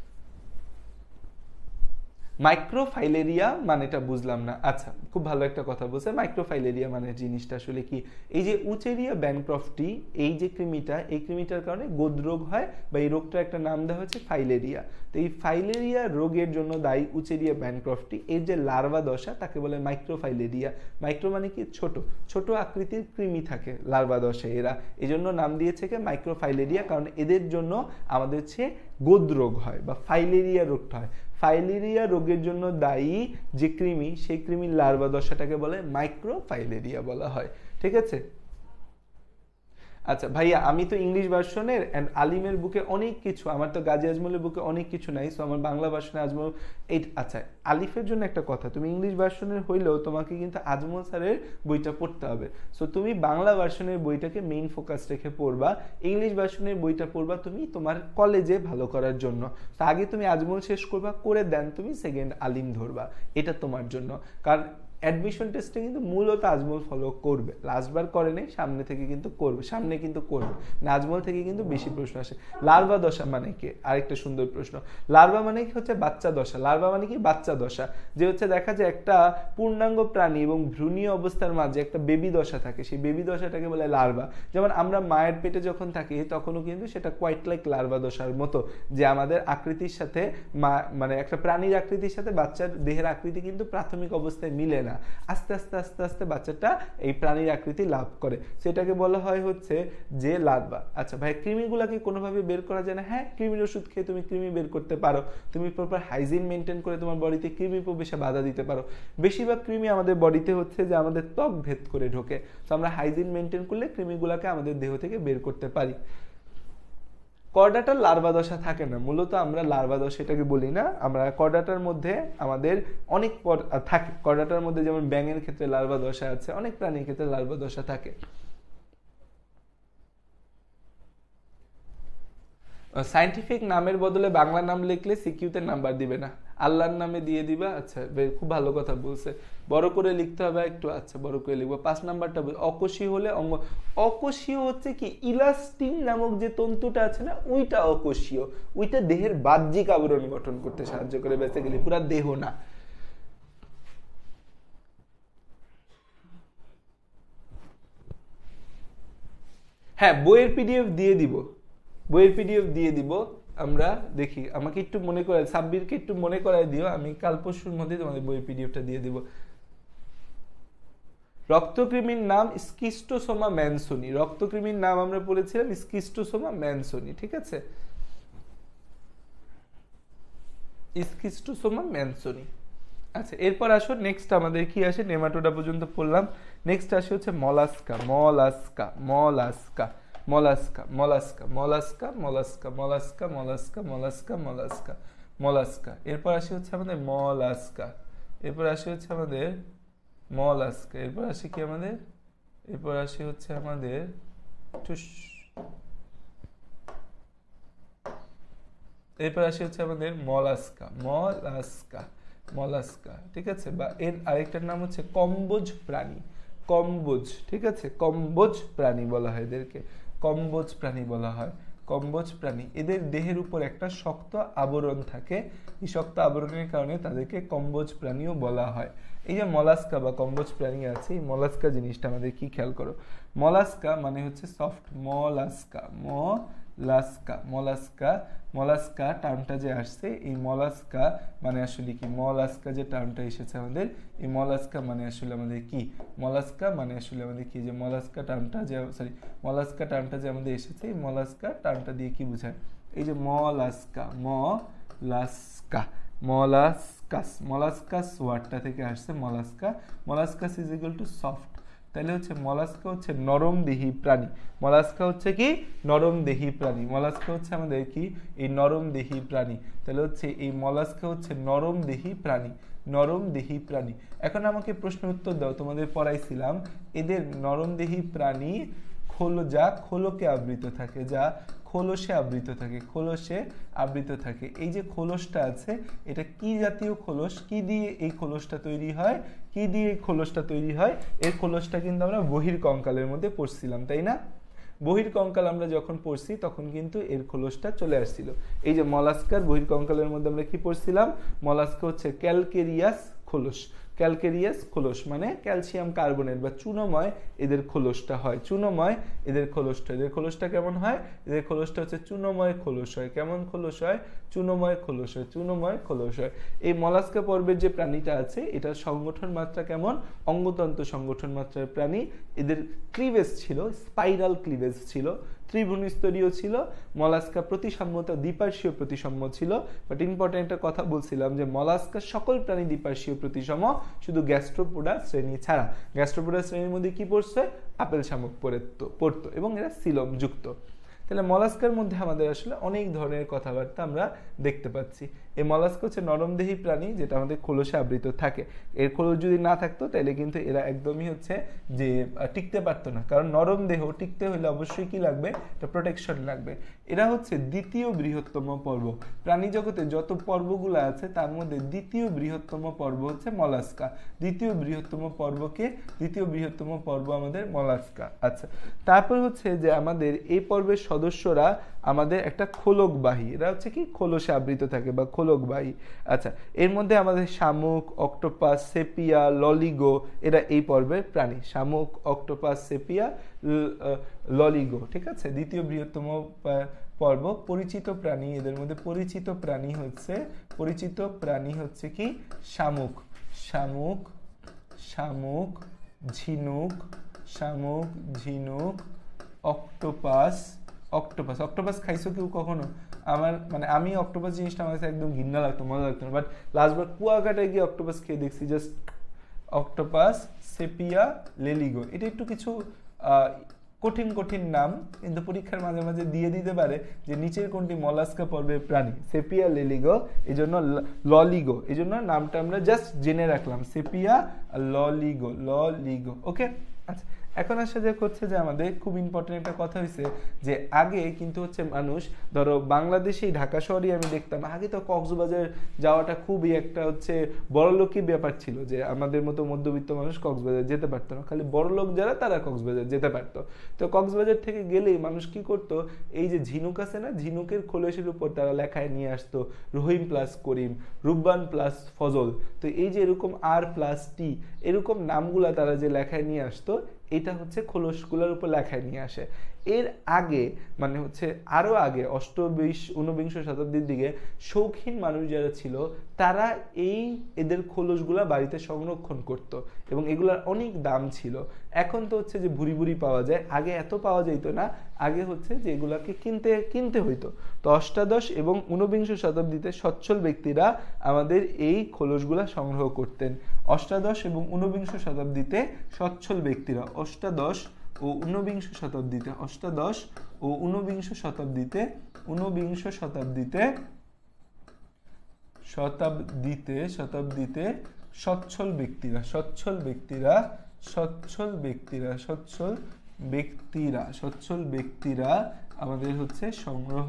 মাইক্রোফাইলেরিয়া মানেটা বুঝলাম না। আচ্ছা, খুব ভালো একটা কথা বলছে। মাইক্রোফাইলেরিয়া মানে জিনিসটা আসলে কি? এই যে উচেরিয়া ব্যানক্রফটি, এই যে কৃমিটা, এই কৃমিটার কারণে গোদ রোগ হয়, বা এই রোগটার একটা নাম দেওয়া হচ্ছে ফাইলেরিয়া। তো এই ফাইলেরিয়া রোগের জন্য দায়ী উচেরিয়া ব্যানক্রফটি। এর যে লার্ভা দশা তাকে বলে মাইক্রোফাইলেরিয়া। মাইক্রো মানে কি ছোট, ছোট আকৃতির কৃমি থাকে লার্ভা দশায় এরা, এই জন্য নাম দিয়েছে কি মাইক্রোফাইলেরিয়া, কারণ এদের জন্য আমাদের হচ্ছে গোদ রোগ হয় বা ফাইলেরিয়া রোগটা হয়। ফাইলেরিয়া রোগের জন্য দায়ী যে কৃমি, সেই কৃমির লার্ভা দশাটাকে বলে মাইক্রোফাইলেরিয়া বলা হয়, ঠিক আছে। আচ্ছা ভাইয়া, আমি তো ইংলিশ ভার্সনের এন্ড আলিমের বুকে অনেক কিছু, আমার তো গাজী আজমলের বুকে অনেক কিছু নাই, সো আমার বাংলা ভার্সনে আজমল এই। আচ্ছা আলিফের জন্য একটা কথা, তুমি ইংলিশ ভার্সনের হইলেও তোমাকে কিন্তু আজমল স্যারের বইটা পড়তে হবে। সো তুমি বাংলা ভার্সনের বইটাকে মেইন ফোকাস রেখে পড়বা, ইংলিশ ভার্সনের বইটা পড়বা তুমি তোমার কলেজে ভালো করার জন্য। তো আগে তুমি আজমল শেষ করবা, করে দেন তুমি সেকেন্ড আলিম ধরবা, এটা তোমার জন্য। কারণ অ্যাডমিশন টেস্টে কিন্তু মূলত আজমল ফলো করবে, লাস্টবার করে নেই, সামনে থেকে কিন্তু করবে, সামনে কিন্তু করবে না, আজমল থেকে কিন্তু বেশি প্রশ্ন আসে। লার্ভা দশা মানে কি? আরেকটা সুন্দর প্রশ্ন। লার্ভা মানে কি হচ্ছে বাচ্চা দশা। লার্ভা মানে কি? বাচ্চা দশা। যে হচ্ছে দেখা যায় একটা পূর্ণাঙ্গ প্রাণী এবং ভ্রূণীয় অবস্থার মাঝে একটা বেবি দশা থাকে, সেই বেবি দশাটাকে বলে লার্ভা। যেমন আমরা মায়ের পেটে যখন থাকি তখনও কিন্তু সেটা কোয়াইট লাইক লার্ভা দশার মতো, যে আমাদের আকৃতির সাথে মা মানে একটা প্রাণীর আকৃতির সাথে বাচ্চার দেহের আকৃতি কিন্তু প্রাথমিক অবস্থায় মিলে না, আস্তে আস্তে আস্তে আস্তে বাচ্চাটা এই প্রাণীর আকৃতি লাভ করে, সেটাকে বলা হয় হচ্ছে যে লার্ভা। আচ্ছা ভাই, কৃমিগুলাকে কোনোভাবে বের করা যায় না? হ্যাঁ, কৃমির ওষুধ খেয়ে তুমি কৃমি বের করতে পারো, তুমি প্রপার হাইজিন মেনটেন করে তোমার বডিতে কৃমি প্রবেশে বাধা দিতে পারো। বেশিরভাগ কৃমি আমাদের বডিতে হচ্ছে যে আমাদের ত্বক ভেদ করে ঢোকে, তো আমরা হাইজিন মেনটেন করলে কৃমিগুলাকে আমাদের দেহ থেকে বের করতে পারি। করডাটার লার্ভা দশা থাকে না, মূলত আমরা লার্ভা দশা এটাকে বলি না, আমরা করডাটার মধ্যে আমাদের অনেক থাকে, করডাটার মধ্যে যেমন ব্যাঙের ক্ষেত্রে লার্ভা দশা আছে, অনেক প্রাণীর ক্ষেত্রে লার্ভা দশা থাকে। সায়েন্টিফিক নামের বদলে বাংলা নাম লিখলে সিকিউতে নাম্বার দিবে না, আল্লাহর নামে দিয়ে দিবা। আচ্ছা খুব ভালো কথা বলছে, বড় করে লিখতে হবে একটু। আচ্ছা বড় করে লিখবো। পাঁচ নাম্বারটা অকোষীয় হলে অঙ্গ। অকোষীয় হচ্ছে কি? ইলাস্টিন নামক যে তন্তুটা আছে না, ওইটা অকোষীয়, ওইটা দেহের বাহ্যিক আবরণ গঠন করতে সাহায্য করে, বেসিক্যালি পুরা দেহ না। হ্যাঁ বইয়ের পিডিএফ দিয়ে দিব, বইয়ের পিডিএফ দিয়ে দিব আমরা। দেখি আমাকে একটু মনে করাই, সাব্বিরকে একটু মনে করাই দিও, আমি কাল পরশুর মধ্যে তোমাদের বইয়ের পিডিএফটা দিয়ে দিব। রক্তকৃমির নাম স্কিস্টোসোমা ম্যানসনি, রক্তকৃমির নাম আমরা পড়েছিলাম স্কিস্টোসোমা ম্যানসনি, ঠিক আছে, স্কিস্টোসোমা ম্যানসনি। আচ্ছা এরপর আসো নেক্সট আমাদের কি আসে, নেমাটোডা পর্যন্ত পড়লাম, নেক্সট আসে হচ্ছে Mollusca. Mollusca Mollusca Mollusca Mollusca Mollusca Mollusca Mollusca Mollusca Mollusca Mollusca Mollusca এরপর আসে হচ্ছে আমাদের মলাস্কা, এরপর আসে হচ্ছে আমাদের মলাস্কা, এরপর আসে কি আমাদের, এরপর আসে হচ্ছে আমাদের এরপর আসে হচ্ছে আমাদের মলাস্কা। মলাস্কা মলাস্কা ঠিক আছে, বা এর আরেকটার নাম হচ্ছে কম্বোজ প্রাণী। কম্বোজ, ঠিক আছে, কম্বোজ প্রাণী বলা হয় এদেরকে, কম্বোজ প্রাণী বলা হয়, কম্বোজ প্রাণী। এদের দেহের উপর একটা শক্ত আবরণ থাকে, এই শক্ত আবরণের কারণে তাদেরকে কম্বোজ প্রাণীও বলা হয়। এই যে মলাস্কা বা কম্বোজ প্রাণী আছে, এই মলাস্কা জিনিসটা আমাদের কি খেয়াল করো, মলাস্কা মানে হচ্ছে soft, Mollusca Mollusca Mollusca Mollusca টার্মটা যে আসছে, এই মলাস্কা মানে আসলে কি, মলাস্কা যে টার্মটা এসেছে আমাদের, এই মলাস্কা মানে আসলে আমাদের কি, মলাস্কা মানে আসলে আমাদের কি, যে মলাস্কা টার্মটা যে সরি মলাস্কা টার্মটা যে আমাদের এসেছে, এই মলাস্কা টার্মটা দিয়ে কি বোঝায়, এই যে মলাস্কা মলাস্কা মলাস্কাস, মলাস্কাস ওয়ার্ডটা থেকে আসছে Mollusca, molluscus is equal to soft. তাহলে হচ্ছে মলাস্কা হচ্ছে নরম দেহি প্রাণী, মলাস্কা হচ্ছে কি নরম দেহি প্রাণী, মলাস্কা হচ্ছে আমাদের কি এই নরম দেহি প্রাণী। তাহলে হচ্ছে এই মলাস্কা হচ্ছে নরম দেহি প্রাণী, নরম দেহি প্রাণী। এখন আমাকে প্রশ্ন উত্তর দাও, তোমাদের পড়াইছিলাম এদের নরম দেহি প্রাণী খোল, যা খোলকে আবৃত থাকে, যা খোলসে আবৃত থাকে, খোলসে আবৃত থাকে। এই যে খোলসটা আছে এটা কি জাতীয় খোলস, কি দিয়ে এই খোলসটা তৈরি হয়, কি দিয়ে এই খোলসটা তৈরি হয়, এর খোলসটা কিন্তু আমরা বহির্কঙ্কালের মধ্যে পড়ছিলাম, তাই না? বহির্কঙ্কাল আমরা যখন পড়ছি তখন কিন্তু এর খোলসটা চলে আসছিল। এই যে মলাস্কার বহির্কঙ্কালের মধ্যে আমরা কি পড়ছিলাম, মলাস্কা হচ্ছে ক্যালকেরিয়াস খোলস, ক্যালকেরিয়াস খোলস মানে ক্যালসিয়াম কার্বনেট বা চুনময় এদের খোলসটা হয়, চুনময় এদের খোলসটা, এদের খোলসটা কেমন হয়, এদের খোলসটা হচ্ছে চুনময় খোলস হয়। কেমন খোলস হয়? চুনময় খোলস হয়, চুনময় খোলস হয়। এই মলাস্কা পর্বের যে প্রাণীটা আছে এটার সংগঠন মাত্রা কেমন, অঙ্গতন্ত্র সংগঠন মাত্রার প্রাণী। এদের ক্লিভেজ ছিল, স্পাইরাল ক্লিভেজ ছিল, ত্রিভুজস্তরীয় ছিল, মলাস্কা প্রতিসাম্যতা দ্বিপার্শ্বীয় প্রতিসাম্য ছিল। বাট ইম্পর্টেন্ট একটা কথা বলছিলাম যে মলাস্কা সকল প্রাণী দ্বিপার্শ্বীয় প্রতিসম, শুধু গ্যাস্ট্রোপোডা শ্রেণী ছাড়া। গ্যাস্ট্রোপোডা শ্রেণীর মধ্যে কি পড়ছে? আপেল শামুক পড়তো পড়তো এবং এরা সিলম যুক্ত। তাহলে মলাস্কার মধ্যে আমাদের আসলে অনেক ধরনের কথাবার্তা আমরা দেখতে পাচ্ছি। এই মলাস্কা হচ্ছে নরমদেহী প্রাণী, যেটা আমাদের খোলসে আবৃত থাকে। এর খোলস যদি না থাকতো তাহলে কিন্তু এরা একদমই হচ্ছে যে টিকতে পারতো না, কারণ নরম দেহ টিকতে হলে অবশ্যই কি লাগবে? একটা প্রোটেকশন লাগবে। এরা হচ্ছে দ্বিতীয় বৃহত্তম পর্ব। প্রাণী জগতে যত পর্বগুলো আছে তার মধ্যে দ্বিতীয় বৃহত্তম পর্ব হচ্ছে মলাস্কা। দ্বিতীয় বৃহত্তম পর্বকে দ্বিতীয় বৃহত্তম পর্ব আমাদের মলাস্কা। আচ্ছা, তারপর হচ্ছে যে আমাদের এই পর্বের সদস্যরা আমাদের একটা খোলকবাহী, এরা হচ্ছে কি খোলসে আবৃত থাকে বা খোলকবাহী। আচ্ছা, এর মধ্যে আমাদের শামুক, অক্টোপাস, সেপিয়া, ললিগো, এরা এই পর্বের প্রাণী। শামুক, অক্টোপাস, সেপিয়া, ললিগো, ঠিক আছে। দ্বিতীয় বৃহত্তম পর্ব। পরিচিত প্রাণী, এদের মধ্যে পরিচিত প্রাণী হচ্ছে পরিচিত প্রাণী হচ্ছে কি শামুক। শামুক শামুক ঝিনুক শামুক ঝিনুক অক্টোপাস। অক্টোপাস অক্টোপাস খাইছো কেউ কখনো? আমার মানে আমি অক্টোপাস জিনিসটা আমার কাছে একদম ঘৃণা লাগতো, মজা লাগতো না, বাট লাস্টবার কুয়াকাটায় গিয়ে অক্টোপাস খেয়ে দেখছি। জাস্ট অক্টোপাস, সেপিয়া, লেলিগো, এটা একটু কিছু কঠিন কঠিন নাম, কিন্তু পরীক্ষার মাঝে মাঝে দিয়ে দিতে পারে যে নিচের কোনটি মলাস্কা পর্বের প্রাণী। সেপিয়া, লেলিগো, এই জন্য ললিগো, এই জন্য নামটা আমরা জাস্ট জেনে রাখলাম, সেপিয়া ললিগো, ললিগো। ওকে, আচ্ছা, এখন আসা যাক হচ্ছে যে আমাদের খুব ইম্পর্টেন্ট একটা কথা হয়েছে যে আগে কিন্তু হচ্ছে মানুষ, ধরো বাংলাদেশেই ঢাকা শহরেই আমি দেখতাম আগে তো কক্সবাজার যাওয়াটা খুবই একটা হচ্ছে বড়লোকই ব্যাপার ছিল, যে আমাদের মতো মধ্যবিত্ত মানুষ কক্সবাজার যেতে পারতো না, খালি বড়লোক যারা তারা কক্সবাজার যেতে পারতো। তো কক্সবাজার থেকে গেলেই মানুষ কি করতো, এই যে ঝিনুক আছে না, ঝিনুকের খোলসের উপর তারা লেখায় নিয়ে আসতো রহিম প্লাস করিম, রুব্বান প্লাস ফজল। তো এই যে এরকম আর প্লাস টি এরকম নামগুলা তারা যে লেখায় নিয়ে আসতো, এটা হচ্ছে খোলসগুলোর উপর লেখায় নিয়ে আসে। এর আগে মানে হচ্ছে আরো আগে অষ্টবিশ ঊনবিংশ শতাব্দীর দিকে শৌখিন মানুষ যারা ছিল তারা এই এদের খোলসগুলা বাড়িতে সংরক্ষণ করত এবং এগুলার অনেক দাম ছিল। এখন তো হচ্ছে যে ভুরি ভুরি পাওয়া যায়, আগে এত পাওয়া যেত না, আগে হচ্ছে যে এগুলাকে কিনতে কিনতে হইতো। তো অষ্টাদশ এবং ঊনবিংশ শতাব্দীতে সচ্ছল ব্যক্তিরা আমাদের এই খোলসগুলা সংগ্রহ করতেন। অষ্টাদশ এবং ঊনবিংশ শতাব্দীতে সচ্ছল ব্যক্তিরা অষ্টাদশ ও ঊনবিংশ শতাব্দীতে অষ্টাদশ ও ঊনবিংশ শতাব্দীতে ঊনবিংশ শতাব্দীতে শতাব্দীতে শতাব্দীতে সচ্ছল ব্যক্তিরা সচ্ছল ব্যক্তিরা সচ্ছল ব্যক্তিরা সচ্ছল ব্যক্তিরা সচ্ছল ব্যক্তিরা আমাদের হচ্ছে সংগ্রহ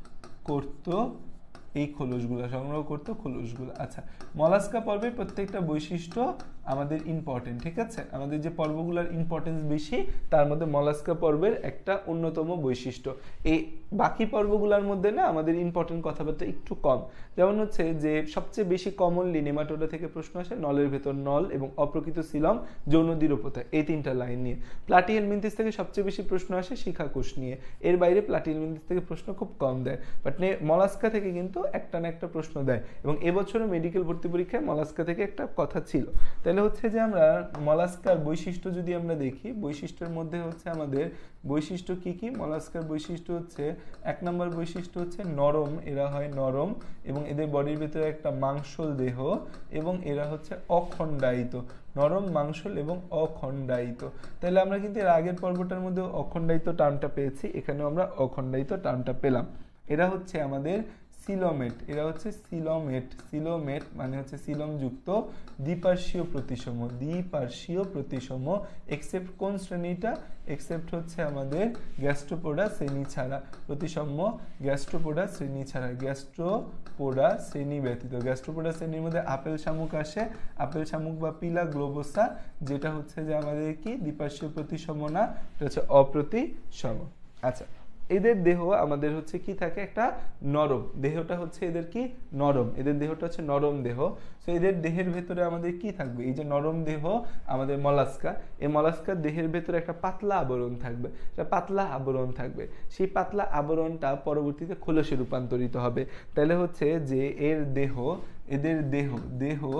করত এই খোলসগুলো, সংগ্রহ করতো খোলসগুলো। আচ্ছা, মলাস্কা পর্বের প্রত্যেকটা বৈশিষ্ট্য আমাদের ইম্পর্টেন্ট, ঠিক আছে। আমাদের যে পর্বগুলোর ইম্পর্টেন্স বেশি তার মধ্যে মলাস্কা পর্বের একটা অন্যতম বৈশিষ্ট্য। এই বাকি পর্বগুলোর মধ্যে না আমাদের ইম্পর্টেন্ট কথাবার্তা একটু কম। যেমন হচ্ছে যে সবচেয়ে বেশি কমনলি নেমাটোডা থেকে প্রশ্ন আসে নলের ভেতর নল এবং অপ্রকৃত সিলম যৌন দৃঢ়তা, এই তিনটা লাইন নিয়ে। প্লাটিহেলমিনথেস থেকে সবচেয়ে বেশি প্রশ্ন আসে শিখাকোষ নিয়ে, এর বাইরে প্লাটিহেলমিনথেস থেকে প্রশ্ন খুব কম দেয়, বাট মলাস্কা থেকে কিন্তু একটা না একটা প্রশ্ন দেয়। এবং এবছরও মেডিকেল ভর্তি পরীক্ষায় মলাস্কা থেকে একটা কথা ছিল। তাহলে হচ্ছে যে আমরা মলাস্কার বৈশিষ্ট্য যদি আমরা দেখি, বৈশিষ্ট্যের মধ্যে হচ্ছে আমাদের বৈশিষ্ট্য কি কি? মলাস্কার বৈশিষ্ট্য হচ্ছে এক নম্বর বৈশিষ্ট্য হচ্ছে নরম, এরা হয় নরম এবং এদের বডির ভিতরে একটা মাংসল দেহ এবং এরা হচ্ছে অখণ্ডায়িত, নরম, মাংসল এবং অখণ্ডায়িত। তাহলে আমরা কিন্তু এর আগের পর্বটার মধ্যে অখণ্ডায়িত টার্মটা পেয়েছি, এখানেও আমরা অখণ্ডায়িত টার্মটা পেলাম। এরা হচ্ছে আমাদের সিলোমেট, এরা হচ্ছে সিলোমেট, সিলোমেট মানে হচ্ছে সিলমযুক্ত দ্বিপার্শ্বীয় প্রতিসম, দ্বিপার্শ্বীয় প্রতিসম, এক্সেপ্ট কোন শ্রেণীটা? এক্সেপ্ট হচ্ছে আমাদের গ্যাস্ট্রোপোডা শ্রেণী ছাড়া, প্রতিসম গ্যাস্ট্রোপোডা শ্রেণী ছাড়া, গ্যাস্ট্রোপোডা শ্রেণী ব্যতীত। গ্যাস্ট্রোপোডা শ্রেণীর মধ্যে আপেল শামুক আসে, আপেল শামুক বা পিলা গ্লোবোসা, যেটা হচ্ছে যে আমাদের কি দ্বিপার্শ্বীয় প্রতিসম না, এটা হচ্ছে অপ্রতিসম। আচ্ছা, এদের দেহ আমাদের হচ্ছে কি থাকে, একটা নরম দেহটা হচ্ছে এদের কি নরম, এদের দেহটা হচ্ছে নরম দেহ। তো এদের দেহের ভেতরে আমাদের কি থাকবে? এই যে নরম দেহ আমাদের মলাস্কা, এই মলাস্কার দেহের ভেতরে একটা পাতলা আবরণ থাকবে, একটা পাতলা আবরণ থাকবে, সেই পাতলা আবরণটা পরবর্তীতে খোলসে রূপান্তরিত হবে। তাহলে হচ্ছে যে এর দেহ, এদের দেহ দেহ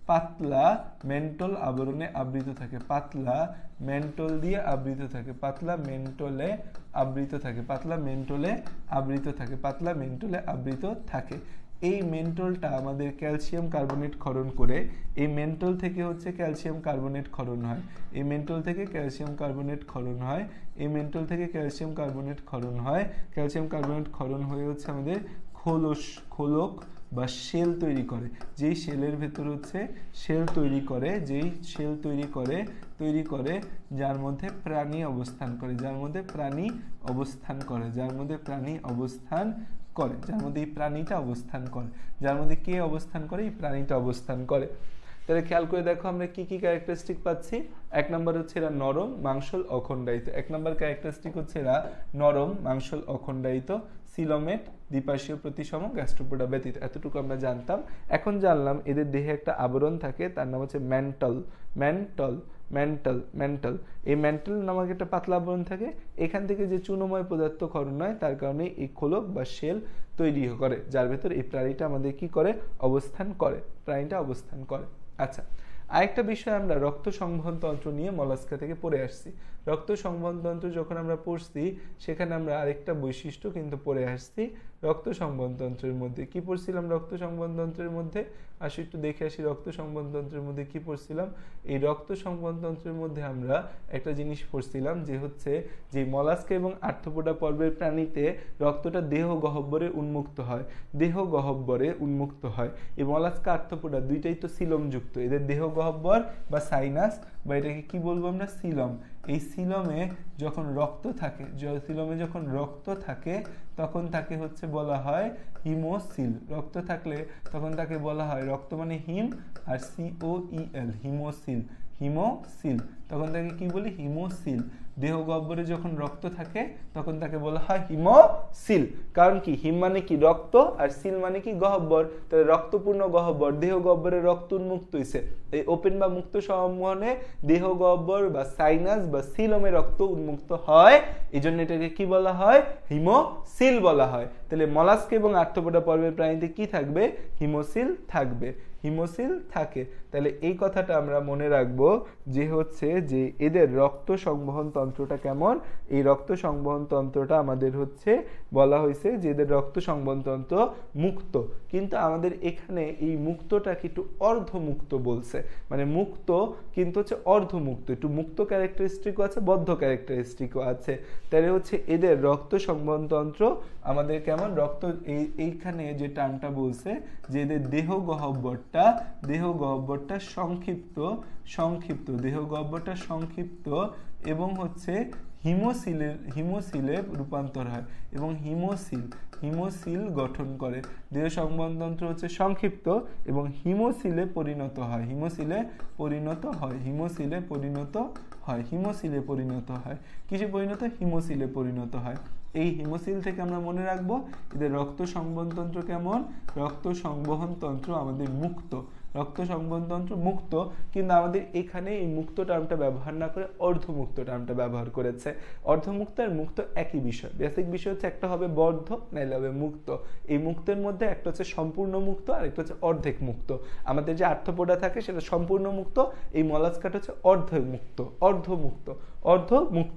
পাতলা মেন্টল আবরণে আবৃত থাকে, পাতলা মেন্টল দিয়ে আবৃত থাকে, পাতলা মেন্টলে আবৃত থাকে, পাতলা মেন্টলে আবৃত থাকে, পাতলা মেন্টলে আবৃত থাকে। এই মেন্টলটা আমাদের ক্যালসিয়াম কার্বনেট ক্ষরণ করে, এই মেন্টল থেকে হচ্ছে ক্যালসিয়াম কার্বনেট ক্ষরণ হয়, এই মেন্টল থেকে ক্যালসিয়াম কার্বনেট ক্ষরণ হয়, এই মেন্টল থেকে ক্যালসিয়াম কার্বনেট ক্ষরণ হয়, ক্যালসিয়াম কার্বনেট ক্ষরণ হয়ে হচ্ছে আমাদের খোলস খোলক বা শেল তৈরি করে, যেই শেলের ভেতর হচ্ছে শেল তৈরি করে, যেই শেল তৈরি করে তৈরি করে যার মধ্যে প্রাণী অবস্থান করে, যার মধ্যে প্রাণী অবস্থান করে, যার মধ্যে প্রাণী অবস্থান করে, যার মধ্যে এই প্রাণীটা অবস্থান করে, যার মধ্যে কে অবস্থান করে, এই প্রাণীটা অবস্থান করে। তাহলে খেয়াল করে দেখো আমরা কি কি ক্যারেক্টারিস্টিক পাচ্ছি। এক নম্বর হচ্ছে এরা নরম, মাংসল, অখণ্ডায়িত। এক নম্বর ক্যারেক্টারিস্টিক হচ্ছে এরা নরম, মাংসল, অখণ্ডায়িত, সিলোমেট, দ্বিপার্শ্বীয় প্রতিসম, গ্যাস্ট্রোপোডা ব্যতীত। এতটুকু আমরা জানতাম। এখন জানলাম এদের দেহে একটা আবরণ থাকে, তার নাম হচ্ছে ম্যান্টল, ম্যান্টল, ম্যান্টল, ম্যান্টল। এই ম্যান্টল নামক একটা পাতলা আবরণ থাকে, এখান থেকে যে চূর্ণময় পদার্থ ক্ষরণ হয় তার কারণে এই খোলক বা শেল তৈরি করে, যার ভেতর এই প্রাণীটা আমাদের কি করে, অবস্থান করে, প্রাণীটা অবস্থান করে। আচ্ছা, আরেকটা বিষয় আমরা রক্ত সংবহন তন্ত্র নিয়ে মলাস্কা থেকে পড়ে আসছি। রক্ত সংবহন তন্ত্র যখন আমরা পড়ছি সেখানে আমরা আরেকটা বৈশিষ্ট্য কিন্তু পড়ে আসছি রক্ত সংবহন তন্ত্রের মধ্যে। কি পড়ছিলাম রক্ত সংবহন তন্ত্রের মধ্যে? আসি একটু দেখে আসি রক্ত সংবহন তন্ত্রের মধ্যে কি পড়ছিলাম। এই রক্ত সংবহন তন্ত্রের মধ্যে আমরা একটা জিনিস পড়ছিলাম যে হচ্ছে যে মলাস্কা এবং আর্থ্রোপোডা পর্বের প্রাণীতে রক্তটা দেহ গহ্বরে উন্মুক্ত হয়, দেহ গহ্বরে উন্মুক্ত হয়। এই মলাস্কা আর্থ্রোপোডা দুইটাই তো সিলমযুক্ত, এদের দেহ গহ্বর বা সাইনাস বা এটাকে কি বলবো আমরা, সিলম। এই সিলমে যখন রক্ত থাকে, সিলমে যখন রক্ত থাকে তখন তাকে হচ্ছে বলা হয় হিমোসিল। রক্ত থাকলে তখন তাকে বলা হয়, রক্ত মানে হিম আর C O E L, haemocoel, haemocoel. তখন তাকে কি বলি, হিমোসিল। দেহ গহ্বরে যখন রক্ত থাকে তখন তাকে বলা হয় হিমোসিল। কারণ কি, হিম মানে কি রক্ত আর সিল মানে কি গহ্বর। তাহলে রক্তপূর্ণ গহ্বর, দেহ গহ্বরে রক্ত উন্মুক্ত হয়েছে, এই ওপেন বা মুক্ত সম্বহনে দেহ গহ্বর বা সাইনাস বা সিলমে রক্ত উন্মুক্ত হয়, এই জন্য এটাকে কি বলা হয়, হিমোসিল বলা হয়। তাহলে মলাস্কা এবং আর্থ্রোপোডা পর্বের প্রাণীতে কি থাকবে, হিমোসিল থাকবে, হিমোসিল থাকে। তাহলে এই কথাটা আমরা মনে রাখবো যে হচ্ছে যে এদের রক্ত সংবহন তন্ত্রটা কেমন। এই রক্ত সংবহন তন্ত্রটা আমাদের হচ্ছে বলা হয়েছে যে এদের রক্ত সংবহন তন্ত্র মুক্ত, কিন্তু আমাদের এখানে এই মুক্তটাকে একটু অর্ধমুক্ত বলছে, মানে মুক্ত কিন্তু হচ্ছে অর্ধমুক্ত, একটু মুক্ত ক্যারেক্টারিস্টিকও আছে, বদ্ধ ক্যারেক্টারিস্টিকও আছে। তাহলে হচ্ছে এদের রক্ত সংবহন তন্ত্র আমাদের কেমন, রক্ত এই এইখানে যে টার্মটা বলছে যে এদের দেহ গহ্বরটা, দেহ গহ্বরটা সংক্ষিপ্ত, সংক্ষিপ্ত দেহ গহ্বরটা সংক্ষিপ্ত এবং হচ্ছে হিমোসিলের, হিমোসিলে রূপান্তর হয় এবং হিমোসিল, হিমোসিল গঠন করে। দেহ সংবহন তন্ত্র হচ্ছে সংক্ষিপ্ত এবং হিমোসিলে পরিণত হয়, হিমোসিলে পরিণত হয়, হিমোসিলে পরিণত হয়, হিমোসিলে পরিণত হয়। কিসে পরিণত, হিমোসিলে পরিণত হয়। এই হিমোসিল থেকে আমরা মনে রাখবো এদের রক্ত সংবহন তন্ত্র কেমন, রক্ত সংবহন তন্ত্র আমাদের মুক্ত, রক্ত সংবহন তন্ত্র মুক্ত, কিন্তু আমাদের এখানে এই মুক্ত টার্মটা ব্যবহার না করে অর্ধমুক্ত টার্মটা ব্যবহার করেছে। অর্ধমুক্ত আর মুক্ত একই বিষয়, বেসিক বিষয় হচ্ছে একটা হবে বদ্ধ নাইলে হবে মুক্ত। এই মুক্তের মধ্যে একটা হচ্ছে সম্পূর্ণ মুক্ত আর একটা হচ্ছে অর্ধেক মুক্ত। আমাদের যে আর্থ্রোপোডা থাকে সেটা সম্পূর্ণ মুক্ত, এই মলাস্কাটা হচ্ছে অর্ধেক মুক্ত, অর্ধমুক্ত, অর্ধমুক্ত,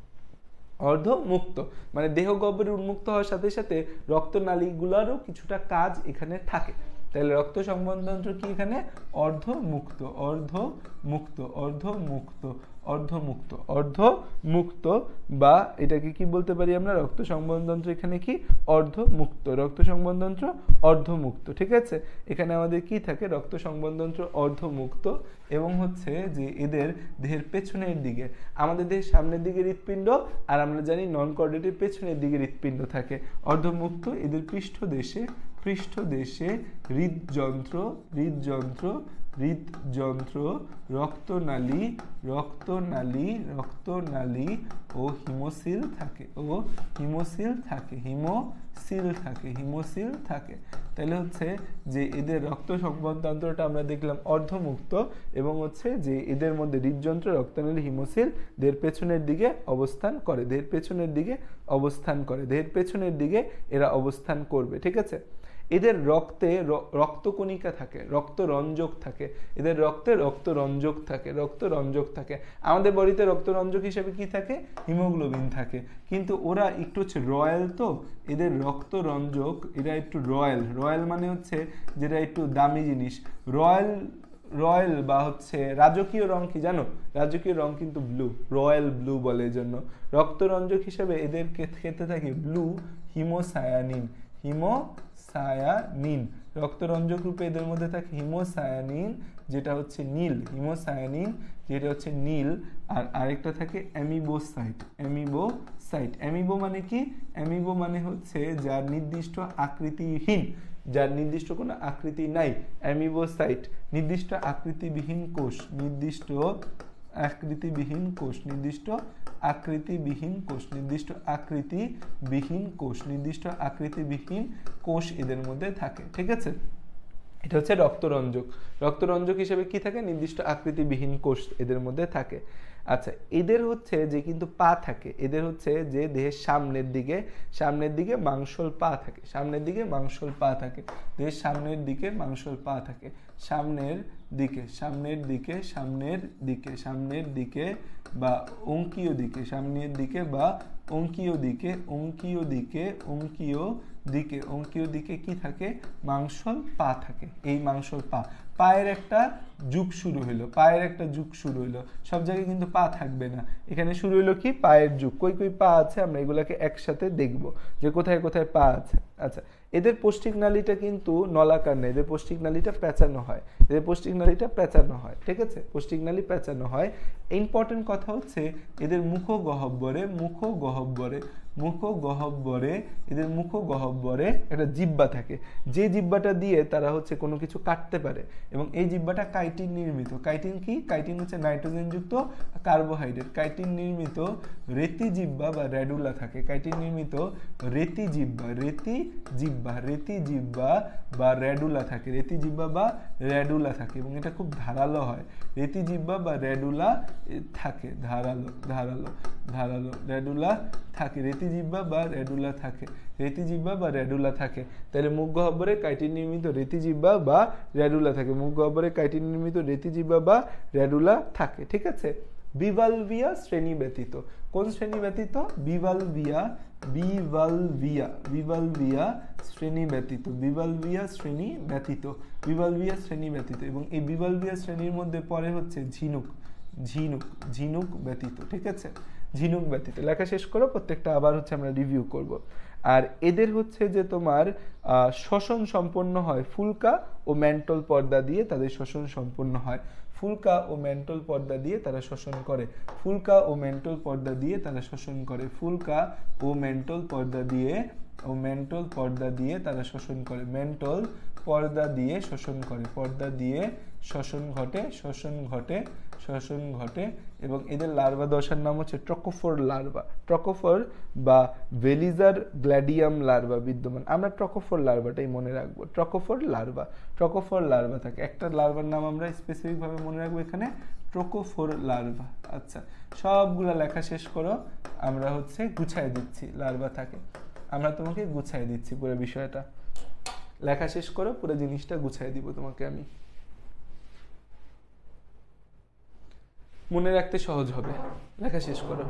অর্ধমুক্ত মানে দেহ গহ্বরে উন্মুক্ত হওয়ার সাথে সাথে রক্তনালীগুলোরও কিছুটা কাজ এখানে থাকে। তাহলে রক্ত সংবহন তন্ত্র কি এখানে অর্ধমুক্ত, অর্ধমুক্ত, অর্ধমুক্ত, অর্ধমুক্ত, অর্ধমুক্ত বা এটাকে কি বলতে পারি আমরা, রক্ত সংবহন তন্ত্র এখানে কি অর্ধমুক্ত, রক্ত সংবহন তন্ত্র অর্ধমুক্ত। ঠিক আছে, এখানে আমাদের কি থাকে, রক্ত সংবহন তন্ত্র অর্ধমুক্ত এবং হচ্ছে যে এদের দেহের পেছনের দিকে, আমাদের দেহের সামনের দিকে হৃৎপিণ্ড আর আমরা জানি নন কর্ডেটের পেছনের দিকে হৃৎপিণ্ড থাকে। অর্ধমুক্ত এদের পৃষ্ঠদেশে, পৃষ্ঠদেশে হৃদযন্ত্র, হৃদযন্ত্র, হৃদযন্ত্র, রক্তনালী, রক্তনালী, রক্তনালী ও হিমোসিল থাকে, ও হিমোসিল থাকে, হিমোসিল থাকে, হিমোসিল থাকে। তাহলে হচ্ছে যে এদের রক্ত সংবহন তন্ত্রটা আমরা দেখলাম অর্ধমুক্ত এবং হচ্ছে যে এদের মধ্যে হৃদযন্ত্র, রক্তনালী, হিমোসিল দেহের পেছনের দিকে অবস্থান করে, দেহের পেছনের দিকে অবস্থান করে, দেহের পেছনের দিকে এরা অবস্থান করবে। ঠিক আছে, এদের রক্তে রক্তকণিকা থাকে, রক্তরঞ্জক থাকে, এদের রক্তে রক্তরঞ্জক থাকে, রক্তরঞ্জক থাকে। আমাদের বডিতে রক্তরঞ্জক হিসেবে কি থাকে? হিমোগ্লোবিন থাকে। কিন্তু ওরা একটু হচ্ছে রয়্যাল, তো এদের রক্তরঞ্জক, এরা একটু রয়্যাল। রয়্যাল মানে হচ্ছে যেটা একটু দামি জিনিস। রয়্যাল রয়্যাল বা হচ্ছে রাজকীয় রং কি জানো? রাজকীয় রং কিন্তু ব্লু, রয়্যাল ব্লু বলে। এই জন্য রক্তরঞ্জক হিসেবে এদেরকে খেতে থাকে ব্লু হিমোসায়ানিন। হিমোসায়ানিন রক্তরঞ্জক রূপে এদের মধ্যে থাকে হিমোসায়ানিন, যেটা হচ্ছে নীল। হিমোসায়ানিন যেটা হচ্ছে নীল। আর আরেকটা থাকে অ্যামিবোসাইট। অ্যামিবোসাইট অ্যামিবো মানে কি? অ্যামিবো মানে হচ্ছে যার নির্দিষ্ট আকৃতিহীন, যার নির্দিষ্ট কোনো আকৃতি নাই। অ্যামিবোসাইট নির্দিষ্ট আকৃতিবিহীন কোষ, নির্দিষ্ট আকৃতিবিহীন কোষ, নির্দিষ্ট আকৃতিবিহীন কোষ, নির্দিষ্ট আকৃতিবিহীন কোষ, নির্দিষ্ট আকৃতিবিহীন কোষ এদের মধ্যে থাকে। ঠিক আছে, এটা হচ্ছে রক্তরঞ্জক। রক্তরঞ্জক হিসেবে কি থাকে? নির্দিষ্ট আকৃতিবিহীন কোষ এদের মধ্যে থাকে। আচ্ছা, এদের হচ্ছে যে কিন্তু পা থাকে, এদের হচ্ছে যে দেহের সামনের দিকে, সামনের দিকে মাংসল পা থাকে, সামনের দিকে মাংসল পা থাকে, দেহের সামনের দিকে মাংসল পা থাকে, সামনের দিকে, সামনের দিকে, সামনের দিকে, সামনের দিকে বা অঙ্কীয় দিকে, সামনের দিকে বা অঙ্কীয় দিকে, অঙ্কীয় দিকে, অঙ্কীয় দিকে, অঙ্কীয় দিকে কি থাকে? মাংসল পা থাকে। এই মাংসল পা, পায়ের একটা যুগ শুরু হলো, পায়ের একটা যুগ শুরু হলো। সব জায়গায় কিন্তু পা থাকবে না, এখানে শুরু হলো কি? পায়ের যুগ। কই কই পা আছে আমরা এগুলাকে একসাথে দেখব যে কোথায় কোথায় পা আছে। আচ্ছা, এদের পৌষ্টিক নালীটা কিন্তু নলাকার নেই, এদের পৌষ্টিক নালীটা পেঁচানো হয়, এদের পৌষ্টিক নালীটা পেঁচানো হয়। ঠিক আছে, পৌষ্টিক নালী পেঁচানো হয়। ইম্পর্টেন্ট কথা হচ্ছে এদের মুখ গহব্বরে, মুখ গহব্বরে, মুখ গহব্বরে, এদের মুখ গহব্বরে একটা জিহ্বা থাকে, যে জিহ্বাটা দিয়ে তারা হচ্ছে কোনো কিছু কাটতে পারে। এবং এই জিহ্বাটা কাইটিন নির্মিত। কাইটিন কি? কাইটিন হচ্ছে নাইট্রোজেনযুক্ত কার্বোহাইড্রেট। কাইটিন নির্মিত রেতি জিহ্বা বা র্যাডুলা থাকে। কাইটিন নির্মিত রেতি জিহ্বা, রেতি জিহ্বা, রেতি জিহ্বা বা র্যাডুলা থাকে, রেতি জিহ্বা বা র্যাডুলা থাকে। এবং এটা খুব ধারালো হয়। রেতি জিহ্বা বা র্যাডুলা থাকে, ধারালো, ধারালো, ধারালো র্যাডুলা থাকে, রেতি জিহ্বা বা র্যাডুলা থাকে, রেতি জিহ্বা বা র্যাডুলা থাকে। তাহলে মুখ গহ্বরে কাইটিন নির্মিত রেতি জিহ্বা বা র্যাডুলা থাকে, মুখ গহ্বরে কাইটিন নির্মিত রেতি জিহ্বা বা র্যাডুলা থাকে। ঠিক আছে, বিভালভিয়া শ্রেণী ব্যতীত। কোন শ্রেণী ব্যতীত? বিভালভিয়া, বিভালভিয়া, বিভালভিয়া শ্রেণী ব্যতীত, বিভালভিয়া শ্রেণী ব্যতীত, বিভালভিয়া শ্রেণী ব্যতীত। এবং এই বিভালভিয়া শ্রেণীর মধ্যে পড়ে হচ্ছে ঝিনুক, ঝিনুক, ঝিনুক ব্যতীত। ঠিক আছে, ঝিনুক ব্যতীত। লেখা শেষ করো, প্রত্যেকটা আবার হচ্ছে আমরা রিভিউ করব। আর এদের হচ্ছে যে তোমার শ্বসন সম্পন্ন হয় ফুলকা ও মেন্টল পর্দা দিয়ে, তাদের শ্বসন সম্পন্ন হয়। ফুলকা ও মেন্টল পর্দা দিয়ে তারা শোষণ করে, ফুলকা ও মেন্টল পর্দা দিয়ে তারা শোষণ করে, ফুলকা ও মেন্টল পর্দা দিয়ে, ও মেন্টল পর্দা দিয়ে তারা শোষণ করে, মেন্টল পর্দা দিয়ে শোষণ করে, পর্দা দিয়ে শ্বসন ঘটে, শ্বসন ঘটে, শ্বসন ঘটে। এবং এদের লার্ভা দশার নাম হচ্ছে ট্রকোফোর লার্ভা, ট্রকোফোর বা ভেলিজার গ্ল্যাডিয়াম লার্ভা বিদ্যমান। আমরা ট্রকোফোর লার্ভাটাই মনে রাখবো, ট্রকোফোর লার্ভা, ট্রকোফোর লার্ভা থাকে। একটা লার্ভার নাম আমরা স্পেসিফিকভাবে মনে রাখবো এখানে, ট্রকোফোর লার্ভা। আচ্ছা, সবগুলো লেখা শেষ করো, আমরা হচ্ছে গুছাই দিচ্ছি। লার্ভা থাকে, আমরা তোমাকে গুছাই দিচ্ছি পুরো বিষয়টা। লেখা শেষ করো, পুরো জিনিসটা গুছাই দিব তোমাকে আমি, মনে রাখতে সহজ হবে। লেখা শেষ করো।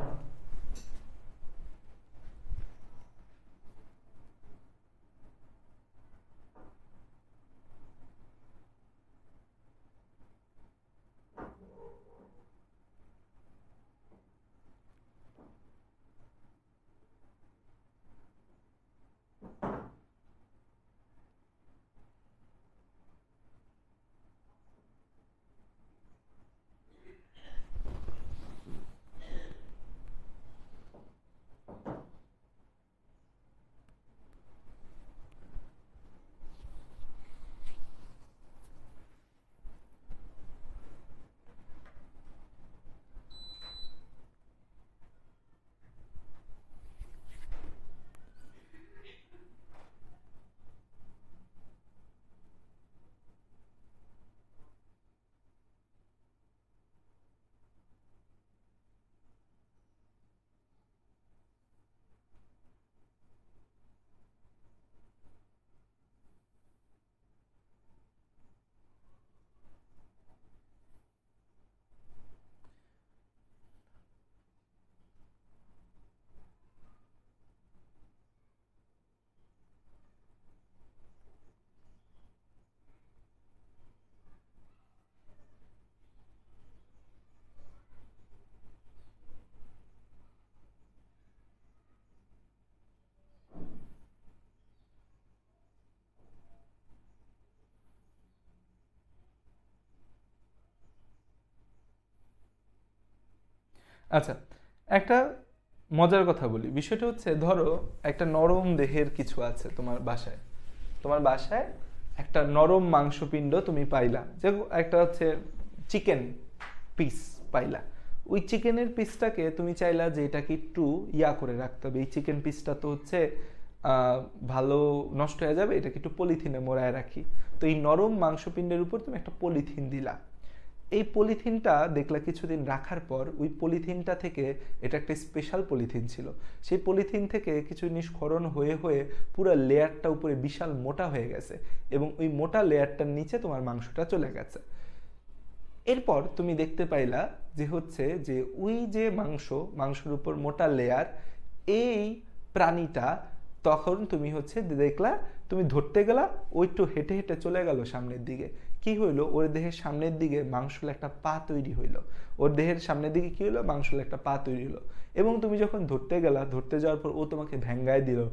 আচ্ছা, একটা মজার কথা বলি। বিষয়টা হচ্ছে, ধরো একটা নরম দেহের কিছু আছে তোমার বাসায়, তোমার বাসায় একটা নরম মাংসপিণ্ড তুমি পাইলা, যে একটা হচ্ছে চিকেন পিস পাইলা। ওই চিকেনের পিসটাকে তুমি চাইলা যে এটাকে একটু ইয়া করে রাখতে হবে, এই চিকেন পিসটা তো হচ্ছে আহ, ভালো নষ্ট হয়ে যাবে, এটাকে একটু পলিথিনে মোড়ায় রাখি। তো এই নরম মাংসপিণ্ডের উপর তুমি একটা পলিথিন দিলা। এই পলিথিনটা দেখলা কিছুদিন রাখার পর ওই পলিথিনটা থেকে, এটা একটা স্পেশাল পলিথিন ছিল, সেই পলিথিন থেকে কিছু নিষ্করণ হয়ে হয়ে পুরো লেয়ারটা উপরে বিশাল মোটা হয়ে গেছে, এবং ওই মোটা লেয়ারটার নিচে তোমার মাংসটা চলে গেছে। এরপর তুমি দেখতে পাইলা যে হচ্ছে যে ওই যে মাংস, মাংসের উপর মোটা লেয়ার, এই প্রাণীটা তখন তুমি হচ্ছে দেখলা, তুমি ধরতে গেলা, ও একটু হেঁটে হেঁটে চলে গেল সামনের দিকে। কি হইলো, ওর দেহের সামনের দিকে মাংসল একটা পা তৈরি হইলো। ওর দেহের সামনের দিকে কি হইলো, মাংসল একটা পা তৈরি হলো। এবং তুমি যখন ধরতে গেলা, ধরতে যাওয়ার পর ও তোমাকে ভ্যাঙ্গায় দিল,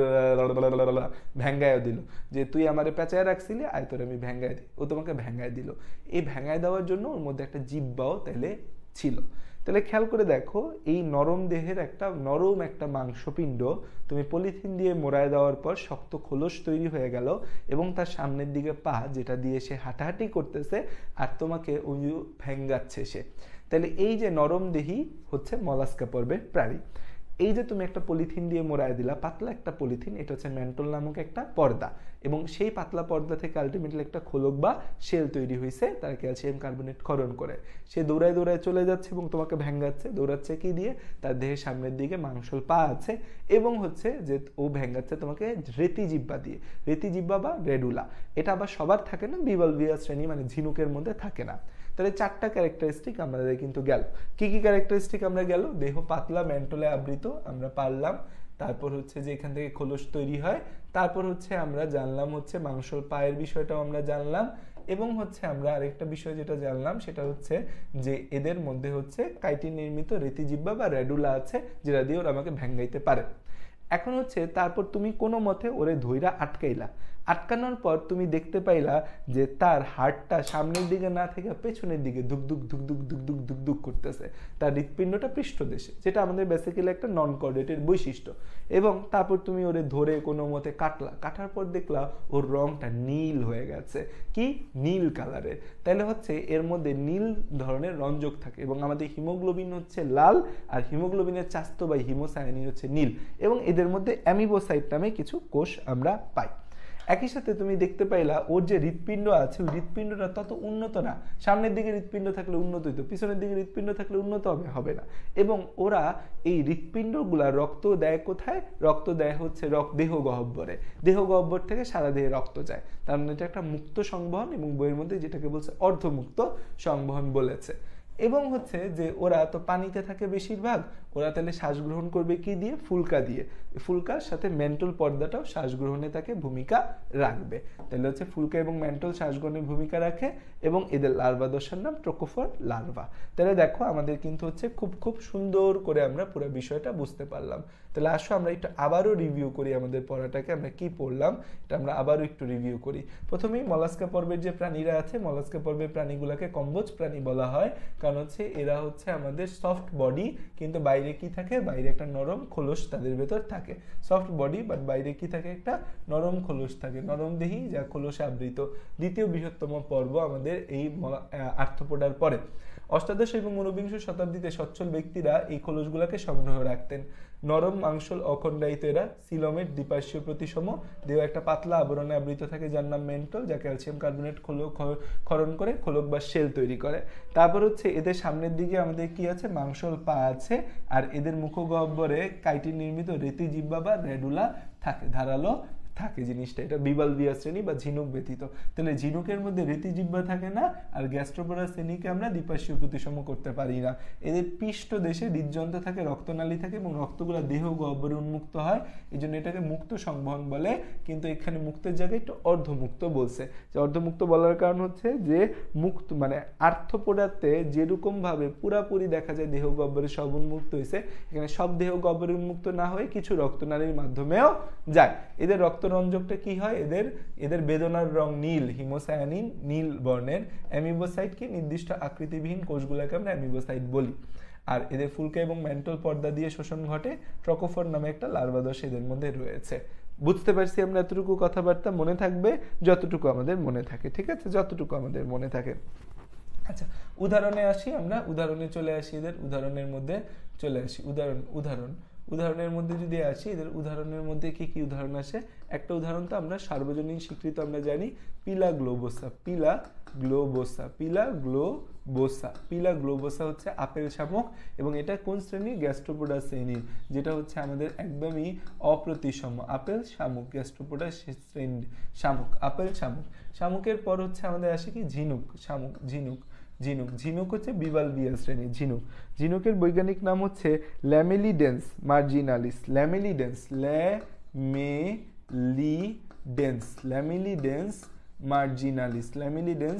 ভ্যাঙ্গায় দিল যে তুই আমারে পেঁচায় রাখছিলি, আয় তোর আমি ভ্যাঙ্গায় দিই। ও তোমাকে ভ্যাঙ্গায় দিল। এই ভ্যাঙ্গায় দেওয়ার জন্য ওর মধ্যে একটা জিহ্বাও তাহলে ছিল। তাহলে খেয়াল করে দেখো, এই নরম দেহের একটা নরম একটা মাংসপিণ্ড তুমি পলিথিন দিয়ে মোড়ায় দেওয়ার পর শক্ত খোলস তৈরি হয়ে গেল, এবং তার সামনের দিকে পা, যেটা দিয়ে সে হাঁটাহাঁটি করতেছে আর তোমাকে ওই ভেঙ্গাচ্ছে সে। তাহলে এই যে নরম দেহি হচ্ছে মলাস্কা পর্বের প্রাণী। এই যে তুমি একটা পলিথিন দিয়ে মোড়ায় দিলা, পাতলা একটা পলিথিন, এটা হচ্ছে ম্যান্টল নামক একটা পর্দা, এবং সেই পাতলা পর্দা থেকে আলটিমেটলি একটা খোলক বা শেল তৈরি হয়েছে তার ক্যালসিয়াম কার্বনেট ক্ষরণ করে। সে দৌড়ায় দৌড়ায় চলে যাচ্ছে এবং তোমাকে ভেঙ্গাচ্ছে। দৌড়াচ্ছে কি দিয়ে, তার দেহের সামনের দিকে মাংসল পা আছে, এবং হচ্ছে যে ও ভেঙ্গাচ্ছে তোমাকে রেতি জিব্বা দিয়ে। রেতি জিব্বা বা রেডুলা, এটা আবার সবার থাকে না, বিবালভিয়া শ্রেণী মানে ঝিনুকের মধ্যে থাকে না। তাহলে চারটা ক্যারেক্টারিস্টিক আমাদের কিন্তু গেল। কি কি ক্যারেক্টারিস্টিক আমরা গেল, দেহ পাতলা ম্যান্টলে আবৃত আমরা পারলাম, তারপর হচ্ছে যে এখান থেকে খোলস তৈরি হয়, তারপর হচ্ছে আমরা জানলাম হচ্ছে মাংসল পায়ের বিষয়টাও আমরা জানলাম, এবং হচ্ছে আমরা আরেকটা বিষয় যেটা জানলাম সেটা হচ্ছে যে এদের মধ্যে হচ্ছে কাইটিন নির্মিত রেতিজিহ্বা বা রেডুলা আছে, যেটা দিয়ে ওরা আমাকে ভেঙ্গাইতে পারে। এখন হচ্ছে তারপর তুমি কোনো মতে ওরে ধইরা আটকাইলা। আটকানোর পর তুমি দেখতে পাইলা যে তার হার্টটা সামনের দিকে না থেকে পেছনের দিকে ধুকধুক ধুকধুক ধুকধুক ধুকধুক করতেছে, তার হৃৎপিণ্ডটা পৃষ্ঠদেশে, যেটা আমাদের বেসিক্যালি একটা নন কোঅর্ডিনেটেড বৈশিষ্ট্য। এবং তারপর তুমি ওরে ধরে কোনো মতে কাটলা, কাটার পর দেখলা ওর রংটা নীল হয়ে গেছে। কি, নীল কালারের। তাহলে হচ্ছে এর মধ্যে নীল ধরনের রঞ্জক থাকে, এবং আমাদের হিমোগ্লোবিন হচ্ছে লাল, আর হিমোগ্লোবিনের চাস্তো বা হিমোসায়ানিন হচ্ছে নীল, এবং এদের মধ্যে অ্যামিবোসাইট নামে কিছু কোষ আমরা পাই। একই সাথে তুমি দেখতে পাইলা ওর যে হৃৎপিণ্ড আছে, ওই হৃৎপিণ্ডটা তত উন্নত না। সামনের দিকে হৃৎপিণ্ড থাকলে উন্নত হইতো, পিছনের দিকে হৃৎপিণ্ড থাকলে উন্নত হবে হবে না। এবং ওরা এই হৃৎপিণ্ডগুলা রক্ত দেয় কোথায়, রক্ত দেয় হচ্ছে দেহ গহ্বরে, দেহ গহ্বর থেকে সারা দেহে রক্ত যায়। তার মানে এটা একটা মুক্ত সংবহন, এবং বইয়ের মধ্যে যেটাকে বলছে অর্ধমুক্ত সংবহন বলেছে। এবং হচ্ছে যে ওরা তো পানিতে থাকে বেশিরভাগ, ওরা তাহলে শ্বাস গ্রহণ করবে কি দিয়ে, ফুলকা দিয়ে। ফুলকার সাথে মেন্টল পর্দাটাও শ্বাস গ্রহণে তাকে ভূমিকা রাখবে। তাহলে হচ্ছে ফুলকা এবং মেন্টল শ্বাস গ্রহণের ভূমিকা রাখে, এবং এদের লার্ভা দশার নাম ট্রোকোফর লার্ভা। তাহলে দেখো আমাদের কিন্তু হচ্ছে খুব খুব সুন্দর করে আমরা পুরো বিষয়টা বুঝতে পারলাম। তাহলে আসো আমরা একটু আবারও রিভিউ করি আমাদের পড়াটাকে, আমরা কি পড়লাম এটা আমরা আবারও একটু রিভিউ করি। প্রথমেই মলাস্কা পর্বের যে প্রাণীরা আছে, মলাস্কা পর্বের প্রাণীগুলোকে কম্বোজ প্রাণী বলা হয়, কারণ হচ্ছে এরা হচ্ছে আমাদের সফট বডি, কিন্তু বাইরে কি থাকে, বাইরে একটা নরম খোলস তাদের ভেতর থাকে। সফট বডি বাট বাইরে কি থাকে, একটা নরম খোলস থাকে, নরম দেহি যা খোলসে আবৃত। দ্বিতীয় বৃহত্তম পর্ব আমাদের এই আর্থ্রোপোডার পরে। অষ্টাদশ এবং ঊনবিংশ শতাব্দীতে সচ্ছল ব্যক্তিরা এই খোলসগুলোকে সংগ্রহ রাখতেন। নরম মাংসল অখণ্ডায়িত এরা, সিলোমেট দ্বিপার্শ্বীয় প্রতিসম, দেহ একটা পাতলা আবরণে আবৃত থাকে যার নাম মেন্টল, যা ক্যালসিয়াম কার্বনেট ক্ষরণ করে খোলক বা শেল তৈরি করে। তারপর হচ্ছে এদের সামনের দিকে আমাদের কি আছে, মাংসল পা আছে, আর এদের মুখগহ্বরে কাইটিন নির্মিত রেতি জিহ্বা বা রেডুলা থাকে, ধারালো থাকে জিনিসটা। এটা বিবালভিয়া শ্রেণী বা ঝিনুক ব্যতীত। তাহলে ঝিনুকের মধ্যে রেতিজিহ্বা থাকে না, আর গ্যাস্ট্রোপোডা শ্রেণীকে আমরা দ্বিপার্শ্বীয় প্রতিসম করতে পারি না। এদের পৃষ্ঠ দেশে হৃদযন্ত্র থাকে, রক্তনালী থাকে, এবং রক্তগুলো দেহ গহ্বরে উন্মুক্ত হয়, এই জন্য এটাকে মুক্ত সংবহন বলে। কিন্তু এখানে মুক্তের জায়গায় একটু অর্ধমুক্ত বলছে। যে অর্ধমুক্ত বলার কারণ হচ্ছে যে মুক্ত মানে আর্থ্রোপোডাতে যেরকম ভাবে পুরাপুরি দেখা যায় দেহ গহ্বরে সব উন্মুক্ত হয়েছে, এখানে সব দেহ গহ্বরে উন্মুক্ত না হয়ে কিছু রক্তনালীর মাধ্যমেও যায়। এদের রক্ত রঞ্জকটা কি হয়, এদের এদের বেদনার রং নীল, হিমোসায়ানিন নীল বর্ণের। অ্যামিবোসাইট কি, নির্দিষ্ট আকৃতিবিহীন কোষগুলোকে আমরা অ্যামিবোসাইট বলি। আর এদের ফুলকা এবং ম্যান্টল পর্দা দিয়ে শোষণ ঘটে। ট্রকোফোর নামে একটা লার্ভাদশ এদের মধ্যে রয়েছে। বুঝতে পারছি আমরা এতটুকু কথাবার্তা, মনে থাকবে যতটুকু আমাদের মনে থাকে, ঠিক আছে, যতটুকু আমাদের মনে থাকে। আচ্ছা, উদাহরণে আসি আমরা, উদাহরণে চলে আসি, এদের উদাহরণের মধ্যে চলে আসি। উদাহরণ উদাহরণ উদাহরণের মধ্যে যদি আসি, এদের উদাহরণের মধ্যে কি কি উদাহরণ আসে? একটা উদাহরণ তো আমরা সার্বজনীন স্বীকৃত আমরা জানি, Pila globosa. Pila globosa Pila globosa Pila globosa হচ্ছে আপেল শামুক, এবং এটা কোন শ্রেণীর? গ্যাস্ট্রোপোডা শ্রেণীর, যেটা হচ্ছে আমাদের একদমই অপ্রতিসম। আপেল শামুক, গ্যাস্ট্রোপোডা শ্রেণীর শামুক, আপেল শামুক। শামুকের পর হচ্ছে আমাদের আসে কি? ঝিনুক। শামুক, ঝিনুক ঝিনুক ঝিনুক হচ্ছে বিবালবিয়া শ্রেণীর ঝিনুক। ঝিনুকের বৈজ্ঞানিক নাম হচ্ছে ল্যামেলিডেন্স মার্জিনালিস। ল্যামেলিডেন্স ল্যামেলিডেন্স ল্যামেলিডেন্স মার্জিনালিস ল্যামেলিডেন্স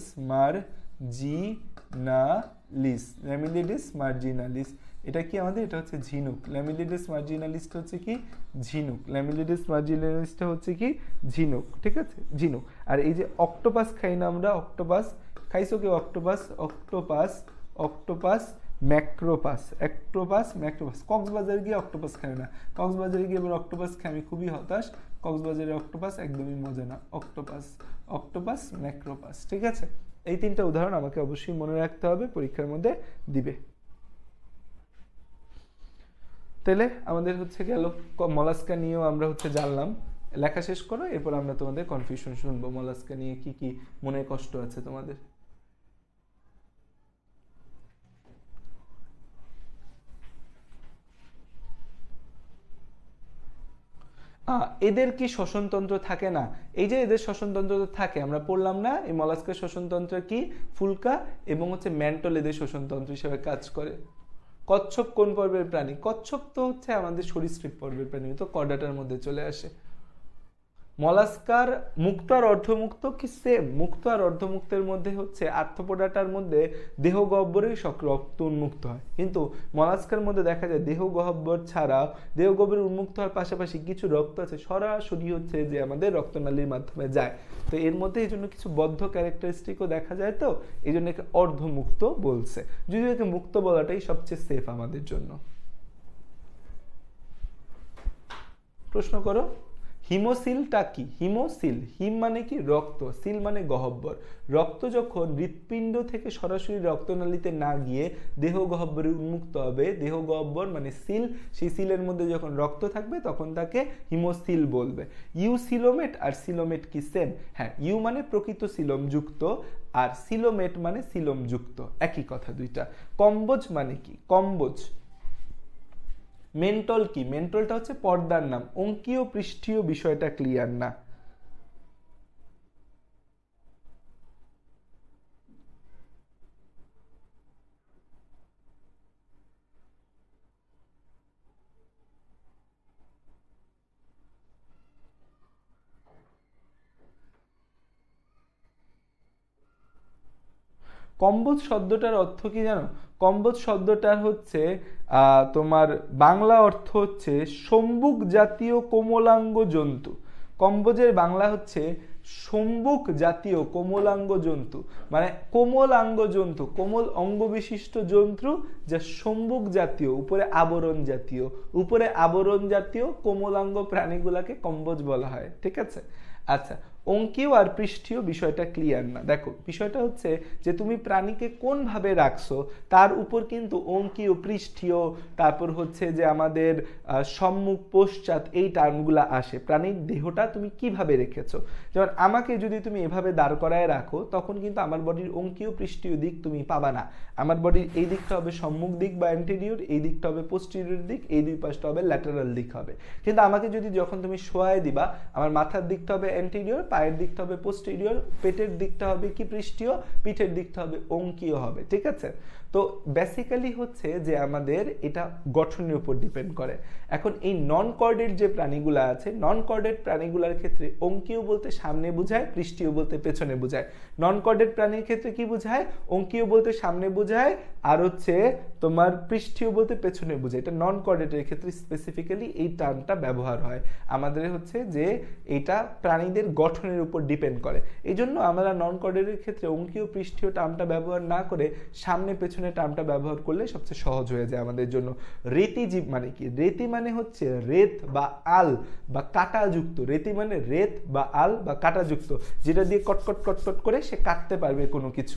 মার্জিনালিস ল্যামেলিডেন্স মার্জিনালিস। এটা কি আমাদের? এটা হচ্ছে ঝিনুক। ল্যামেলিডেন্স মার্জিনালিসটা হচ্ছে কি? ঝিনুক। ল্যামেলিডেন্স মার্জিনালিসটা হচ্ছে কি? ঝিনুক, ঠিক আছে, ঝিনুক। আর এই যে অক্টোপাস খাই না আমরা, অক্টোপাস খাইছো কেউ? Octopus octopus octopus macropus octopus macropus. কক্সবাজারে গিয়ে অক্টোপাস খাই না, কক্সবাজারে গিয়ে এবার অক্টোপাস খাই, আমি খুবই হতাশ। কক্সবাজারে অক্টোপাস একদমই মজা না। অক্টোপাস অক্টোপাস ম্যাক্রোপাস, ঠিক আছে। এই তিনটা উদাহরণ আমাকে অবশ্যই মনে রাখতে হবে, পরীক্ষার মধ্যে দিবে। তাহলে আমাদের হচ্ছে গেল মলাস্কা নিয়েও আমরা হচ্ছে জানলাম। লেখা শেষ করো, এরপর আমরা তোমাদের কনফিউশন শুনবো, মলাস্কা নিয়ে কি কি মনে কষ্ট আছে তোমাদের। এদের কি শ্বসনতন্ত্র থাকে না? এই যে এদের শ্বসনতন্ত্র থাকে, আমরা পড়লাম না এই মলাস্কার শ্বসনতন্ত্র কি? ফুলকা এবং হচ্ছে ম্যান্টল এদের শ্বসনতন্ত্র হিসেবে কাজ করে। কচ্ছপ কোন পর্বের প্রাণী? কচ্ছপ তো হচ্ছে আমাদের সরীসৃপ পর্বের প্রাণী, তো কর্ডাটার মধ্যে চলে আসে। মলাস্কার মুক্ত আর অর্ধমুক্ত কি সেম? মুক্ত আর অর্ধমুক্তের মধ্যে হচ্ছে আর্থ্রোপোডাটার মধ্যে দেহ গহ্বরে রক্ত উন্মুক্ত হয়, কিন্তু মলাস্কার মধ্যে দেখা যায় দেহ গহ্বর ছাড়া দেহ গহ্বরে উন্মুক্ত হওয়ার পাশাপাশি কিছু রক্ত আছে সরাসরি হচ্ছে যে আমাদের রক্তনালীর মাধ্যমে যায়। তো এর মধ্যে এই জন্য কিছু বদ্ধ ক্যারেক্টারিস্টিকও দেখা যায়, তো এই জন্য একে অর্ধমুক্ত বলছে, যদিও একে মুক্ত বলাটাই সবচেয়ে সেফ আমাদের জন্য। প্রশ্ন করো। হিমোসিলটা কি? হিমোসিল, হিম মানে কি? রক্ত, সিল মানে গহ্বর। রক্ত যখন হৃৎপিণ্ড থেকে সরাসরি রক্তনালীতে না গিয়ে দেহ গহ্বরে উন্মুক্ত হবে, দেহ গহ্বর মানে সিল, সেই সিলের মধ্যে যখন রক্ত থাকবে তখন তাকে হিমোসিল বলবে। ইউসিলোমেট আর সিলোমেট কি সেম? হ্যাঁ, ইউ মানে প্রকৃত সিলোম যুক্ত, আর সিলোমেট মানে সিলোম যুক্ত, একই কথা দুইটা। কম্বোজ মানে কি? কম্বোজ। মেন্টল কি? মেন্টলটা হচ্ছে পর্দার নাম। অঙ্কীয় পৃষ্ঠীয় বিষয়টা ক্লিয়ার না। কম্বোজ শব্দটার অর্থ কি জানো? কম্বোজ শব্দটার হচ্ছে তোমার বাংলা অর্থ হচ্ছে সম্বুক জাতীয় কোমলাঙ্গ জন্তু। কম্বোজের বাংলা হচ্ছে সম্বুক জাতীয় কোমলাঙ্গ জন্তু, মানে কোমলাঙ্গ জন্তু, কোমল অঙ্গ বিশিষ্ট জন্তু যা সম্বুক জাতীয়, উপরে আবরণ জাতীয়, উপরে আবরণ জাতীয় কোমলাঙ্গ প্রাণীগুলাকে কম্বোজ বলা হয়, ঠিক আছে। আচ্ছা, অঙ্কীয় আর পৃষ্ঠীয় বিষয়টা ক্লিয়ার না। দেখো, বিষয়টা হচ্ছে যে তুমি প্রাণীকে কোনভাবে রাখছো তার উপর কিন্তু অঙ্কীয়, পৃষ্ঠীয়, তারপর হচ্ছে যে আমাদের সম্মুখ, পশ্চাৎ এই টার্মগুলো আসে। প্রাণীর দেহটা তুমি কিভাবে রেখেছো। যেমন আমাকে যদি তুমি এভাবে দাঁড় করায় রাখো, তখন কিন্তু আমার বডির অঙ্কীয়, পৃষ্ঠীয় দিক তুমি পাবা না। আমার বডির এই দিকটা হবে সম্মুখ দিক বা অ্যান্টেরিয়র, এই দিকটা হবে পোস্টেরিয়র দিক, এই দুই পাশটা হবে ল্যাটারাল দিক হবে। কিন্তু আমাকে যদি যখন তুমি শোয়ায় দিবা, আমার মাথার দিকটা হবে অ্যান্টেরিয়র, পায়ের দিকটা হবে পোস্টেরিয়র, পেটের দিকটা হবে কি? পৃষ্ঠীয়, পিঠের দিকটা হবে অঙ্কীয় হবে, ঠিক আছে। তো বেসিক্যালি হচ্ছে যে আমাদের এটা গঠনের উপর ডিপেন্ড করে। এখন এই নন কর্ডেড যে প্রাণীগুলো আছে, নন কর্ডেড প্রাণীগুলোর ক্ষেত্রে অঙ্কীয় বলতে সামনে বোঝায়, পৃষ্ঠীয় বলতে পেছনে বোঝায়। নন কর্ডেড প্রাণীর ক্ষেত্রে কি বোঝায়? অঙ্কীয় বলতে সামনে বোঝায়, আর হচ্ছে তোমার পৃষ্ঠীয় বলতে পেছনে বোঝায়। এটা নন কর্ডেডের ক্ষেত্রে স্পেসিফিক্যালি এই টার্মটা ব্যবহার হয়। আমাদের হচ্ছে যে এটা প্রাণীদের গঠনের উপর ডিপেন্ড করে, এই জন্য আমরা নন কর্ডেডের ক্ষেত্রে অঙ্কীয়, পৃষ্ঠীয় টার্মটা ব্যবহার না করে সামনে পেছনে এখানে টার্মটা ব্যবহার করলে সবচেয়ে সহজ হয়ে যায় আমাদের জন্য। রেতিজীব মানে কি? রেতি মানে হচ্ছে রেত বা আল বা কাঁটাযুক্ত। রেতি মানে রেত বা আল বা কাঁটাযুক্ত, যেটা দিয়ে কটকট কটকট করে সে কাটতে পারবে কোনো কিছু।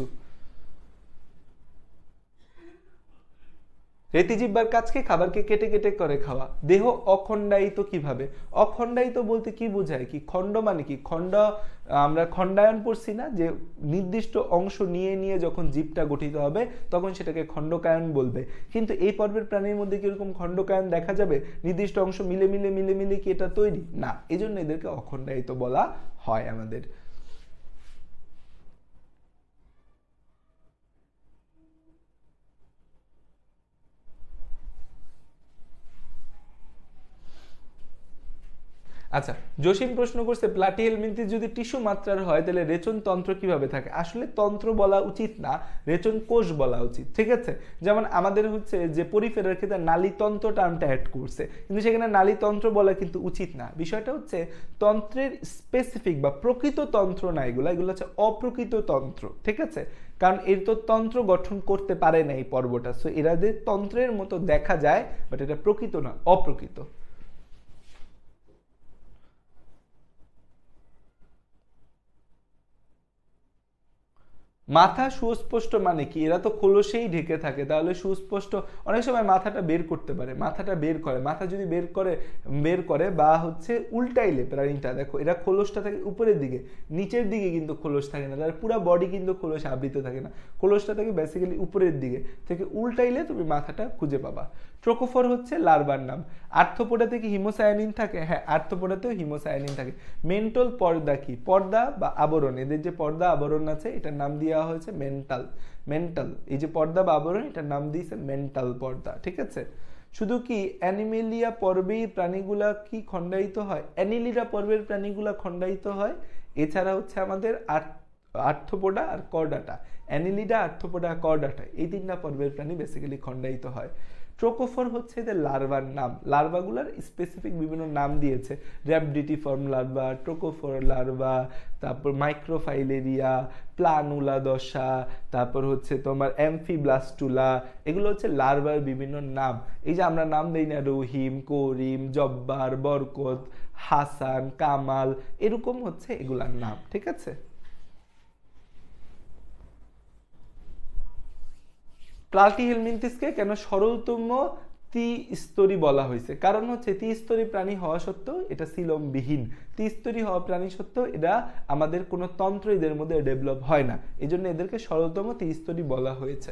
রেতিজিহ্বার কাজ কি? খাবারকে কেটে কেটে করে খাওয়া। দেহ অখণ্ডায়িত কিভাবে? অখণ্ডায়িত বলতে কি বোঝায়? কি খণ্ড মানে কি? খণ্ড আমরা খণ্ডায়ন পড়ছি না, যে নির্দিষ্ট অংশ নিয়ে নিয়ে যখন জীবটা গঠিত হবে তখন সেটাকে খণ্ডকায়ন বলবে। কিন্তু এই পর্বের প্রাণীর মধ্যে কিরকম খণ্ডকায়ন দেখা যাবে? নির্দিষ্ট অংশ মিলে মিলে মিলে মিলে কি এটা তৈরি? না, এই জন্য এদেরকে অখণ্ডায়িত বলা হয় আমাদের। আচ্ছা, জসিম প্রশ্ন করছে প্লাটিহেলমিনথিস যদি টিস্যু মাত্রার হয় তাহলে রেচন তন্ত্র কিভাবে থাকে? আসলে তন্ত্র বলা উচিত না, রেচন কোষ বলা উচিত, ঠিক আছে? যেমন আমাদের হচ্ছে যে পরিফেরার ক্ষেত্রে নালীতন্ত্র টার্মটা অ্যাড করছে, কিন্তু সেখানে নালীতন্ত্র বলা কিন্তু উচিত না। বিষয়টা হচ্ছে তন্ত্রের স্পেসিফিক বা প্রকৃত তন্ত্র না এগুলো, এগুলো হচ্ছে অপ্রকৃত তন্ত্র, ঠিক আছে? কারণ এর তো তন্ত্র গঠন করতে পারে না এই পর্বটা, সো এরা যে তন্ত্রের মতো দেখা যায় বাট এটা প্রকৃত না, অপ্রকৃত। মাথা সুস্পষ্ট মানে কি? এরা তো খোলসেই ঢেকে থাকে, তাহলে সুস্পষ্ট অনেক সময় মাথাটা বের করতে পারে, মাথাটা বের করে, মাথা যদি বের করে বের করে বা হচ্ছে উল্টাইলে প্রাণীটা, দেখো এরা খোলসটা থাকে উপরের দিকে, নিচের দিকে কিন্তু খোলস থাকে না, তার পুরো বডি কিন্তু খোলস আবৃত থাকে না, খোলসটা থাকে বেসিক্যালি উপরের দিকে থেকে, উল্টাইলে তুমি মাথাটা খুঁজে পাবা। ট্রোকোফোর হচ্ছে লার্ভার নাম। আর্থ্রোপোডাতে কি হিমোসায়ানিন থাকে? হ্যাঁ, আর্থ্রোপোডাতেও হিমোসায়ানিন থাকে। মেন্টাল পর্দা কি? পর্দা বা আবরণ, এদের যে পর্দা আবরণ আছে এটার নাম দেওয়া হয়েছে মেন্টাল। মেন্টাল এই যে পর্দা বা আবরণ এটার নাম দিয়েছে মেন্টাল পর্দা, ঠিক আছে? শুধু কি অ্যানিমেলিয়া পর্বেই প্রাণীগুলা কি খণ্ডায়িত হয়? অ্যানিলিডা পর্বের প্রাণীগুলা খণ্ডায়িত হয়। এছাড়া হচ্ছে আমাদের আর্থ্রোপোডা আর কর্ডাটা, অ্যানিলিডা, আর্থ্রোপোডা, কর্ডাটা, এই তিনটা পর্বের প্রাণী বেসিক্যালি খণ্ডায়িত হয়। ট্রোকোফোর হচ্ছে এদের লার্ভার নাম। লার্ভাগুলার স্পেসিফিক বিভিন্ন নাম দিয়েছে, র্যাবডিটিফর্ম লার্ভা, ট্রোকোফোর লার্ভা, তারপর মাইক্রোফাইলেরিয়া, প্লানুলা দশা, তারপর হচ্ছে তোমার অ্যামফিব্লাস্টুলা, এগুলো হচ্ছে লার্ভার বিভিন্ন নাম। এই যে আমরা নাম দেই না, রহিম, করিম, জব্বার, বরকত, হাসান, কামাল, এরকম হচ্ছে এগুলার নাম, ঠিক আছে? প্লাটিহেলমিনথিসকে কেন সরলতম ত্রিস্তরী বলা হয়েছে? কারণ হচ্ছে ত্রিস্তরী প্রাণী হওয়া সত্ত্বেও এটা সিলোমবিহীন, ত্রিস্তরী হওয়া প্রাণী সত্ত্বেও এরা আমাদের কোনো তন্ত্র এদের মধ্যে ডেভেলপ হয় না, এই জন্য এদেরকে সরলতম ত্রিস্তরী বলা হয়েছে।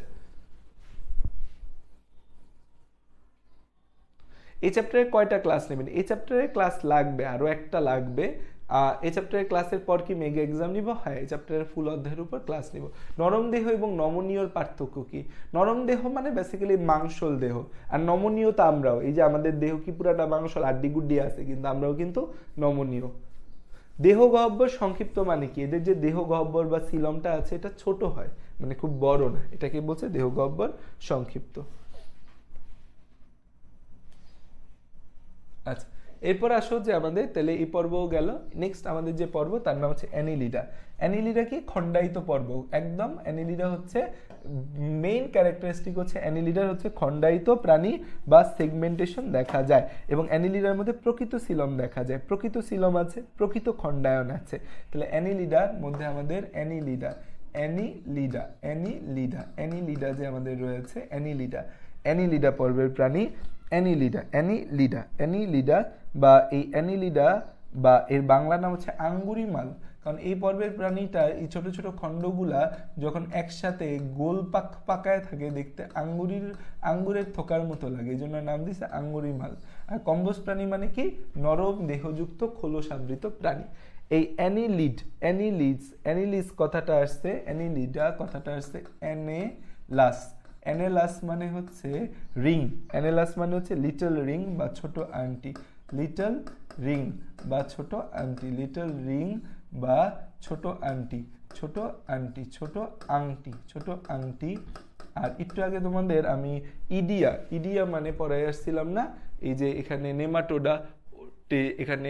এই চ্যাপ্টারে কয়টা ক্লাস নেবেন? এই চ্যাপ্টারে ক্লাস লাগবে, আরো একটা লাগবে। এই চ্যাপ্টারের ক্লাসের পর কি মেগা এক্সাম নিব? হ্যাঁ, এই চ্যাপ্টারের ফুল অধ্যায়ের উপর ক্লাস নিব। নরম দেহ এবং নমনীয়র পার্থক্য কি? নরম দেহ মানে বেসিক্যালি মাংসল দেহ, আর নমনীয় তো আমরাও, এই যে আমাদের দেহ কি পুরাটা মাংসল, আড্ডি গুড্ডি আছে, কিন্তু আমরাও কিন্তু নমনীয়। দেহ গহ্বর সংক্ষিপ্ত মানে কি? এদের যে দেহ গহ্বর বা সিলমটা আছে এটা ছোট হয়, মানে খুব বড় না, এটাকে বলছে দেহ গহ্বর সংক্ষিপ্ত। আচ্ছা, এরপর আসো যে আমাদের তাহলে এই পর্বও গেল, নেক্সট আমাদের যে পর্ব তার নাম হচ্ছে অ্যানিলিডা। অ্যানিলিডা কি? খণ্ডায়িত পর্ব একদম। অ্যানিলিডা হচ্ছে মেইন ক্যারেক্টারিস্টিক হচ্ছে অ্যানিলিডার হচ্ছে খণ্ডায়িত প্রাণী বা সেগমেন্টেশন দেখা যায়, এবং অ্যানিলিডার মধ্যে প্রকৃত সিলম দেখা যায়, প্রকৃত সিলম আছে, প্রকৃত খণ্ডায়ন আছে। তাহলে অ্যানিলিডার মধ্যে আমাদের অ্যানিলিডা অ্যানিলিডা অ্যানিলিডা অ্যানিলিডা যে আমাদের রয়েছে অ্যানিলিডা, অ্যানিলিডা পর্বের প্রাণী অ্যানিলিডা অ্যানিলিডা অ্যানিলিডা বা এই অ্যানিলিডা বা এর বাংলা নাম হচ্ছে আঙ্গুরি মাল। কারণ এই পর্বের প্রাণীটা এই ছোট ছোট খণ্ডগুলা যখন একসাথে গোল পাক পাকায় থাকে দেখতে আঙ্গুরির আঙ্গুরের থোকার মতো লাগে, এই জন্য নাম দিছে আঙ্গুরি মাল। আর কম্বোজ প্রাণী মানে কি? নরম দেহযুক্ত খোলস আবৃত প্রাণী। এই অ্যানিলিড অ্যানিলিডস অ্যানিলিস কথাটা আসছে, অ্যানিলিডা কথাটা আসছে অ্যানেলাস। অ্যানেলাস মানে হচ্ছে রিং, অ্যানেলাস মানে হচ্ছে লিটল রিং বা ছোট আংটি, লিটল রিং বা ছোট আংটি, লিটল রিং বা ছোট আংটি, ছোট আংটি, ছোট আংটি, ছোট আংটি। আর একটু আগে তোমাদের আমি ইডিয়া ইডিয়া মানে পড়াই আসছিলাম না, এই যে এখানে নেমাটোডা, এখানে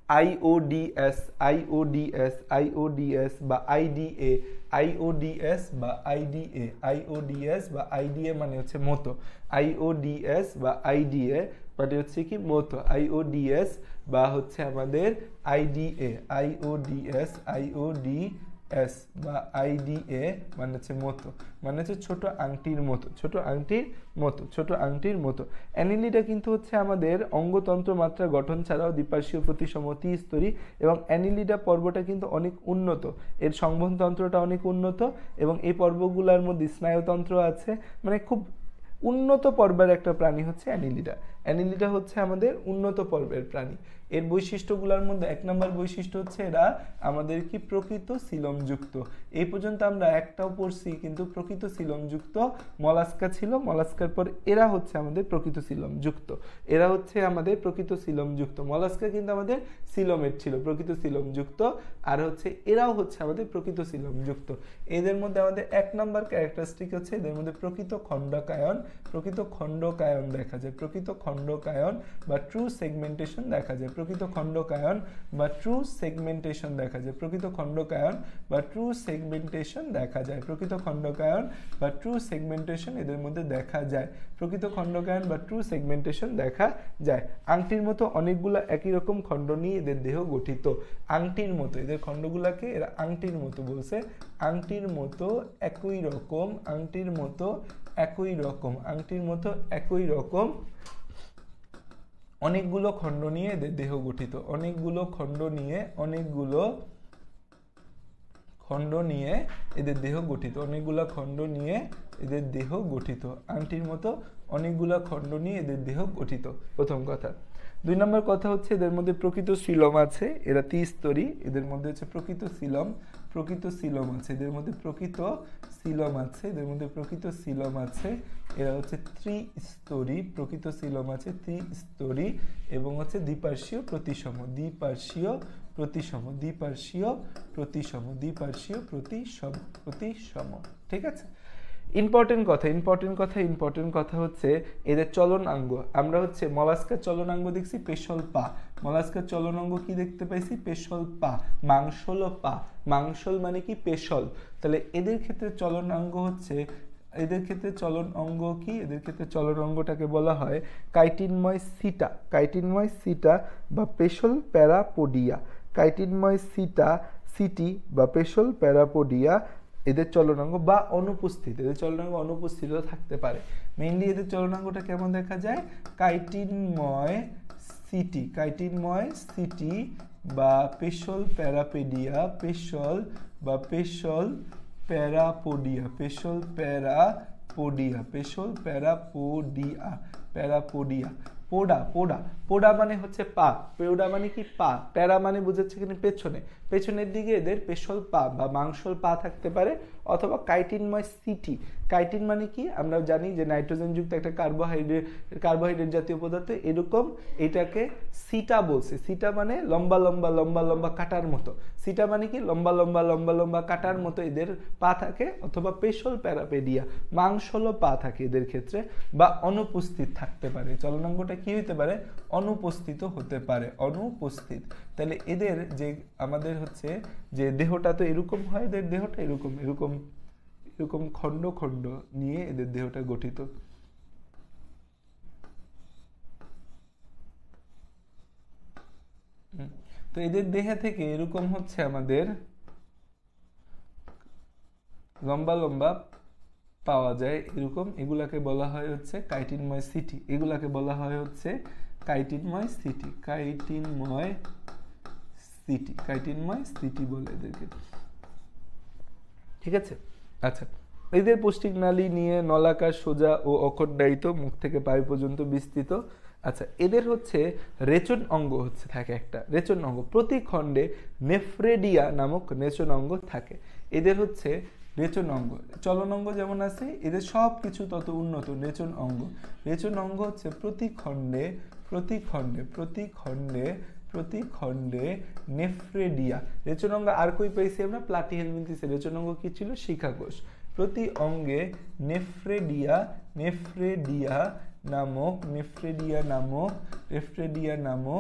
আইওডিএস আইওডিএস আইওডিএস বা আইডিএ আইওডিএস বা আইডিএ আইওডিএস বা আইডিএ মানে হচ্ছে মতো আইওডিএস বা আইডিএ মানে হচ্ছে কি মতো আইওডিএস বা হচ্ছে আমাদের আইডিএ আইওডিএস আইওডিএস বা আইডিএ মানে হচ্ছে মতো মানে হচ্ছে ছোট আংটির মতো ছোট আংটির মতো ছোট আংটির মতো অ্যানিলিডা কিন্তু হচ্ছে আমাদের অঙ্গতন্ত্র মাত্রা গঠন ছাড়াও দ্বিপার্শ্বীয় প্রতিসম ত্রিস্তরী এবং অ্যানিলিডা পর্বটা কিন্তু অনেক উন্নত এর সংবহনতন্ত্রটা অনেক উন্নত এবং এই পর্বগুলোর মধ্যে স্নায়ুতন্ত্র আছে মানে খুব উন্নত পর্বের একটা প্রাণী হচ্ছে অ্যানিলিডা অ্যানিলিডা হচ্ছে আমাদের উন্নত পর্বের প্রাণী এর বৈশিষ্ট্যগুলোর মধ্যে এক নম্বর বৈশিষ্ট্য হচ্ছে এরা আমাদের কি প্রকৃত সিলমযুক্ত এই পর্যন্ত আমরা একটাও পড়ছি কিন্তু প্রকৃত সিলমযুক্ত মলাস্কা ছিল মলাস্কার পর এরা হচ্ছে আমাদের প্রকৃত সিলমযুক্ত এরা হচ্ছে আমাদের প্রকৃত সিলমযুক্ত মলাস্কা কিন্তু আমাদের সিলমের ছিল প্রকৃত সিলমযুক্ত আর হচ্ছে এরাও হচ্ছে আমাদের প্রকৃত সিলমযুক্ত এদের মধ্যে আমাদের এক নম্বর ক্যারেক্টারিস্টিক হচ্ছে এদের মধ্যে প্রকৃত খণ্ডকায়ন প্রকৃত খণ্ডকায়ন দেখা যায় প্রকৃত খণ্ডকায়ন বা ট্রু সেগমেন্টেশন দেখা যায় প্রকৃত খণ্ডকায়ন বা ট্রু সেগমেন্টেশন দেখা যায় প্রকৃত খণ্ডকায়ন বা ট্রু সেগমেন্টেশন দেখা যায় প্রকৃত খণ্ডকায়ন বা ট্রু সেগমেন্টেশন এদের মধ্যে দেখা যায় প্রকৃত খণ্ডকায়ন বা ট্রু সেগমেন্টেশন দেখা যায় আংটির মতো অনেকগুলো একই রকম খণ্ড নিয়ে এদের দেহ গঠিত আংটির মতো এদের খণ্ডগুলোকে এরা আংটির মতো বলছে আংটির মতো একই রকম আংটির মতো একই রকম আংটির মতো একই রকম অনেকগুলো খণ্ড নিয়ে এদের দেহ গঠিত অনেকগুলো খণ্ড নিয়ে অনেকগুলো খণ্ড নিয়ে এদের দেহ গঠিত অনেকগুলো খণ্ড নিয়ে এদের দেহ গঠিত আংটির মতো অনেকগুলো খণ্ড নিয়ে এদের দেহ গঠিত প্রথম কথা দুই নম্বর কথা হচ্ছে এদের মধ্যে প্রকৃত সিলম আছে এরা ত্রিস্তরী এদের মধ্যে হচ্ছে প্রকৃত সিলম প্রকৃত সিলম আছে এদের মধ্যে প্রকৃত সিলম আছে এদের মধ্যে প্রকৃত সিলম আছে এরা হচ্ছে ত্রিস্তরী প্রকৃত সিলম আছে ত্রিস্তরী এবং হচ্ছে দ্বিপার্শ্বীয় প্রতিসম দ্বিপার্শ্বীয় প্রতিসম দ্বিপার্শ্বীয় প্রতিসম দ্বিপার্শ্বীয় প্রতিসম প্রতিসম ঠিক আছে ইম্পর্টেন্ট কথা ইম্পর্টেন্ট কথা ইম্পর্টেন্ট কথা হচ্ছে এদের চলনাঙ্গ আমরা হচ্ছে মলাস্কার চলনাঙ্গ দেখছি পেশল পা মলাস্কার চলনাঙ্গ কি দেখতে পাইছি পেশল পা মাংসল পা মাংসল মানে কি পেশল তাহলে এদের ক্ষেত্রে চলনাঙ্গ হচ্ছে এদের ক্ষেত্রে চলন অঙ্গ কি এদের ক্ষেত্রে চলন অঙ্গটাকে বলা হয় কাইটিনময় সিটা কাইটিনময় সিটা বা পেশল প্যারাপোডিয়া কাইটিনময় সিটা সিটি বা পেশল প্যারাপোডিয়া এদের চলনাঙ্গ বা অনুপস্থিত এদের চলনাঙ্গ অনুপস্থিত থাকতে পারে মেইনলি এদের চলনাঙ্গটা কেমন দেখা যায় কাইটিনময় সিটি কাইটিনময় সিটি বা পেশল প্যারাপেডিয়া পেশল বা পেশল প্যারাপোডিয়া পেশল প্যারাপোডিয়া পেশল parapodia parapodia poda poda poda মানে হচ্ছে পা পোডা মানে কি পা প্যারা মানে বোঝাচ্ছে কিনা পেছনে পেছনের দিকে এদের পেশল পা বা মাংসল পা থাকতে পারে অথবা কাইটিনময় সিটি কাইটিন মানে কি আমরা জানি যে নাইট্রোজেন যুক্ত একটা কার্বোহাইড্রেট কার্বোহাইড্রেট জাতীয় পদার্থ এরকম এটাকে সিটা বলছে সিটা মানে লম্বা লম্বা লম্বা লম্বা কাটার মতো সিটা মানে কি লম্বা লম্বা লম্বা লম্বা কাটার মতো এদের পা থাকে অথবা পেশল প্যারাপেডিয়া মাংসলও পা থাকে এদের ক্ষেত্রে বা অনুপস্থিত থাকতে পারে চলনাঙ্গটা কি হতে পারে অনুপস্থিত হতে পারে অনুপস্থিত তাহলে এদের যে আমাদের হচ্ছে যে দেহটা তো এরকম হয় এদের দেহটা এরকম এরকম এরকম খণ্ড খণ্ড নিয়ে এদের দেহটা গঠিত তো এদের দেহে থেকে এরকম হচ্ছে আমাদের লম্বা লম্বা পাওয়া যায় এরকম এগুলাকে বলা হয় হচ্ছে কাইটিনময় সিটি এগুলাকে বলা হয় হচ্ছে কাইটিনময় সিটি কাইটিনময় সিটি কাইটিনময় সিটি বলে এদেরকে ঠিক আছে আচ্ছা এদের পৌষ্টিক নালী নিয়ে নলাকার সোজা ও অখণ্ডায়িত মুখ থেকে পায়ু পর্যন্ত বিস্তৃত আচ্ছা এদের হচ্ছে রেচন অঙ্গ হচ্ছে থাকে একটা রেচন অঙ্গ প্রতি খণ্ডে নেফ্রেডিয়া নামক রেচন অঙ্গ থাকে এদের হচ্ছে রেচন অঙ্গ চলন অঙ্গ যেমন আছে এদের সব কিছু তত উন্নত রেচন অঙ্গ রেচন অঙ্গ হচ্ছে প্রতি খণ্ডে প্রতি খণ্ডে প্রতি খণ্ডে প্রতি খণ্ডে নেফ্রেডিয়া রেচন অঙ্গ আর কই পাইছি আমরা প্লাটিহেলমিনথিসে রেচন অঙ্গ কি ছিল শিখাকোষ প্রতি অঙ্গে নেফ্রেডিয়া নেফ্রেডিয়া নামক নেফ্রেডিয়া নামক নেফ্রেডিয়া নামক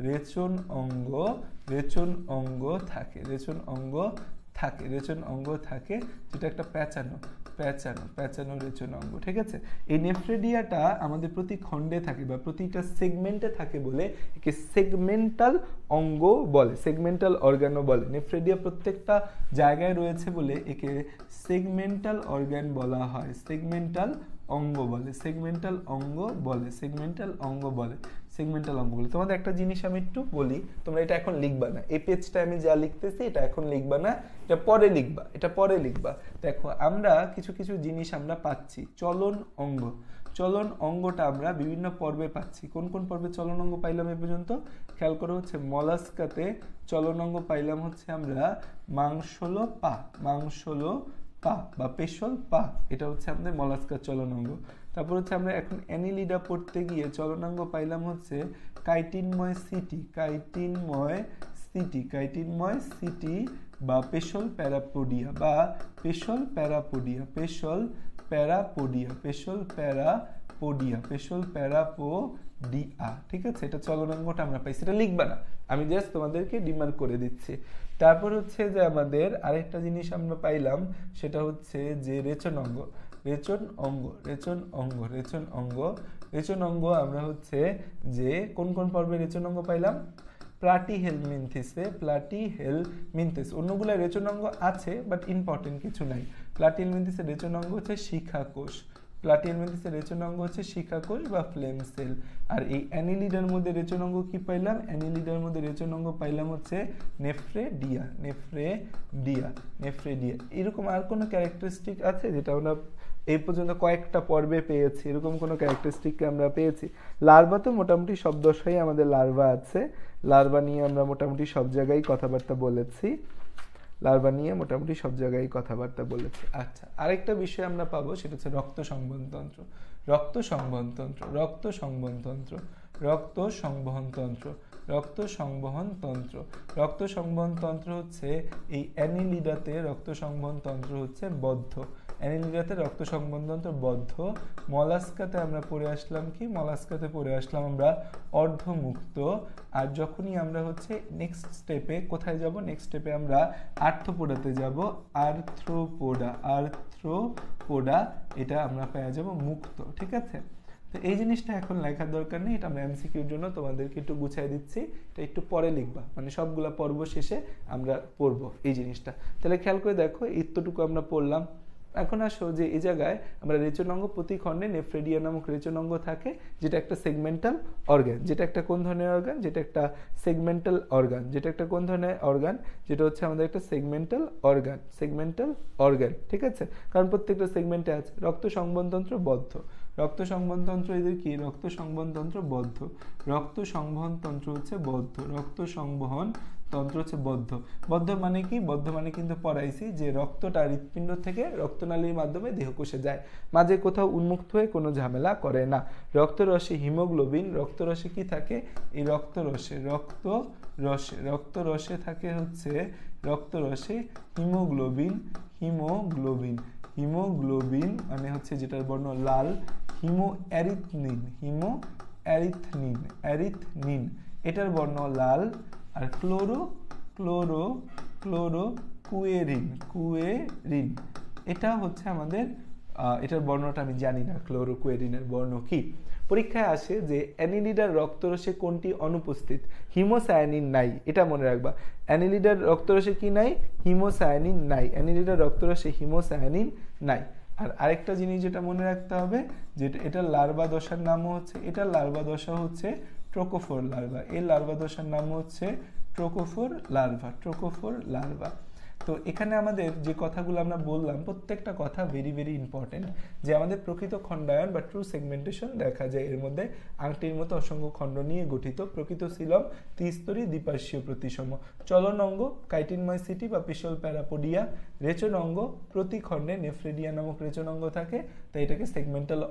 রেচন অঙ্গ রেচন অঙ্গ থাকে রেচন অঙ্গ থাকে রেচন অঙ্গ থাকে যেটা একটা প্যাঁচানো প্যাঁচানো প্যাঁচানো রেচন অঙ্গ, ঠিক আছে। এই নেফ্রেডিয়াটা আমাদের প্রতি খণ্ডে থাকে বা প্রতিটা সেগমেন্টে থাকে বলে একে সেগমেন্টাল অঙ্গ বলে, সেগমেন্টাল অর্গানও বলে। নেফ্রেডিয়া প্রত্যেকটা জায়গায় রয়েছে বলে একে সেগমেন্টাল অর্গান বলা হয়, সেগমেন্টাল অঙ্গ বলে, সেগমেন্টাল অঙ্গ বলে, সেগমেন্টাল অঙ্গ বলে, সেগমেন্টাল অঙ্গ বলে। তোমাদের একটা জিনিস আমি একটু বলি, তোমরা এটা এখন লিখবা না, এই পেজটা আমি যা লিখতেছি এটা এখন লিখবা না, এটা পরে লিখবা, এটা পরে লিখবা। দেখো আমরা কিছু কিছু জিনিস আমরা পাচ্ছি, চলন অঙ্গ, চলন অঙ্গটা আমরা বিভিন্ন পর্বে পাচ্ছি। কোন কোন পর্বে চলন অঙ্গ পাইলাম এ পর্যন্ত খেয়াল করো, হচ্ছে মলাস্কাতে চলন অঙ্গ পাইলাম হচ্ছে আমরা মাংসলো পা, মাংসলো পা বা পেশল পা, এটা হচ্ছে আমাদের মলাস্কার চলন অঙ্গ। তারপর হচ্ছে আমরা এখন অ্যানিলিডা পড়তে গিয়ে চলনাঙ্গ পাইলাম হচ্ছে কাইটিনময় সিটি, কাইটিনময় সিটি, কাইটিনময় সিটি বা পেশল প্যারাপোডিয়া বা পেশল প্যারাপোডিয়া, পেশল প্যারাপোডিয়া, পেশল প্যারাপোডিয়া, পেশল প্যারাপোডিয়া, ঠিক আছে। এটা চলনাঙ্গটা আমরা পাইছি, এটা লিখবা না, আমি জাস্ট তোমাদেরকে ডিমান্ড করে দিচ্ছি। তারপর হচ্ছে যে আমাদের আরেকটা জিনিস আমরা পাইলাম, সেটা হচ্ছে যে রেচন অঙ্গ, রেচন অঙ্গ, রেচন অঙ্গ, রেচন অঙ্গ, রেচন অঙ্গ আমরা হচ্ছে যে কোন কোন পর্বে রেচন অঙ্গ পাইলাম, প্লাটিহেলমিনথিসে, প্লাটিহেলমিনথিস। অন্যগুলো রেচন অঙ্গ আছে বাট ইম্পর্টেন্ট কিছু নাই। প্লাটিহেলমিনথিসের রেচন অঙ্গ হচ্ছে শিখাকোষ, প্লাটিহেলমিনথিসের রেচন অঙ্গ হচ্ছে শিখাকোষ বা ফ্লেম সেল। আর এই অ্যানিলিডার মধ্যে রেচন অঙ্গ কি পাইলাম, অ্যানিলিডার মধ্যে রেচন অঙ্গ পাইলাম হচ্ছে নেফ্রেডিয়া, নেফ্রেডিয়া, নেফ্রেডিয়া। এরকম আর কোনো ক্যারেক্টারিস্টিক আছে যেটা আমরা এই পর্যন্ত কয়েকটা পর্বে পেয়েছি, এরকম কোনো ক্যারেক্টারিস্টিক আমরা পেয়েছি? লার্ভা তো মোটামুটি সব দশাই আমাদের লার্ভা আছে, লার্ভা নিয়ে আমরা মোটামুটি সব জায়গায় কথাবার্তা বলেছি, লার্ভা নিয়ে মোটামুটি সব জায়গায় কথাবার্তা বলেছি। আচ্ছা, আরেকটা বিষয় আমরা পাবো, সেটা হচ্ছে রক্ত সংবহনতন্ত্র, রক্ত সংবহনতন্ত্র, রক্ত সংবহনতন্ত্র, রক্ত সংবহনতন্ত্র, রক্ত সংবহনতন্ত্র, রক্ত সংবহনতন্ত্র হচ্ছে এই অ্যানিলিডাতে রক্ত সংবহনতন্ত্র হচ্ছে বদ্ধ, অ্যানিলিডাতে রক্ত সংবহনতন্ত্র বদ্ধ। মলাস্কাতে আমরা পড়ে আসলাম কি, মলাস্কাতে পড়ে আসলাম আমরা অর্ধমুক্ত। আর যখনই আমরা হচ্ছে নেক্সট স্টেপে কোথায় যাব, নেক্সট স্টেপে আমরা আর্থ্রোপোডাতে যাব, আর্থ্রোপোডা, আর্থ্রোপোডা, এটা আমরা পেয়ে যাব মুক্ত, ঠিক আছে। তো এই জিনিসটা এখন লেখার দরকার নেই, এটা আমরা এমসিকিউর জন্য তোমাদেরকে একটু গুছাই দিচ্ছি, এটা একটু পরে লিখবা, মানে সবগুলা পর্ব শেষে আমরা পড়বো এই জিনিসটা। তাহলে খেয়াল করে দেখো, এতটুকু আমরা পড়লাম। এখন আসো যে এই জায়গায় আমরা রেচন অঙ্গ প্রতি খণ্ডে নেফ্রেডিয়া নামক রেচন অঙ্গ থাকে, যেটা একটা সেগমেন্টাল অর্গান, যেটা একটা কোন ধরনের অর্গান, যেটা একটা সেগমেন্টাল অর্গান, যেটা একটা কোন ধরনের অর্গান, যেটা হচ্ছে আমাদের একটা সেগমেন্টাল অর্গান, সেগমেন্টাল অর্গান, ঠিক আছে। কারণ প্রত্যেকটা সেগমেন্টে আছে। রক্ত সংবহনতন্ত্র বদ্ধ, রক্ত সংবহনতন্ত্র এদের কি, রক্ত সংবহনতন্ত্র বদ্ধ, রক্ত সংবহনতন্ত্র হচ্ছে বদ্ধ, রক্ত সংবহন তন্ত্র হচ্ছে বদ্ধ। বদ্ধ মানে কি, বদ্ধ মানে কিন্তু পড়াইছি যে রক্তটা হৃৎপিণ্ড থেকে রক্তনালীর মাধ্যমে দেহকোষে যায়, মাঝে কোথাও উন্মুক্ত হয়ে কোনো ঝামেলা করে না। রক্তরসে হিমোগ্লোবিন, রক্তরসে কি থাকে, এই রক্তরসে, রক্ত রসে, রক্তরসে থাকে হচ্ছে রক্তরসে হিমোগ্লোবিন, হিমোগ্লোবিন, হিমোগ্লোবিন মানে হচ্ছে যেটার বর্ণ লাল, হিমো অ্যারিথনিন, হিমো অ্যারিথনিন, অ্যারিথনিন এটার বর্ণ লাল। আর chloro, chloro, chlorocruorin, cruorin এটা হচ্ছে আমাদের, এটার বর্ণটা আমি জানি না, ক্লোরো কুয়েরিনের বর্ণ কি। পরীক্ষায় আসে যে অ্যানিলিডার রক্তরসে কোনটি অনুপস্থিত, হিমোসায়ানিন নাই, এটা মনে রাখবা। অ্যানিলিডার রক্তরসে কি নাই, হিমোসায়ানিন নাই, অ্যানিলিডার রক্তরসে হিমোসায়ানিন নাই। আর আরেকটা জিনিস যেটা মনে রাখতে হবে, যেটা এটা লার্ভা দশার নামও হচ্ছে, এটা লার্ভা দশা হচ্ছে ট্রোকোফোর লার্ভা, এই লার্ভা দশার নাম হচ্ছে ট্রোকোফোর লার্ভা, ট্রোকোফোর লার্ভা। তো এখানে আমাদের যে কথাগুলো আমরা বললাম প্রত্যেকটা কথা ভেরি ভেরি ইম্পর্টেন্ট, যে আমাদের প্রকৃত খণ্ডায়ন বা ট্রু সেগমেন্টেশন দেখা যায় এর মধ্যে আংটির মতো অসংখ্য খণ্ড নিয়ে গঠিত। প্রকৃত সিলম ত্রিস্তরী দ্বিপার্শ্বীয় প্রতিসম। চলন অঙ্গ কাইটিনময় সিটি বা পেশল প্যারাপোডিয়া। রেচন অঙ্গ প্রতি খণ্ডে নেফ্রেডিয়া নামক রেচন অঙ্গ থাকে, তাই এটাকে সেগমেন্টাল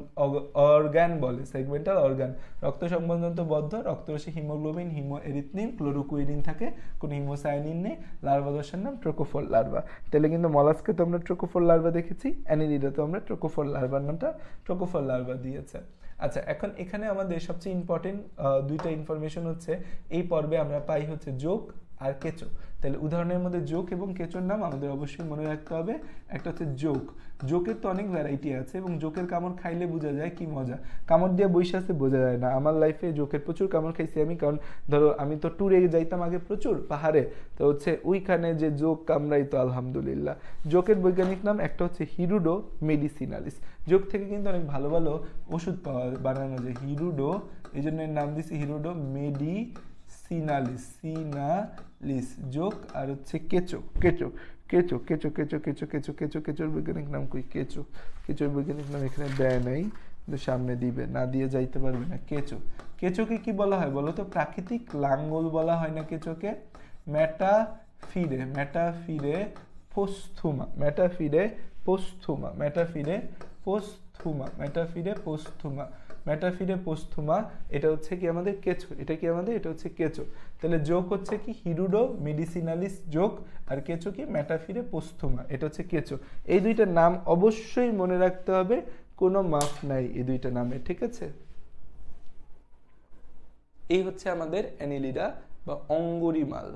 অর্গান বলে, সেগমেন্টাল অর্গান। রক্ত সংবহনতন্ত্র বদ্ধ, রক্তরসে হিমোগ্লোবিন, হিমো এরিথনিন, ক্লোরোকুইরিন থাকে, কোনো হিমোসায়ানিন নেই। লার্ভা দশার নাম ট্রোকোফোর লার্ভা। তাহলে কিন্তু মলাস্কে তো আমরা ট্রোকোফোর লার্ভা দেখেছি, অ্যানিলিডা তো আমরা ট্রোকোফোর লার্ভার নামটা ট্রোকোফোর লার্ভা দিয়েছে। আচ্ছা, এখন এখানে আমাদের সবচেয়ে ইম্পর্টেন্ট দুইটা ইনফরমেশন হচ্ছে এই পর্বে আমরা পাই হচ্ছে যোগ আর কেঁচো। তাহলে উদাহরণের মধ্যে যোগ এবং কেঁচোর নাম আমাদের অবশ্যই মনে রাখতে হবে। একটা হচ্ছে যোগ, যোগের তো অনেক ভ্যারাইটি আছে এবং যোগের কামড় খাইলে বোঝা যায় কি মজা, কামড় দিয়ে বসে আছে বোঝা যায় না। আমার লাইফে যোগের প্রচুর কামড় খাইছি আমি, কারণ ধরো আমি তো ট্যুরে যাইতাম আগে প্রচুর পাহাড়ে, তো হচ্ছে ওইখানে যে যোগ কামড়াইতো আলহামদুলিল্লাহ। যোগের বৈজ্ঞানিক নাম একটা হচ্ছে হিরুডো মেডিসিনালিস। যোগ থেকে কিন্তু অনেক ভালো ভালো ওষুধ পাওয়া বানানো যায়, হিরুডো, এই জন্য এর নাম দিচ্ছি হিরুডো মেডি সিনালিস, সিনালিস যোগ। আর হচ্ছে কেঁচো, কেঁচো কেঁচো কেঁচো কেঁচো কেঁচো কেঁচো কেঁচো কেঁচোর বৈজ্ঞানিক নাম কই, কেঁচো, কেঁচোর বৈজ্ঞানিক নাম এখানে দেয় নাই, কিন্তু সামনে দিবে, না দিয়ে যাইতে পারবে না। কেঁচো, কেঁচোকে কি বলা হয় বলো তো? প্রাকৃতিক লাঙ্গল বলা হয় না কেঁচোকে? ম্যাটাফিরে, ম্যাটাফিরে পোস্থুমা, ম্যাটাফিরে পোস্থুমা, ম্যাটাফিরে পোস্থুমা, ম্যাটাফিরে পোস্থুমা, ম্যাটাফিরে পোস্থুমা। এটা হচ্ছে কি আমাদের কেঁচো, এটা কি আমাদের, এটা হচ্ছে কেঁচো। তাহলে যোগ হচ্ছে কি হিরুডো মেডিসিনালিস যোগ, আর কেঁচো কি ম্যাটাফিরে পোস্থুমা, এটা হচ্ছে কেঁচো। এই দুইটার নাম অবশ্যই মনে রাখতে হবে, কোনো মাফ নাই এই দুইটা নামে, ঠিক আছে? এই হচ্ছে আমাদের অ্যানিলিডা বা অঙ্গুরিমাল।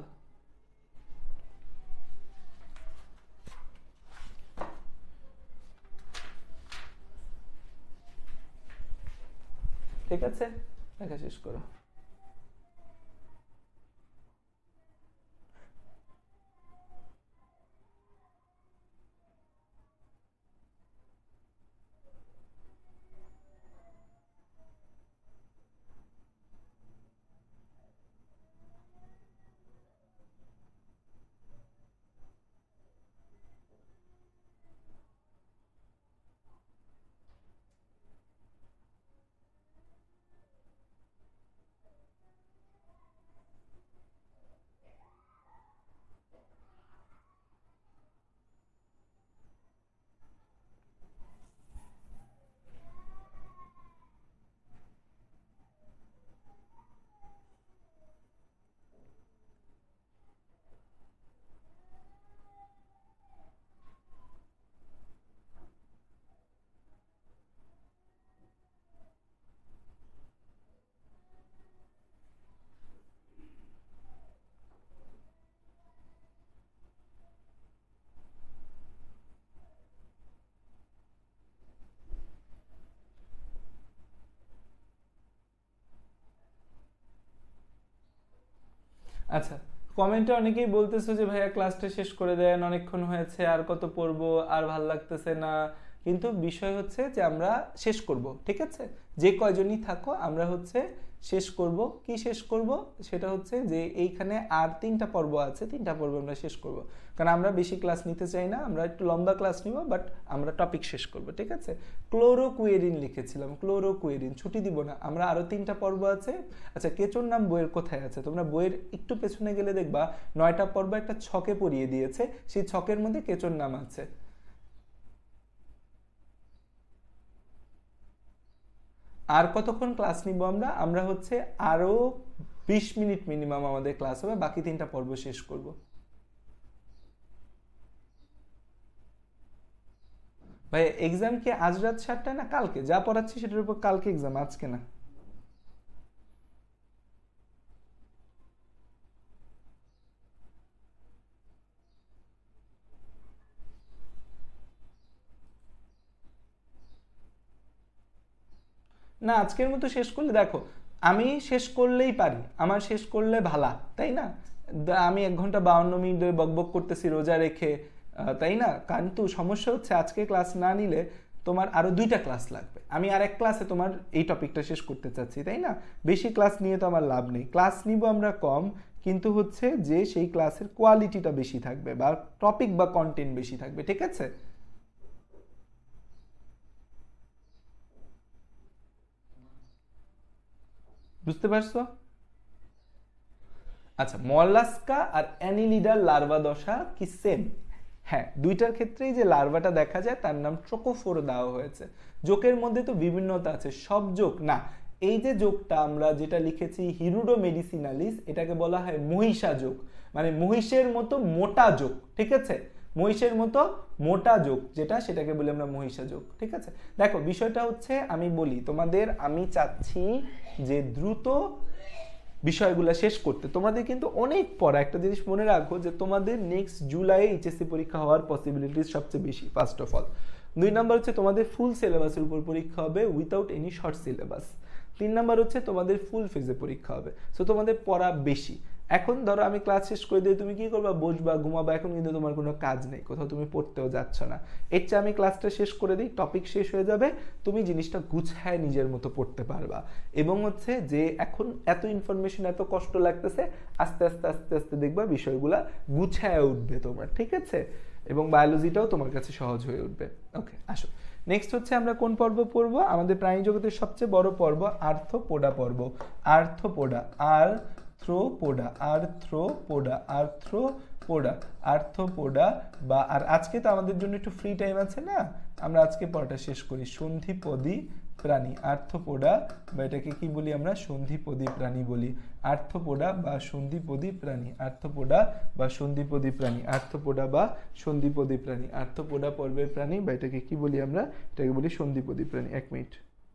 ঠিক আছে, লেখা শেষ করো। আচ্ছা, কমেন্টে অনেকেই বলতেছো যে ভাইয়া ক্লাসটা শেষ করে দেন, অনেকক্ষণ হয়েছে, আর কত পড়বো, আর ভাল লাগতেছে না। কিন্তু বিষয় হচ্ছে যে আমরা শেষ করব, ঠিক আছে? যে কয়জনই থাকো আমরা হচ্ছে শেষ করব। কি শেষ করব? সেটা হচ্ছে যে এইখানে আর তিনটা পর্ব আছে, তিনটা পর্ব আমরা শেষ করব, কারণ আমরা বেশি ক্লাস নিতে চাই না, আমরা একটু লম্বা ক্লাস নিব, বাট আমরা টপিক শেষ করব, ঠিক আছে? ক্লোরোকুয়েরিন লিখেছিলাম, ক্লোরোকুয়েরিন ছুটি দিব না, আমরা আরো তিনটা পর্ব আছে। আচ্ছা, কেঁচোর নাম বইয়ের কোথায় আছে? তোমরা বইয়ের একটু পেছনে গেলে দেখবা নয়টা পর্ব একটা ছকে পড়িয়ে দিয়েছে, সেই ছকের মধ্যে কেঁচোর নাম আছে। আর কতক্ষণ ক্লাস নিব আমরা? আমরা হচ্ছে আরো বিশ মিনিট মিনিমাম আমাদের ক্লাস হবে, বাকি তিনটা পর্ব শেষ করব। ভাই এক্সাম কি আজ রাত সাতটায় না কালকে? যা পড়াচ্ছি সেটার উপর কালকে এক্সাম, আজকে না। না, আজকের মতো শেষ করলে দেখো, আমি শেষ করলেই পারি, আমার শেষ করলে ভালা, তাই না? দা- আমি এক ঘন্টা বাউন্ন মিনিট ধরে বকবক করতেছি রোজা রেখে, আহ, তাই না? কিন্তু সমস্যা হচ্ছে আজকে ক্লাস না নিলে তোমার আরো দুইটা ক্লাস লাগবে, আমি আর এক ক্লাসে তোমার এই টপিকটা শেষ করতে চাচ্ছি, তাই না? বেশি ক্লাস নিয়ে তো আমার লাভ নেই, ক্লাস নিব আমরা কম, কিন্তু হচ্ছে যে সেই ক্লাসের কোয়ালিটিটা বেশি থাকবে বা টপিক বা কন্টেন্ট বেশি থাকবে, ঠিক আছে? বুঝতে পারছো? আচ্ছা, মলাস্কা আর অ্যানিলিডার লার্ভা দশা কি সেম? হ্যাঁ, দুইটার ক্ষেত্রেই যে লার্ভাটা দেখা যায় তার নাম ট্রোকোফোর দেওয়া হয়েছে। জোকের মধ্যে তো বিভিন্নতা আছে, সব জোক না। এই যে জোকটা আমরা যেটা লিখেছি হিরুডো মেডিসিনালিস, এটাকে বলা হয় মহিষা জোক, মানে মহিষের মতো মোটা জোক, ঠিক আছে? মহিষের মতো মোটা যোগ যেটা, সেটাকে বলি আমরা মহিষা যোগ। ঠিক আছে, দেখো বিষয়টা হচ্ছে আমি বলি তোমাদের, আমি চাচ্ছি যে দ্রুত বিষয়গুলো শেষ করতে। তোমাদের কিন্তু অনেক পড়া, একটা জিনিস মনে রাখো যে তোমাদের নেক্সট জুলাই এইচএসসি পরীক্ষা হওয়ার পসিবিলিটিস সবচেয়ে বেশি, ফার্স্ট অফ অল। দুই নাম্বার হচ্ছে তোমাদের ফুল সিলেবাসের উপর পরীক্ষা হবে উইথাউট এনি শর্ট সিলেবাস। তিন নাম্বার হচ্ছে তোমাদের ফুল ফেজে পরীক্ষা হবে, সো তোমাদের পড়া বেশি। এখন ধরো আমি ক্লাস শেষ করে দিয়ে তুমি কি করবা, বসবা, ঘুমাবা, এখন কিন্তু তোমার কোনো কাজ নেই, কোথাও তুমি পড়তেও যাচ্ছ না। এর চেয়ে আমি ক্লাসটা শেষ করে দিই, টপিক শেষ হয়ে যাবে, তুমি জিনিসটা গুছায় নিজের মতো পড়তে পারবা। এবং হচ্ছে যে এখন এত ইনফরমেশন, এত কষ্ট লাগতেছে, আস্তে আস্তে আস্তে আস্তে দেখবা বিষয়গুলা গুছায় উঠবে তোমার। ঠিক আছে, এবং বায়োলজিটাও তোমার কাছে সহজ হয়ে উঠবে। ওকে, আসো নেক্সট হচ্ছে আমরা কোন পর্ব পড়ব, আমাদের প্রাণী জগতের সবচেয়ে বড় পর্ব আর্থ্রোপোডা পর্ব। Arthropoda, Arthropoda, Arthropoda, Arthropoda, Arthropoda বা, আর আজকে তো আমাদের জন্য একটু ফ্রি টাইম আছে না, আমরা আজকে পড়াটা শেষ করি। সন্ধিপদী প্রাণী, আর্থ্রোপোডা বা এটাকে কি বলি আমরা, সন্ধিপদী প্রাণী বলি। আর্থ্রোপোডা বা সন্ধিপদী প্রাণী, আর্থ্রোপোডা বা সন্ধিপদী প্রাণী, আর্থ্রোপোডা বা সন্ধিপদী প্রাণী, আর্থ্রোপোডা পর্বের প্রাণী বা এটাকে কি বলি আমরা, এটাকে বলি সন্ধিপদী প্রাণী। এক মিনিট।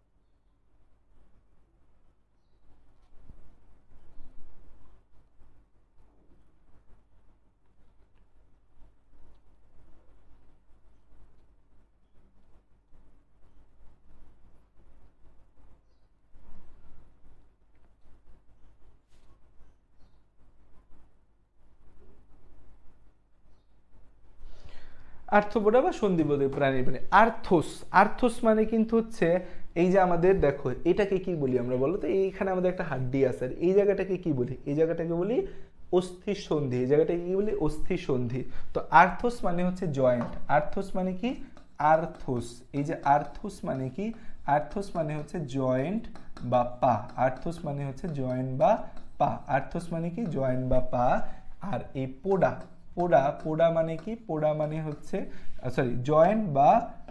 আর্থ্রোপোডা বা সন্ধিপদী প্রাণী মানে আর্থোস। আর্থোস মানে কিন্তু হচ্ছে এই যে আমাদের দেখো এটাকে কি বলি আমরা বলো তো, এইখানে আমাদের একটা হাড্ডি আছে, আর এই জায়গাটাকে কি বলি, এই জায়গাটাকে বলি অস্থি সন্ধি, এই জায়গাটাকে কি বলি, অস্থি সন্ধি। তো আর্থোস মানে হচ্ছে জয়েন্ট। আর্থোস মানে কি, আর্থোস, এই যে আর্থোস মানে কি, আর্থোস মানে হচ্ছে জয়েন্ট বা পা। আর্থোস মানে হচ্ছে জয়েন্ট বা পা। আর্থোস মানে কি, জয়েন্ট বা পা। আর এই পোডা, পোডা, পোডা মানে কি, পোডা মানে হচ্ছে সরি জয়েন্ট বা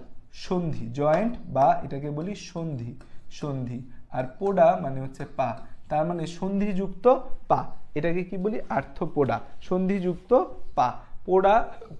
সন্ধি, জয়েন্ট বা এটাকে বলি সন্ধি, সন্ধি। আর পোডা মানে হচ্ছে পা, তার মানে সন্ধিযুক্ত পা, এটাকে কি বলি, আর্থ্রোপোডা, সন্ধিযুক্ত পা। পোডা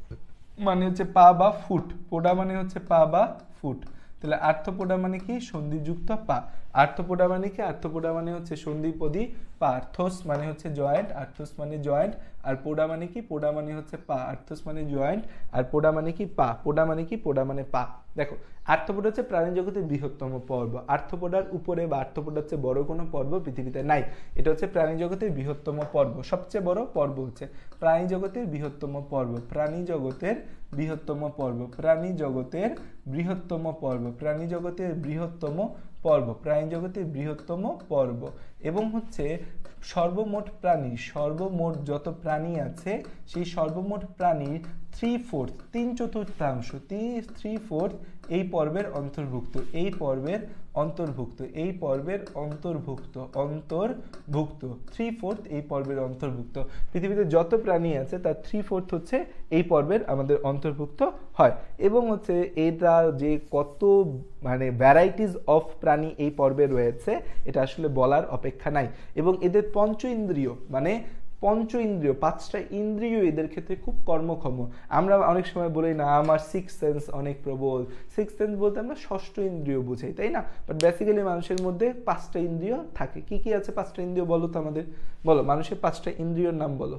মানে হচ্ছে পা বা ফুট, পোডা মানে হচ্ছে পা বা ফুট। তাহলে আর্থ্রোপোডা মানে কি, সন্ধিযুক্ত পা। আর্থ্রোপোডা মানে কি, আর্থ্রোপোডা মানে হচ্ছে সন্ধিপদী পা। আর্থোস মানে হচ্ছে জয়েন্ট, আর্থোস মানে জয়েন্ট। আর পোডা মানে কি, পোডা মানে হচ্ছে পা। আর্থোস মানে জয়েন্ট, আর পোডা মানে কি, পা। পোডা মানে কি, পোডা মানে পা। দেখো আর্থ্রোপোডা হচ্ছে প্রাণী জগতের বৃহত্তম পর্ব। আর্থ্রোপোডার উপরে বা আর্থ্রোপোডার হচ্ছে বড় কোনো পর্ব পৃথিবীতে নাই। এটা হচ্ছে প্রাণী জগতের বৃহত্তম পর্ব, সবচেয়ে বড় পর্ব হচ্ছে প্রাণী জগতের বৃহত্তম পর্ব, প্রাণী জগতের বৃহত্তম পর্ব, প্রাণী জগতের বৃহত্তম পর্ব, প্রাণী জগতের বৃহত্তম পর্ব, প্রাণী জগতের বৃহত্তম পর্ব। এবং হচ্ছে সর্বমোট প্রাণী, সর্বমোট যত প্রাণী আছে সেই সর্বমোট প্রাণীর থ্রি ফোর্থ, তিন চতুর্থাংশ, থ্রি ফোর্থ এই পর্বের অন্তর্ভুক্ত, এই পর্বের অন্তর্ভুক্ত, এই পর্বের অন্তর্ভুক্ত, অন্তর্ভুক্ত থ্রি ফোর্থ এই পর্বের অন্তর্ভুক্ত। পৃথিবীতে যত প্রাণী আছে তার থ্রি ফোর্থ হচ্ছে এই পর্বের আমাদের অন্তর্ভুক্ত হয়। এবং হচ্ছে এটা যে কত মানে ভ্যারাইটিস অফ প্রাণী এই পর্বে রয়েছে এটা আসলে বলার অপেক্ষা নাই। এবং এদের পঞ্চ ইন্দ্রিয় মানে পঞ্চ ইন্দ্রিয়, পাঁচটা ইন্দ্রিয় এদের ক্ষেত্রে খুব কর্মক্ষম। আমরা অনেক সময় বলি না আমার সিক্স সেন্স অনেক প্রবল, সিক্স সেন্স বলতে আমরা ষষ্ঠ ইন্দ্রিয় বুঝাই, তাই না? বাট বেসিক্যালি মানুষের মধ্যে পাঁচটা ইন্দ্রিয় থাকে। কি কি আছে পাঁচটা ইন্দ্রিয় বলো তো আমাদের, বলো মানুষের পাঁচটা ইন্দ্রিয়র নাম বলো।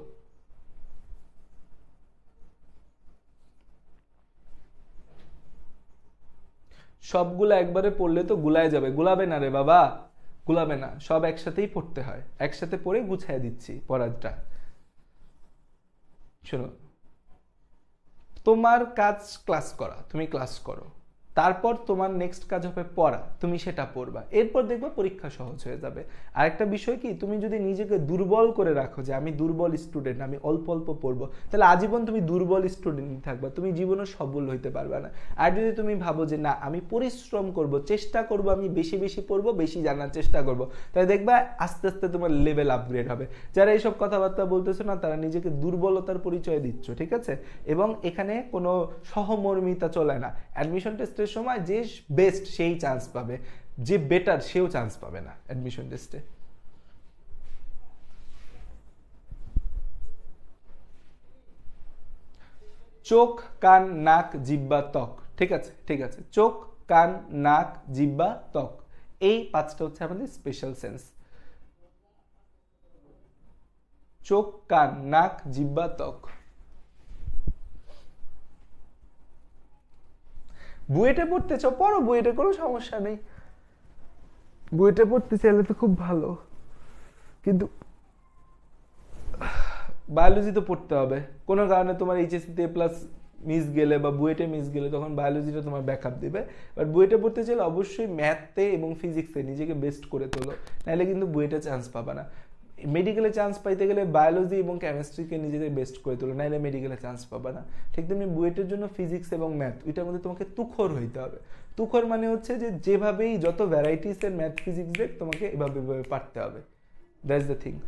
সবগুলা একবারে পড়লে তো গুলায় যাবে, গুলাবে না রে বাবা, গুলাবে না, সব একসাথেই পড়তে হয়, একসাথে পড়ে গুছায় দিচ্ছি পড়াটা। শোনো, তোমার কাজ ক্লাস করা, তুমি ক্লাস করো, তারপর তোমার নেক্সট কাজ হবে পড়া, তুমি সেটা পড়বা, এরপর দেখবা পরীক্ষা সহজ হয়ে যাবে। আরেকটা বিষয় কি, তুমি যদি নিজেকে দুর্বল করে রাখো যে আমি দুর্বল স্টুডেন্ট, আমি অল্প অল্প পড়বো, তাহলে আজীবন তুমি দুর্বল স্টুডেন্ট থাকবা, তুমি জীবনে সফল হইতে পারবে না। আর যদি তুমি ভাবো যে না আমি পরিশ্রম করব, চেষ্টা করব, আমি বেশি বেশি পড়বো, বেশি জানার চেষ্টা করব, তাহলে দেখবা আস্তে আস্তে তোমার লেভেল আপগ্রেড হবে। যারা এইসব কথাবার্তা বলতেছো না তারা নিজেকে দুর্বলতার পরিচয় দিচ্ছ, ঠিক আছে? এবং এখানে কোনো সহমর্মিতা চলে না। অ্যাডমিশন টেস্টের সময় যে বেস্ট সেই চান্স পাবে, যে বেটার সেও চান্স পাবে না অ্যাডমিশন টেস্টে। চোখ, কান, নাক, জিহ্বা, ত্বক। ঠিক আছে, ঠিক আছে, চোখ, কান, নাক, জিহ্বা, ত্বক, এই পাঁচটা হচ্ছে আমাদের স্পেশাল সেন্স। চোখ, কান, নাক, জিহ্বা, ত্বক। বুয়েটে পড়তে চাও পড়ো, বুয়েটে কোনো সমস্যা নেই, বুয়েটে পড়তে চাইলে তো খুব ভালো, কিন্তু বায়োলজি তো পড়তে হবে। কোনো কারণে তোমার এইচএসসিতে এ প্লাস মিস গেলে বা বুয়েটে মিস গেলে তখন বায়োলজিটা তোমার ব্যাকআপ দিবে। বাট বুয়েটে পড়তে চাইলে অবশ্যই ম্যাথে এবং ফিজিক্সে নিজেকে বেস্ট করে তোলো, নাহলে কিন্তু বুয়েটে চান্স পাবা না। মেডিকেলে চান্স পাইতে গেলে বায়োলজি এবং কেমিস্ট্রিকে নিজেদের বেস্ট করে তোলো, নাহলে মেডিকেলে চান্স পাবা না। ঠিক তেমনি বুয়েটের জন্য ফিজিক্স এবং ম্যাথ ওইটার মধ্যে তোমাকে তুখর হইতে হবে। তুখর মানে হচ্ছে যে যেভাবেই যত ভ্যারাইটিসের ম্যাথ ফিজিক্স দেখ তোমাকে এভাবে এভাবে পারতে হবে, দ্যাটস দ্য থিং।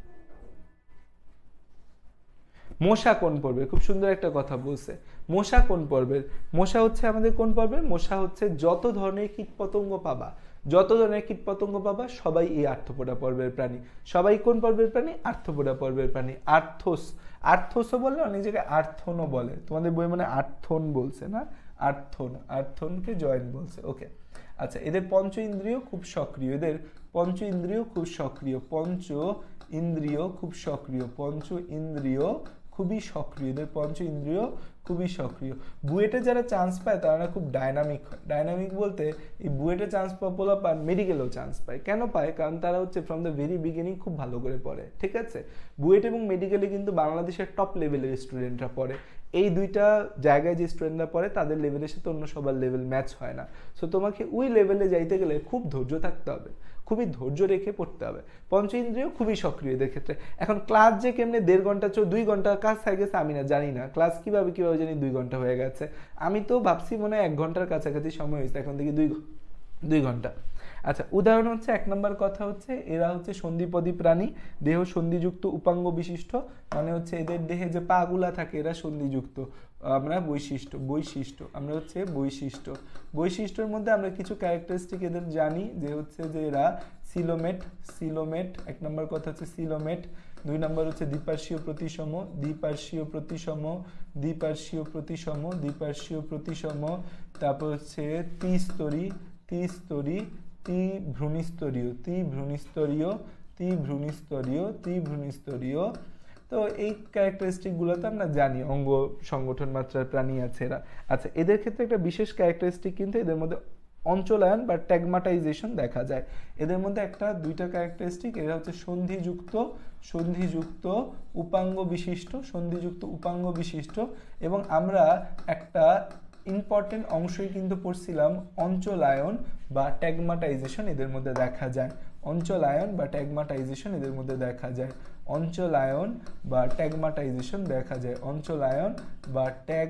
মশা কোন পর্বের? খুব সুন্দর একটা কথা বলছে। মশা কোন পর্বের? মশা হচ্ছে আমাদের কোন পর্বের? মশা হচ্ছে যত ধরনের কীটপতঙ্গ পাবা, যত ধরনের কীটপতঙ্গ পাবা সবাই এই আর্থ্রোপোডা পর্বের প্রাণী। সবাই কোন পর্বের প্রাণী? আর্থ্রোপোডা পর্বের প্রাণী। আর্থোস, আর্থোসও বলে, অনেক জায়গায় আর্থনও বলে, তোমাদের বই মানে আর্থন বলছে না, আর্থন, আর্থনকে জয়েন্ট বলছে। ওকে, আচ্ছা, এদের পঞ্চ ইন্দ্রিয় খুব সক্রিয়, এদের পঞ্চ ইন্দ্রিয় খুব সক্রিয়, পঞ্চ ইন্দ্রিয় খুব সক্রিয়, পঞ্চ ইন্দ্রিয় খুবই সক্রিয়, এদের পঞ্চ ইন্দ্রিয় খুবই সক্রিয়। বুয়েটে যারা চান্স পায় তারা খুব ডায়নামিক হয়। ডায়নামিক বলতে এই বুয়েটে চান্স পাওয়া পান মেডিকেলেও চান্স পায়। কেন পায়? কারণ তারা হচ্ছে ফ্রম দ্য ভেরি বিগিনিং খুব ভালো করে পড়ে। ঠিক আছে, বুয়েট এবং মেডিকেলে কিন্তু বাংলাদেশের টপ লেভেলের স্টুডেন্টরা পড়ে। এই দুইটা জায়গায় যে স্টুডেন্টরা পড়ে তাদের লেভেলের সাথে অন্য সবার লেভেল ম্যাচ হয় না। সো তোমাকে ওই লেভেলে যাইতে গেলে খুব ধৈর্য থাকতে হবে, খুবই ধৈর্য রেখে পড়তে হবে। পঞ্চ ইন্দ্রিয় খুবই সক্রিয় এদের ক্ষেত্রে। এখন ক্লাস যে কেমনে দেড় ঘন্টা চো দুই ঘন্টা কাজ হয়ে গেছে আমি না জানি না, ক্লাস কিভাবে কিভাবে জানি দুই ঘন্টা হয়ে গেছে। আমি তো ভাবছি মনে হয় এক ঘন্টার কাছাকাছি সময় হয়েছে, এখন থেকে দুই দুই ঘন্টা। আচ্ছা, উদাহরণ হচ্ছে এক নম্বর কথা হচ্ছে এরা হচ্ছে সন্ধিপদী প্রাণী, দেহ সন্ধিযুক্ত উপাঙ্গ বিশিষ্ট, মানে হচ্ছে এদের দেহে যে পাগুলা থাকে এরা সন্ধিযুক্ত। আমরা বৈশিষ্ট্য বৈশিষ্ট্য আমরা হচ্ছে বৈশিষ্ট্য বৈশিষ্ট্যের মধ্যে আমরা কিছু ক্যারেক্টারিস্টিক এদের জানি, যে হচ্ছে যে এরা সিলোমেট, সিলোমেট এক নম্বর কথা হচ্ছে সিলোমেট। দুই নম্বর হচ্ছে দ্বিপার্শ্বীয় প্রতিসম, দ্বিপার্শ্বীয় প্রতিসম, দ্বিপার্শ্বীয় প্রতিসম, দ্বিপার্শ্বীয় প্রতিসম। তারপর হচ্ছে ত্রিস্তরী, ত্রিস্তরী, ত্রিভ্রূণস্তরীয়, ত্রিভ্রূণস্তরীয়, ত্রিভ্রূণস্তরীয়, ত্রিভ্রূণস্তরীয়। তো এই ক্যারেক্টারিস্টিকগুলোতে আমরা জানি অঙ্গ সংগঠন মাত্রার প্রাণী আছে এরা। আচ্ছা, এদের ক্ষেত্রে একটা বিশেষ ক্যারেক্টারিস্টিক কিন্তু এদের মধ্যে অঞ্চলায়ন বা ট্যাগমাটাইজেশন দেখা যায়। এদের মধ্যে একটা দুইটা ক্যারেক্টারিস্টিক, এরা হচ্ছে সন্ধিযুক্ত, সন্ধিযুক্ত উপাঙ্গ বিশিষ্ট, সন্ধিযুক্ত উপাঙ্গ বিশিষ্ট। এবং আমরা একটা ইম্পর্টেন্ট অংশই কিন্তু পড়ছিলাম অঞ্চলায়ন বা ট্যাগমাটাইজেশন এদের মধ্যে দেখা যায়। অঞ্চলায়ন বা ট্যাগমাটাইজেশন এদের মধ্যে দেখা যায়। অঞ্চলায়ন বা ট্যাগমাটাইজেশন দেখা যায়। অঞ্চলায়ন বা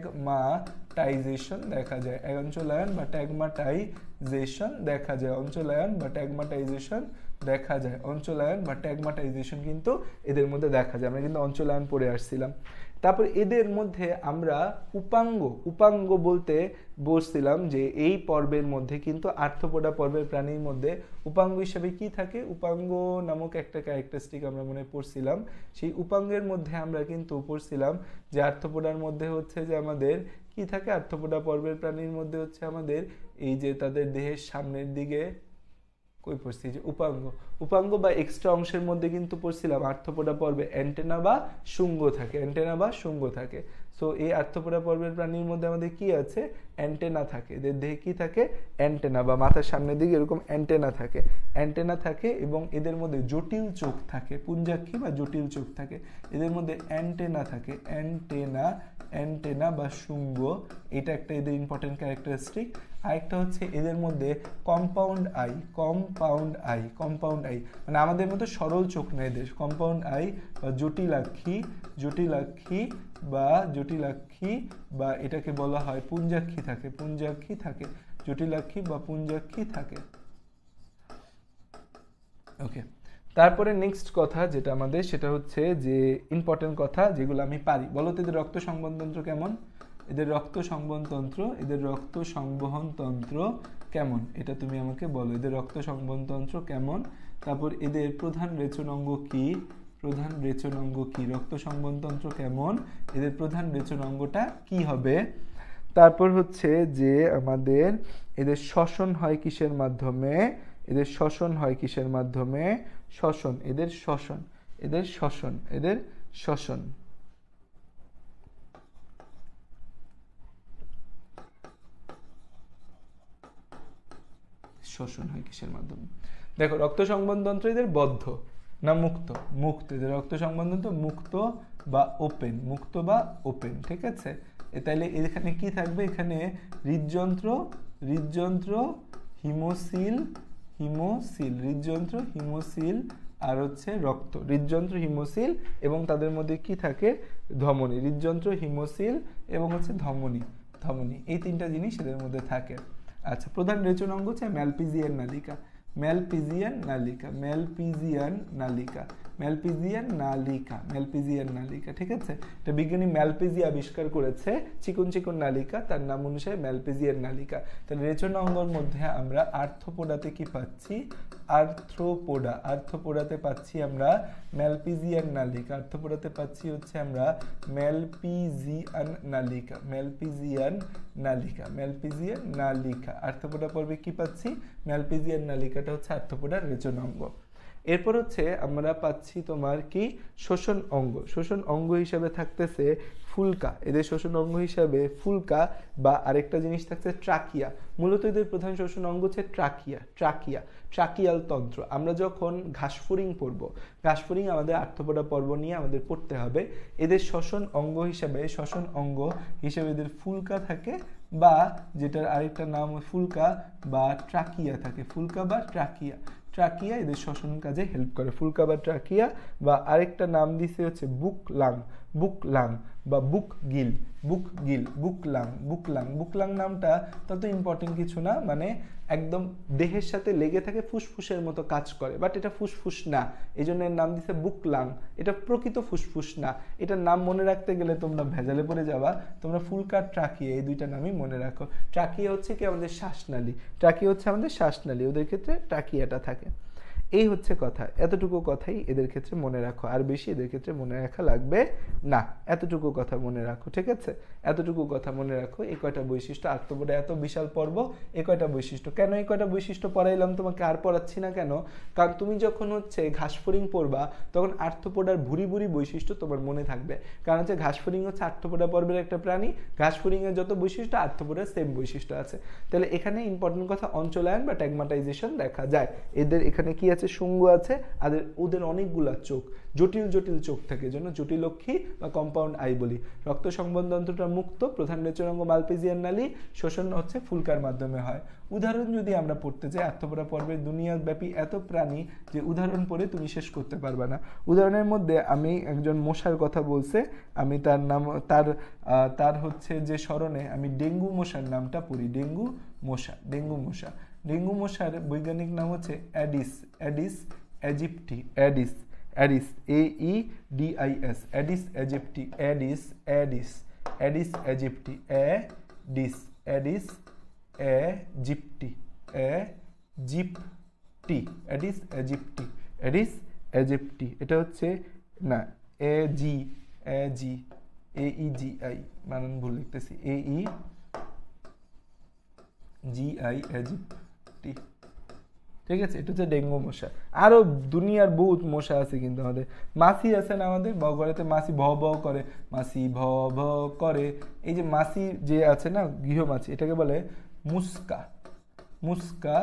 ট্যাগমাটাইজেশন দেখা যায়। অঞ্চলায়ন বা ট্যাগমাটাইজেশন দেখা যায়। অঞ্চলায়ন বা ট্যাগমাটাইজেশন দেখা যায়। অঞ্চলায়ন বা ট্যাগমাটাইজেশন কিন্তু এদের মধ্যে দেখা যায়। আমরা কিন্তু অঞ্চলায়ন পড়ে আসছিলাম। তারপর এদের মধ্যে আমরা উপাঙ্গ, উপাঙ্গ বলতে বলছিলাম যে এই পর্বের মধ্যে কিন্তু আর্থ্রোপোডা পর্বের প্রাণীর মধ্যে উপাঙ্গ হিসেবে কি থাকে? উপাঙ্গ নামক একটা ক্যারেক্টারিস্টিক আমরা মনে পড়ছিলাম। সেই উপাঙ্গের মধ্যে আমরা কিন্তু পড়ছিলাম যে আর্থ্রোপোডার মধ্যে হচ্ছে যে আমাদের কি থাকে? আর্থ্রোপোডা পর্বের প্রাণীর মধ্যে হচ্ছে আমাদের এই যে তাদের দেহের সামনের দিকে কই পড়ছি যে উপাঙ্গ, উপাঙ্গ বা এক্সট্রা অংশের মধ্যে কিন্তু পড়ছিলাম আর্থ্রোপোডা পর্বে অ্যান্টেনা বা শুঙ্গ থাকে, অ্যান্টেনা বা শুঙ্গ থাকে। সো এই আর্থ্রোপোডা পর্বের প্রাণীর মধ্যে আমাদের কি আছে? অ্যান্টেনা থাকে। এদের দেহে কি থাকে? অ্যান্টেনা বা মাথার সামনের দিকে এরকম অ্যান্টেনা থাকে, অ্যান্টেনা থাকে। এবং এদের মধ্যে জটিল চোখ থাকে, পুঞ্জাক্ষী বা জটিল চোখ থাকে। এদের মধ্যে অ্যান্টেনা থাকে, অ্যান্টেনা, অ্যান্টেনা বা শুঙ্গ, এটা একটা এদের ইম্পর্টেন্ট ক্যারেক্টারিস্টিক। আরেকটা হচ্ছে এদের মধ্যে compound eye, compound eye, compound eye মানে আমাদের মতো সরল চোখ না এদের, কম্পাউন্ড আই বা জটিলাক্ষী, জটিলাক্ষী বা জটিলাক্ষী বা এটাকে বলা হয় পুঞ্জাক্ষী থাকে, পুঞ্জাক্ষী থাকে, জটিলাক্ষী বা পুঞ্জাক্ষী থাকে। ওকে, তারপরে নেক্সট কথা যেটা আমাদের সেটা হচ্ছে যে ইম্পর্টেন্ট কথা যেগুলো আমি পারি। বলো তো এদের রক্ত সংবহনতন্ত্র কেমন? এদের রক্ত সংবহনতন্ত্র, এদের রক্ত সংবহনতন্ত্র কেমন এটা তুমি আমাকে বলো। এদের রক্ত সংবহনতন্ত্র কেমন? তারপর এদের প্রধান রেচন অঙ্গ কি? প্রধান রেচন অঙ্গ কি, রক্ত সংবহনতন্ত্র কেমন, এদের প্রধান রেচন অঙ্গটা কি হবে। তারপর হচ্ছে যে আমাদের এদের শ্বসন হয় কিসের মাধ্যমে, এদের শ্বসন হয় কিসের মাধ্যমে, শ্বসন, এদের শ্বসন, এদের শ্বসন, এদের শ্বসন শ্বসন হয় কিসের মাধ্যমে। দেখো রক্ত সংবহনতন্ত্র এদের বদ্ধ না মুক্ত, মুক্ত, এদের রক্ত সংবহনতন্ত্র মুক্ত বা ওপেন, মুক্ত বা ওপেন, ঠিক আছে। তাহলে এখানে কি থাকবে, এখানে হৃদযন্ত্র, হৃদযন্ত্র, হিমোসিল, হিমোসিল, হৃদযন্ত্র, হিমোসিল, আর হচ্ছে রক্ত, হৃদযন্ত্র, হিমোসিল, এবং তাদের মধ্যে কি থাকে, ধমনী, হৃদযন্ত্র, হিমোসিল এবং হচ্ছে ধমনী, ধমনী, এই তিনটা জিনিস এদের মধ্যে থাকে। আচ্ছা, প্রধান রেচন অঙ্গ হচ্ছে ম্যালপিজিয়ান নালিকা, ম্যালপিজিয়ান নালিকা, ম্যালপিজিয়ান নালিকা, ম্যালপিজিয়ান নালিকা, ম্যালপিজিয়ান নালিকা, ঠিক আছে। এটা বিজ্ঞানী ম্যালপিজি আবিষ্কার করেছে, চিকন চিকন নালিকা, তার নাম অনুসারে ম্যালপিজিয়ান নালিকা। তাহলে রেচন অঙ্গের মধ্যে আমরা আর্থ্রোপোডাতে কি পাচ্ছি, আর্থ্রোপোডা, আর্থ্রোপোডাতে পাচ্ছি আমরা ম্যালপিজিয়ান নালিকা, আর্থ্রোপোডাতে পাচ্ছি হচ্ছে আমরা ম্যালপিজিয়ান নালিকা, ম্যালপিজিয়ান নালিকা, ম্যালপিজিয়ান নালিকা, আর্থ্রোপোডা পর্বে কি পাচ্ছি, ম্যালপিজিয়ান নালিকাটা হচ্ছে আর্থ্রোপোডার রেচন অঙ্গ। এরপর হচ্ছে আমরা পাচ্ছি তোমার কি শোষণ অঙ্গ, শোষণ অঙ্গ হিসাবে থাকতেছে ফুলকা, এদের শোষণ অঙ্গ হিসাবে ফুলকা বা আরেকটা জিনিস থাকছে ট্রাকিয়া। মূলত এদের প্রধান শোষণ অঙ্গ হচ্ছে ট্রাকিয়া, ট্রাকিয়া, ট্রাকিয়াল তন্ত্র। আমরা যখন ঘাসফড়িং পড়ব, ঘাসফড়িং আমাদের আর্থ্রোপোডা পর্ব নিয়ে আমাদের পড়তে হবে। এদের শ্বসন অঙ্গ হিসাবে, শ্বসন অঙ্গ হিসাবে এদের ফুলকা থাকে, বা যেটার আরেকটা নাম ফুলকা বা ট্রাকিয়া থাকে, ফুলকা বা ট্রাকিয়া, ট্রাকিয়া এদের শ্বসন কাজে হেল্প করে, ফুলকা বা ট্রাকিয়া, বা আরেকটা নাম দিছে হচ্ছে বুক লাং, বুক লাং বা book gill, book gill, book lung, book lung, book lung নামটা তত ইম্পর্টেন্ট কিছু না, মানে একদম দেহের সাথে লেগে থাকে, ফুসফুসের মতো কাজ করে, বাট এটা ফুসফুস না, এই জন্য এর নাম দিছে বুক লাং, এটা প্রকৃত ফুসফুস না। এটার নাম মনে রাখতে গেলে তোমরা ভেজালে পড়ে যাবা, তোমরা ফুলকা ট্রাকিয়া এই দুইটা নামই মনে রাখো। ট্রাকিয়া হচ্ছে কি আমাদের শ্বাসনালী, ট্রাকিয়া হচ্ছে আমাদের শ্বাসনালী, ওদের ক্ষেত্রে ট্রাকিয়াটা থাকে। এই হচ্ছে কথা, এতটুকু কথাই এদের ক্ষেত্রে মনে রাখো, আর বেশি এদের ক্ষেত্রে মনে রাখা লাগবে না, এতটুকু কথা মনে রাখো, ঠিক আছে, এতটুকু কথা মনে রাখো। এই কয়টা বৈশিষ্ট্য, আর্থ্রোপোডা এত বিশাল পর্ব, এই কয়টা বৈশিষ্ট্য, কেন এই কয়টা বৈশিষ্ট্য পড়াইলাম তোমাকে, আর পড়াচ্ছি না কেন, কারণ তুমি যখন হচ্ছে ঘাসফড়িং পড়বা তখন আর্থ্রোপোডার ভুরি ভুরি বৈশিষ্ট্য তোমার মনে থাকবে, কারণ হচ্ছে ঘাসফড়িং হচ্ছে আর্থ্রোপোডা পর্বের একটা প্রাণী, ঘাসফড়িং এর যত বৈশিষ্ট্য আর্থ্রোপোডার সেম বৈশিষ্ট্য আছে। তাহলে এখানে ইম্পর্টেন্ট কথা অঞ্চলায়ন বা ট্যাগমাটাইজেশন দেখা যায়। এদের এখানে কি আছে, শুঙ্গ আছে, আর ওদের অনেকগুলা চোখ, জটিল জটিল চোখ থাকে, জন্য জটিলক্ষী বা কম্পাউন্ড আই বলি। রক্ত সংবহনতন্ত্রটা মুক্ত, প্রধান রেচন অঙ্গ ম্যালপিজিয়ান নালী, শোষণ হচ্ছে ফুলকার মাধ্যমে হয়। উদাহরণ যদি আমরা পড়তে চাই, আর্থ্রোপোডা পর্বের দুনিয়াব্যাপী এত প্রাণী যে উদাহরণ পড়ে তুমি শেষ করতে পারবে না। উদাহরণের মধ্যে আমি একজন মশার কথা বলছে, আমি তার নাম, তার তার হচ্ছে যে স্মরণে আমি ডেঙ্গু মশার নামটা পড়ি, ডেঙ্গু মশা, ডেঙ্গু মশা, ডেঙ্গু মশার বৈজ্ঞানিক নাম হচ্ছে Aedes, Aedes aegypti, Aedes, Aedes, A E D I S, Aedes aegypti, Aedes, Aedes, Aedes aegypti, Aedes, Aedes aegypti, aegypti, Aedes aegypti, Aedes aegypti, এটা হচ্ছে না এ জি, এ জি, এ ই জি আই, বানান ভুল লিখতেছি, এ ই জি আই, এজিপ্টি, ঠিক আছে। এটা হচ্ছে ডেঙ্গু মশা। আরো দুনিয়ার বহুত মশা আছে, কিন্তু আমাদের মাছি আছে না, আমাদের বগড়াতে মাছি ভ ভ করে, মাছি ভ ভ করে, এই যে মাছি যে আছে না গৃহমাছি, এটাকে বলে মুস্কা, মুস্কা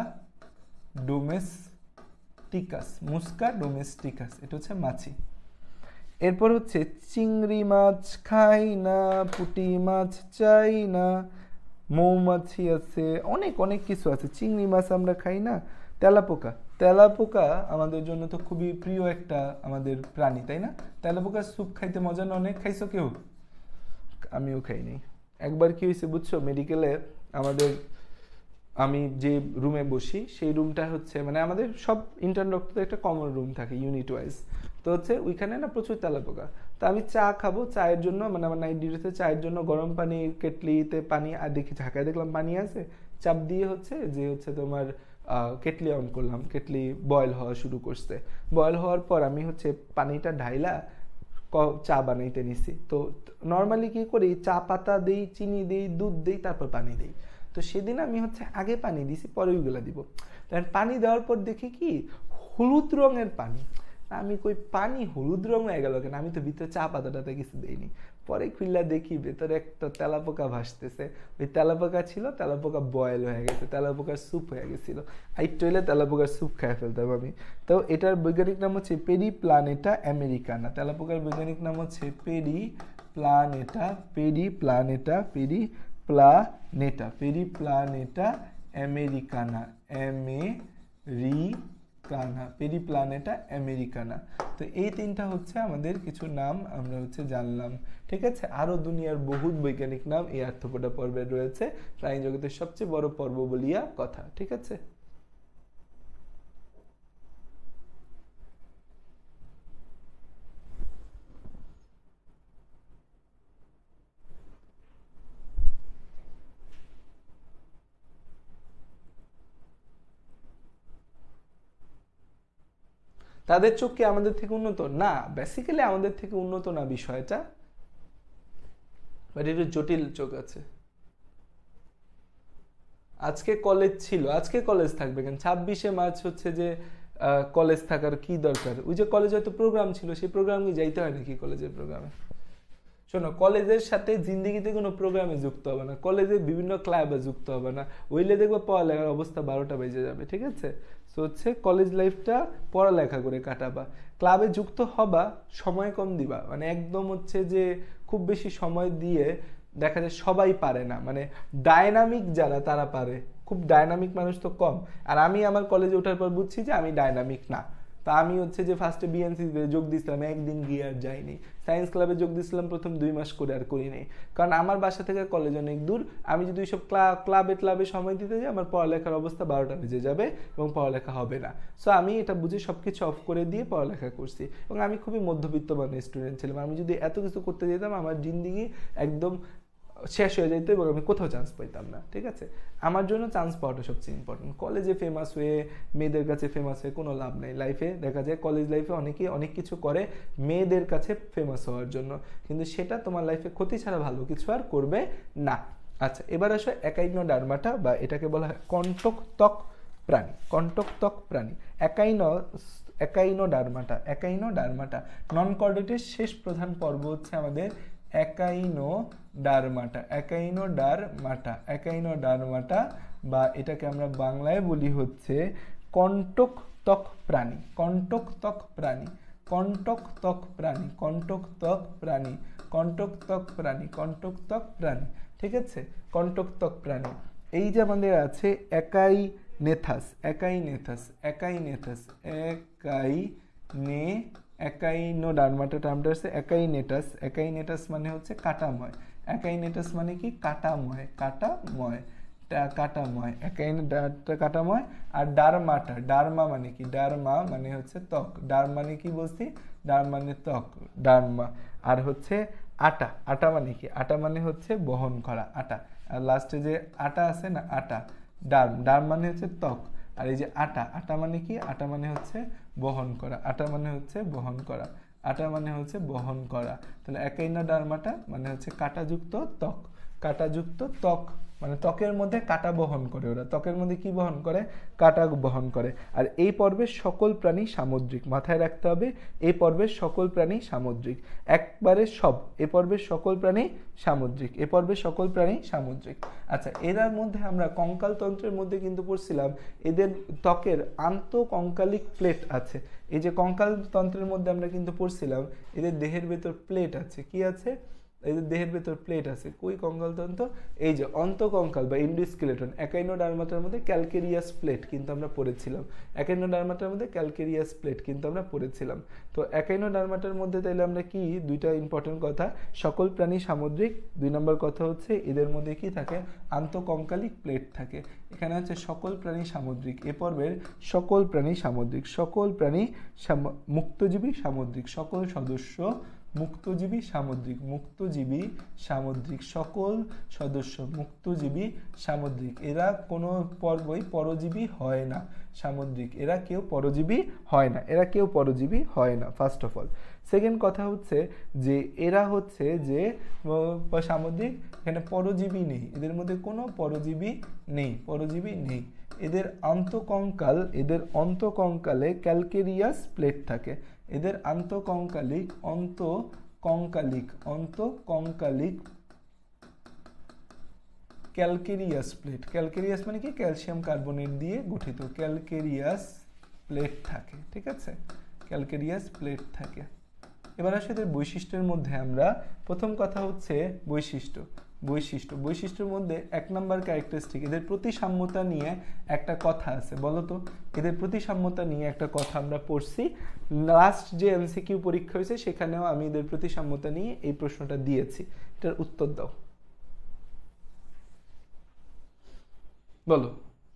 ডোমেস্টিকাস, মুস্কা ডোমেস্টিকাস, এটা হচ্ছে মাছি। এরপর হচ্ছে চিংড়ি মাছ খাই না, পুঁটি মাছ চাই না, মৌমাছি আছে, অনেক অনেক কিছু আছে, চিংড়ি মাছ আমরা খাই না। তেলাপোকা, তেলাপোকা আমাদের জন্য তো খুবই প্রিয় একটা আমাদের প্রাণী, তাই না? তেলাপোকার স্যুপ খাইতে মজা না অনেক, খাইছো কেউ? আমিও খাইনি। একবার কি হয়েছে বুঝছো, মেডিকেলে আমাদের, আমি যে রুমে বসি সেই রুমটা হচ্ছে মানে আমাদের সব ইন্টার্ন ডক্টরদের একটা কমন রুম থাকে ইউনিট ওয়াইজ, তো হচ্ছে ওইখানে না প্রচুর তেলাপোকা। তো আমি চা খাবো, চায়ের জন্য মানে আমার নাইট ডিউটিতে চায়ের জন্য গরম পানি কেটলিতে পানি আর দেখি ঝাঁকায় দেখলাম পানি আছে, চাপ দিয়ে হচ্ছে যে হচ্ছে তোমার কেটলি অন করলাম, কেটলি বয়েল হওয়া শুরু করছে। বয়েল হওয়ার পর আমি হচ্ছে পানিটা ঢাইলা চা বানাইতে নিছি। তো নর্মালি কি করি, চা পাতা দিই, চিনি দিই, দুধ দিই, তারপর পানি দিই। তো সেদিন আমি হচ্ছে আগে পানি দিছি, পরে ওইগুলো দিব। তখন পানি দেওয়ার পর দেখি কি হলুদ রঙের পানি। আমি কই পানি হলুদ রং হয়ে গেল কেন, আমি তো ভিতরে চা পাতাটাতে কিছু দেইনি। পরে খুললা দেখি ভেতরে একটা তেলাপোকা ভাসতেছে। ওই তেলাপোকা ছিল, তেলাপোকা বয়েল হয়ে গেছে, তেলাপোকার স্যুপ হয়ে গেছিল। আইট্টো হইলে তেলাপোকার স্যুপ খেয়ে ফেলতাম আমি। তো এটার বৈজ্ঞানিক নাম হচ্ছে পেরি প্লানেটা আমেরিকানা। তেলাপোকার বৈজ্ঞানিক নাম হচ্ছে Periplaneta, Periplaneta, Periplaneta, Periplaneta americana, americana, Periplaneta americana. তো এই তিনটা হচ্ছে আমাদের কিছু নাম আমরা হচ্ছে জানলাম। ঠিক আছে, আরো দুনিয়ার বহুত বৈজ্ঞানিক নাম এই আর্থপোডা পর্বে রয়েছে। প্রাণী জগতের সবচেয়ে বড় পর্ব বলিয়া কথা। ঠিক আছে, তাদের চোখ কি আমাদের থেকে উন্নত? না, বেসিক্যালি আমাদের থেকে উন্নত না বিষয়টা, বাট একটু জটিল চোখ আছে। আজকে কলেজ ছিল, আজকে কলেজ থাকবে কেন? ছাব্বিশে মার্চ হচ্ছে যে কলেজ থাকার কি দরকার? ওই যে কলেজ হয়তো প্রোগ্রাম ছিল, সেই প্রোগ্রামে যাইতে হয় নাকি? কলেজের প্রোগ্রামে শোনো, কলেজের সাথে জিন্দিগিতে কোনো প্রোগ্রামে যুক্ত হবে না, কলেজে বিভিন্ন ক্লাবে যুক্ত হবে না, ওইলে দেখবো পড়ালেখার অবস্থা বারোটা বেজে যাবে। ঠিক আছে, সো হচ্ছে কলেজ লাইফটা পড়ালেখা করে কাটাবা, ক্লাবে যুক্ত হবা, সময় কম দিবা। মানে একদম হচ্ছে যে খুব বেশি সময় দিয়ে দেখা যায় সবাই পারে না, মানে ডায়নামিক যারা তারা পারে, খুব ডায়নামিক মানুষ তো কম। আর আমি আমার কলেজে ওঠার পর বুঝছি যে আমি ডায়নামিক না। তা আমি হচ্ছে যে ফার্স্টে বিএনসিতে যোগ দিয়েছিলাম, একদিন গিয়ে আর যাইনি। সায়েন্স ক্লাবে যোগ দিয়েছিলাম প্রথম দুই মাস করে, আর করি নাই, কারণ আমার বাসা থেকে কলেজ অনেক দূর। আমি যদি সব ক্লাবে ক্লাবে সময় দিতে যাই, আমার পড়ালেখার অবস্থা বারোটা বেজে যাবে এবং পড়ালেখা হবে না। সো আমি এটা বুঝে সব কিছু অফ করে দিয়ে পড়ালেখা করছি, এবং আমি খুবই মধ্যবিত্ত মানের স্টুডেন্ট ছিলাম। আমি যদি এত কিছু করতে যেতাম, আমার জিন্দিগি একদম শেষ হয়ে যেত এবং আমি কোথাও চান্স পাইতাম না। ঠিক আছে, আমার জন্য চান্স পাওয়াটা সবচেয়ে ইম্পর্টেন্ট। কলেজে ফেমাস হয়ে, মেয়েদের কাছে ফেমাস হয়ে কোনো লাভ নেই। লাইফে দেখা যায় কলেজ লাইফে অনেকেই অনেক কিছু করে মেয়েদের কাছে ফেমাস হওয়ার জন্য, কিন্তু সেটা তোমার লাইফে ক্ষতি ছাড়া ভালো কিছু আর করবে না। আচ্ছা, এবার আসো একাইনোডার্মাটা, বা এটাকে বলা হয় কণ্টকত্বক প্রাণী। কণ্টকত্বক প্রাণী একাইনো একাইনোডার্মাটা, একাইনোডার্মাটা নন কর্ডেটের শেষ প্রধান পর্ব হচ্ছে আমাদের একাইনোডার্মাটা, একাইনোডার্মাটা, একাইনোডার্মাটা, বা এটাকে আমরা বাংলায় বলি হচ্ছে কণ্টকত্বক প্রাণী, কণ্টকত্বক প্রাণী, কণ্টকত্বক প্রাণী, কণ্টকত্বক প্রাণী, কণ্টকত্বক প্রাণী, কণ্টকত্বক প্রাণী। ঠিক আছে, কণ্টকত্বক প্রাণী। এই যে আমাদের আছে একাই নেথাস, একাই নেথাস, একাই নেথাস, একাই নে একাইনোডার্মাটা টার্মটা হচ্ছে একাইনেটাস। একাইনেটাস মানে হচ্ছে কাটাময়। একাইনেটাস মানে কি? কাটাময়, কাটাময়, কাটাময়, একাইনেটাসটা কাটাময়। আর ডারমাটা, ডারমা মানে কি? ডারমা মানে হচ্ছে ত্বক। ডার মানে কি বলছি? ডার মানে ত্বক, ডারমা। আর হচ্ছে আটা, আটা মানে কি? আটা মানে হচ্ছে বহন করা, আটা। আর লাস্টে যে আটা আছে না, আটা, ডার্ম, ডার্ম মানে হচ্ছে ত্বক। আর এই যে আটা, আটা মানে কি? আটা মানে হচ্ছে বহন করা, আটা মানে হচ্ছে বহন করা, আটা মানে হচ্ছে বহন করা। তাহলে একাইনোডার্মাটা মানে হচ্ছে কাঁটাযুক্ত ত্বক, কাঁটাযুক্ত ত্বক মানে ত্বকের মধ্যে কাঁটা বহন করে। ওরা ত্বকের মধ্যে কি বহন করে? কাঁটা বহন করে। আর এই পর্বের সকল প্রাণী সামুদ্রিক, মাথায় রাখতে হবে, এই পর্বের সকল প্রাণী সামুদ্রিক, একবারে সব। এ পর্বের সকল প্রাণী সামুদ্রিক, এ পর্বের সকল প্রাণী সামুদ্রিক। আচ্ছা, এরার মধ্যে আমরা কঙ্কাল তন্ত্রের মধ্যে কিন্তু পড়ছিলাম এদের ত্বকের আন্তঃকঙ্কালিক প্লেট আছে। এই যে কঙ্কাল তন্ত্রের মধ্যে আমরা কিন্তু পড়ছিলাম এদের দেহের ভেতর প্লেট আছে। কি আছে? এদের দেহের ভেতর প্লেট আছে। কই কঙ্কালতন্ত্র? এই যে অন্তঃকঙ্কাল বা এন্ডোস্কেলেটন। একাইনোডার্মাটার মধ্যে ক্যালকেরিয়াস প্লেট কিন্তু আমরা পড়েছিলাম, একাইনোডার্মাটার মধ্যে ক্যালকেরিয়াস প্লেট কিন্তু আমরা পড়েছিলাম। তো একাইনোডার্মাটার মধ্যে তাইলে আমরা কি দুইটা ইম্পর্টেন্ট কথা, সকল প্রাণী সামুদ্রিক, দুই নম্বর কথা হচ্ছে এদের মধ্যে কি থাকে? আন্তঃকঙ্কালিক প্লেট থাকে। এখানে হচ্ছে সকল প্রাণী সামুদ্রিক, এ পর্বের সকল প্রাণী সামুদ্রিক, সকল প্রাণী মুক্তজীবী সামুদ্রিক, সকল সদস্য মুক্তজীবী সামুদ্রিক, মুক্তজীবী সামুদ্রিক, সকল সদস্য মুক্তজীবী সামুদ্রিক, এরা কোনো পর্বই পরজীবী হয় না, সামুদ্রিক এরা কেউ পরজীবী হয় না, এরা কেউ পরজীবী হয় না ফার্স্ট অফ অল। সেকেন্ড কথা হচ্ছে যে এরা হচ্ছে যে সামুদ্রিক, এখানে পরজীবী নেই, এদের মধ্যে কোনো পরজীবী নেই, পরজীবী নেই। এদের আন্তঃকঙ্কাল, এদের অন্তঃকঙ্কালে ক্যালকেরিয়াস প্লেট থাকে, এদের আন্তঃকঙ্কালিক অন্তঃকঙ্কালিক অন্তঃকঙ্কালিক ক্যালকেরিয়াস প্লেট, ক্যালকেরিয়াস মানে কি ক্যালসিয়াম কার্বনেট দিয়ে গঠিত, ক্যালকেরিয়াস প্লেট থাকে, ঠিক আছে, ক্যালকেরিয়াস প্লেট থাকে। এবার আসলে এদের বৈশিষ্ট্যের মধ্যে আমরা প্রথম কথা হচ্ছে বৈশিষ্ট্য, বৈশিষ্ট্য বৈশিষ্ট্যের মধ্যে এক নাম্বার ক্যারেক্টারিস্টিক, এদের প্রতিসাম্যতা নিয়ে একটা কথা আছে, বলো তো এদের প্রতিসাম্যতা নিয়ে একটা কথা আমরা পড়ছি লাস্ট যে এমসিকিউ পরীক্ষা হয়েছে সেখানেও আমি এদের প্রতিসাম্যতা নিয়ে এই প্রশ্নটা দিয়েছি, এটার উত্তর দাও, বলো।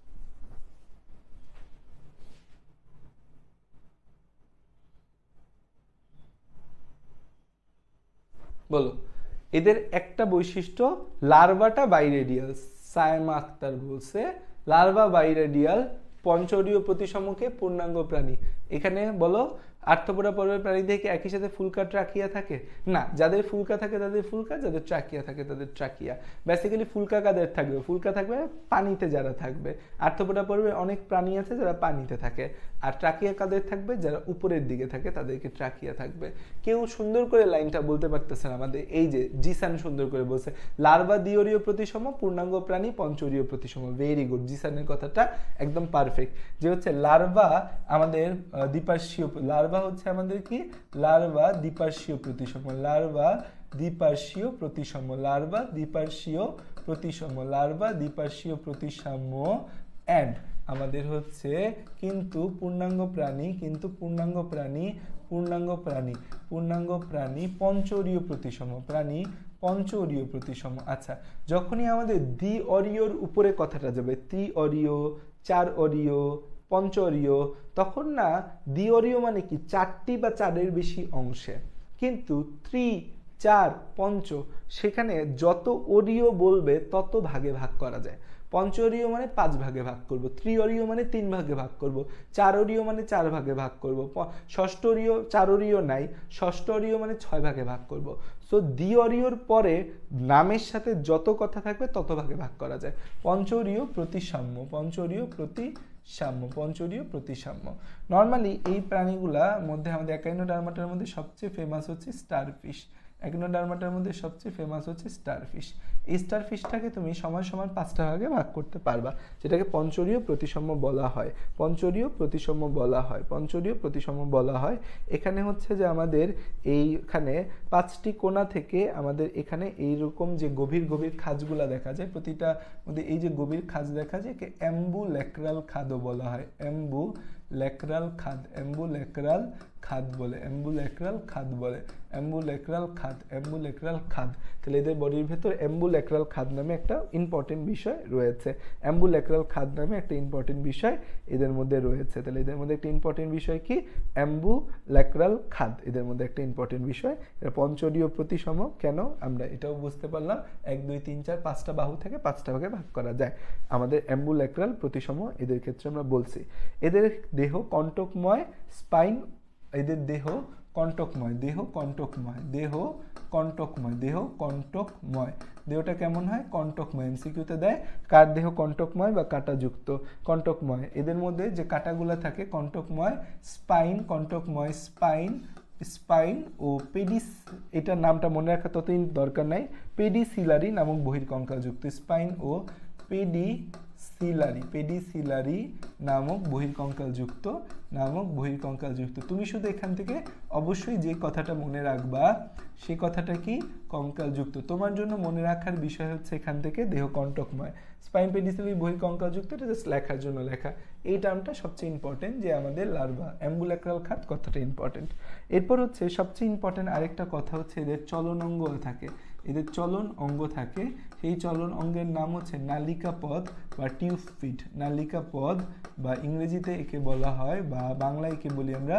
বলো এদের একটা বৈশিষ্ট্য লার্ভাটা বাইরেডিয়াল, সায়মা আক্তার বলছে লার্ভা বাইরেডিয়াল, পঞ্চরীয় প্রতিসমকে পূর্ণাঙ্গ প্রাণী। এখানে বলো আর্থ্রোপোডা পর্বের প্রাণীদের কি একই সাথে ফুলকা ট্রাকিয়া থাকে? না, যাদের ফুলকা থাকে তাদের ফুলকা, যাদের ট্রাকিয়া থাকে তাদের ট্রাকিয়া। বেসিক্যালি ফুলকা কাদের থাকবে? ফুলকা থাকবে পানিতে যারা থাকবে। আর্থ্রোপোডা পর্বে অনেক প্রাণী আছে যারা পানিতে থাকে, আর ট্রাকিয়া কাদের থাকবে? যারা উপরের দিকে থাকে তাদেরকে ট্রাকিয়া থাকবে। কেউ সুন্দর করে লাইনটা বলতে পারতেছে না আমাদের, এই যে জিসান সুন্দর করে বলছে লার্ভা দ্বিঅরীয় প্রতিসম, পূর্ণাঙ্গ প্রাণী পঞ্চরীয় প্রতিসম। ভেরি গুড, জিসানের কথাটা একদম পারফেক্ট, যে হচ্ছে লার্ভা আমাদের দ্বিপার্শ্বীয়, লার্ভা হচ্ছে আমাদের কি লার্ভা দ্বিপার্শ্বীয় প্রতিসম, লার্ভা দ্বিপার্শ্বীয় প্রতিসম, লার্ভা দ্বিপার্শ্বীয় প্রতিসম, লার্ভা দ্বিপার্শ্বীয় প্রতিসাম্য এন্ড আমাদের হচ্ছে কিন্তু পূর্ণাঙ্গ প্রাণী, কিন্তু পূর্ণাঙ্গ প্রাণী পূর্ণাঙ্গ প্রাণী পূর্ণাঙ্গ প্রাণী পঞ্চরীয় প্রতিসম, প্রাণী পঞ্চরীয় প্রতিসম। আচ্ছা, যখনই আমাদের দ্বি অরীয়র উপরে কথাটা যাবে, ত্রি অরীয়, চার অরীয়, পঞ্চরীয়, তখন না দ্বিঅরীয় মানে কি চারটি বা চারের বেশি অংশে, কিন্তু ত্রি, চার, পঞ্চ সেখানে যত অরীয় বলবে তত ভাগে ভাগ করা যায়। পঞ্চরীয় মানে পাঁচ ভাগে ভাগ করব, ত্রিঅরীয় মানে তিন ভাগে ভাগ করব, চারঅরীয় মানে চার ভাগে ভাগ করব, ষষ্ঠরীয় চারঅরীয় নাই, ষষ্ঠরীয় মানে ছয় ভাগে ভাগ করব। সো দ্বিঅরীয়র পরে নামের সাথে যত কথা থাকবে তত ভাগে ভাগ করা যায়। পঞ্চরীয় প্রতিসাম্য, পঞ্চরীয় প্রতিসাম্য, পঞ্চরীয় প্রতিসাম্য। নর্মালি এই প্রাণীগুলা মধ্যে আমাদের একাইনোডার্মাটার মধ্যে সবচেয়ে ফেমাস হচ্ছে স্টারফিশ, একিনোডার্মাটার মধ্যে সবচেয়ে ফেমাস হচ্ছে স্টারফিশ। এই স্টারফিশটাকে তুমি সমান সমান পাঁচটা ভাগে ভাগ করতে পারবা, যেটাকে পঞ্চরীয় প্রতিসাম্য বলা হয়, পঞ্চরীয় প্রতিসাম্য বলা হয়, পঞ্চরীয় প্রতিসাম্য বলা হয়। এখানে হচ্ছে যে আমাদের এইখানে পাঁচটি কোণা থেকে আমাদের এখানে এইরকম যে গভীর গভীর খাঁজগুলা দেখা যায়, প্রতিটা মধ্যে এই যে গভীর খাঁজ দেখা যায় একে অ্যাম্বুল্যাক্রাল খাদও বলা হয়, অ্যাম্বু ল্যাক্রাল খাদ, অ্যাম্বুল্যাক্রাল খাদ বলে, অ্যাম্বুল্যাক্রাল খাদ বলে, অ্যাম্বুল্যাক্রাল খাদ, অ্যাম্বুল্যাক্রাল খাদ। তাহলে এদের বডির ভেতর অ্যাম্বুল্যাক্রাল খাদ নামে একটা ইম্পর্টেন্ট বিষয় রয়েছে, অ্যাম্বুল্যাক্রাল খাদ নামে একটা ইম্পর্টেন্ট বিষয় এদের মধ্যে রয়েছে। তাহলে এদের মধ্যে একটা ইম্পর্টেন্ট বিষয় কি? অ্যাম্বুল্যাক্রাল খাদ, এদের মধ্যে একটা ইম্পর্টেন্ট বিষয়। এটা পঞ্চরীয় প্রতিসম কেন আমরা এটাও বুঝতে পারলাম, এক দুই তিন চার পাঁচটা বাহু থেকে পাঁচটা ভাগে ভাগ করা যায়। আমাদের অ্যাম্বুল্যাক্রাল প্রতিসম এদের ক্ষেত্রে আমরা বলছি। এদের দেহ কণ্টকময়, স্পাইন, এদের দেহ কণ্টকময়, দেহ কণ্টকময়, দেহ কণ্টকময়, দেহ কণ্টকময়। দেহটা কেমন হয়? কণ্টকময়। এমসিকিউতে দেয় কার দেহ কণ্টকময় বা কাঁটাযুক্ত। কণ্টকময়, এদের মধ্যে যে কাঁটাগুলো থাকে কণ্টকময়, স্পাইন কণ্টকময়, স্পাইন স্পাইন ও পেডিস, এটার নামটা মনে রাখা ততই দরকার নাই, পেডিসিলারি নামক বহির্কঙ্কালযুক্ত, স্পাইন ও পেডি সিলারি, পেডিসিলারি নামক বহির্কঙ্কালযুক্ত, নামক বহির্কঙ্কালযুক্ত। তুমি শুধু এখান থেকে অবশ্যই যে কথাটা মনে রাখবা সেই কথাটা কি? কঙ্কালযুক্ত। তোমার জন্য মনে রাখার বিষয় হচ্ছে এখান থেকে দেহ কণ্টকময়, স্পাইন পেডিসিলারি বহির্কঙ্কালযুক্ত, এটা জাস্ট লেখার জন্য লেখা। এই টার্মটা সবচেয়ে ইম্পর্টেন্ট, যে আমাদের লার্ভা অ্যাম্বুল্যাক্রাল খাদ কথাটা ইম্পর্টেন্ট। এরপর হচ্ছে সবচেয়ে ইম্পর্টেন্ট আরেকটা কথা হচ্ছে এদের চলন অঙ্গ থাকে, এদের চলন অঙ্গ থাকে, সেই চলন অঙ্গের নাম হচ্ছে নালিকা পদ বা টিউব ফিট। নালিকা পদ বা ইংরেজিতে একে বলা হয় বা বাংলায় একে বলি আমরা